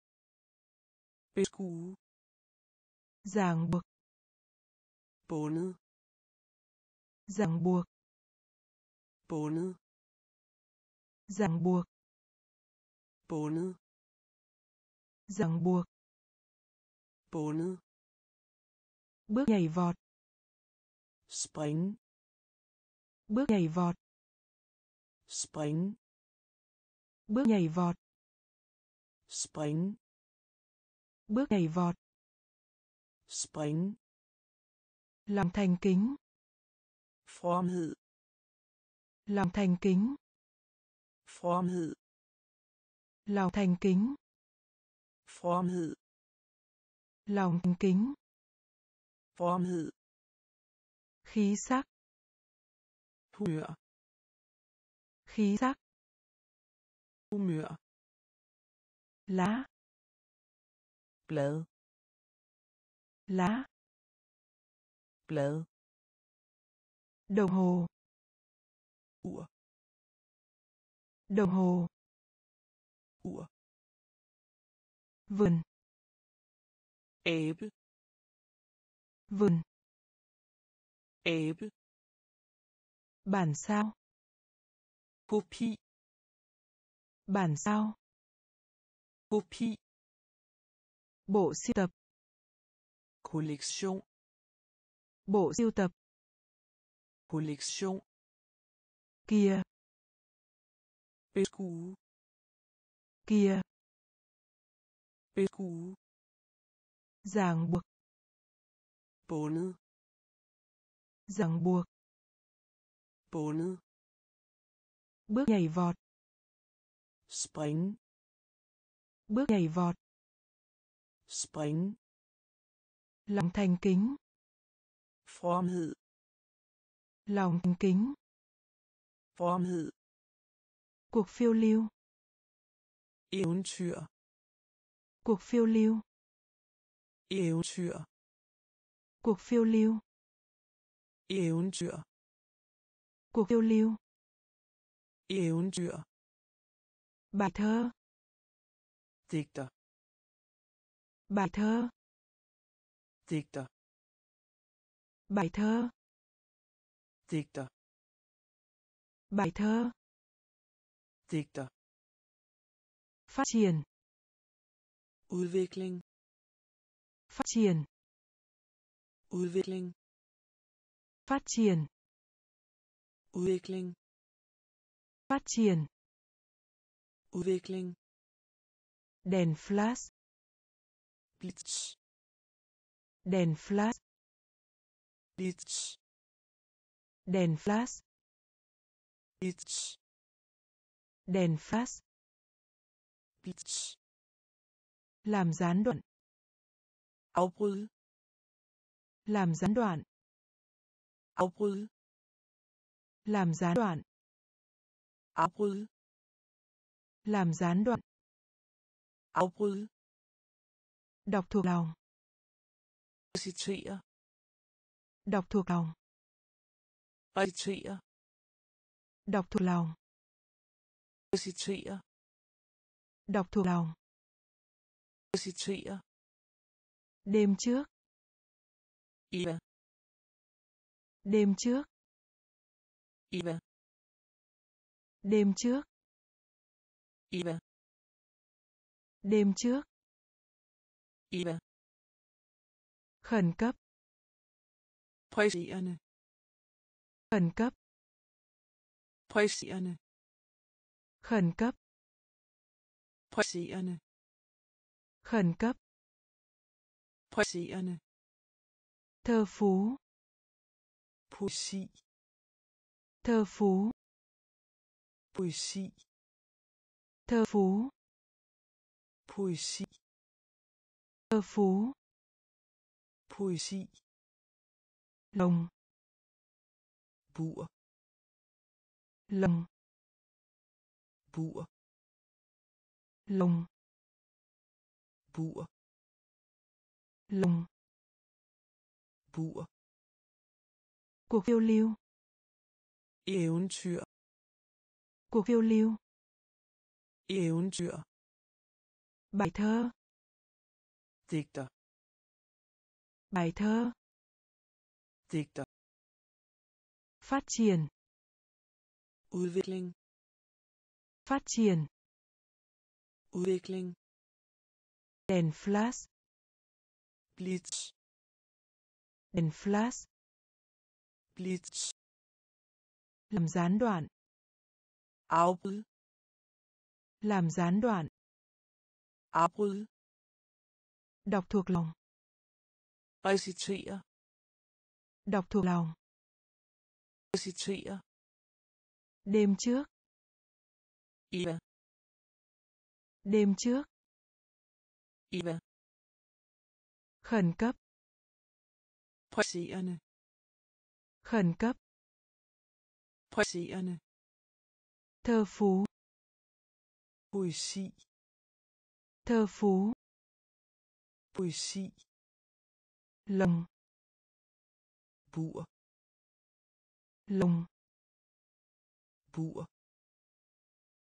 beskue, ràng buộc, bundet, ràng buộc, bundet, ràng buộc, bundet, ràng buộc, bundet, bước nhảy vọt, spring, bước nhảy vọt, spring, bước nhảy vọt, spring, bước nhảy vọt, spring, lòng thành kính, fromhed, lòng thành kính, fromhed, lòng thành kính, fromhed, lòng thành kính, fromhed, khí sắc, humør, khí sắc, humør, lá, blad, lá, blad, đồng hồ, ur, Đồng hồ. Ur. Vườn. Æble. Vườn. Æble. Bản sao. Kopi. Bản sao. Kopi. Bộ sưu tập. Kollektion. Bộ sưu tập. Kollektion. Kia. Beskue. Kia. Beskue. Ràng buộc. Bundet. Ràng buộc. Bundet. Bước nhảy vọt. Spring. Bước nhảy vọt. Spring. Lòng thành kính. Fromhed. Lòng thành kính. Fromhed. Cuộc phiêu lưu. Eventyr. Cuộc phiêu lưu. Eventyr. Cuộc phiêu lưu. Eventyr. Cuộc phiêu lưu. Eventyr. Bài thơ. Digter. Bài thơ. Digter. Bài thơ. Digter. Bài thơ. Digter. Phát triển. Udvikling. Phát triển. Udvikling. Phát triển. Udvikling. Phát triển. Udvikling. Đèn flash. Blitz. Đèn flash. Blitz. Đèn flash. Blitz. Đèn flash. Blitz. Làm gián đoạn. Afbryde. Làm gián đoạn. Afbryde. Làm gián đoạn. Afbryde. Làm gián đoạn. Afbryde. Đọc thuộc lòng. Recitere. Đọc thuộc lòng. Recitere. Đọc thuộc lòng. Recitere. Đọc thuộc lòng. Recitere. Đêm trước. Eva. Đêm trước. Eva. Đêm trước. Eva. Đêm trước. Eva. Khẩn cấp. Presserende. Khẩn cấp. Presserende. Khẩn cấp. Presserende. Khẩn cấp. Presserende. Thơ phú. Poesi. Thơ phú. Poesi. Thơ phú. Poesi. Thơ phú. Poesi. Lồng. Bur. Lồng. Bur. Lồng. Bur. Lồng. Bur. Cuộc phiêu lưu. Eventyr. Cuộc phiêu lưu. Eventyr. Bài thơ. Digter. Bài thơ. Digter. Phát triển. Udvikling. Phát triển. Udvikling. Đèn flash. Blitz. Đèn flash. Blitz. Làm gián đoạn. Afbryde. Làm gián đoạn. Afbryde. Đọc thuộc lòng. Recitere. Đọc thuộc lòng. Recitere. Đêm trước. Eva. Đêm trước. Eva. Khẩn cấp. Presserende. Khẩn cấp. Presserende. Thơ phú. Poesi. Thơ phú. Poesi. Lồng. Bur. Lồng. Bur.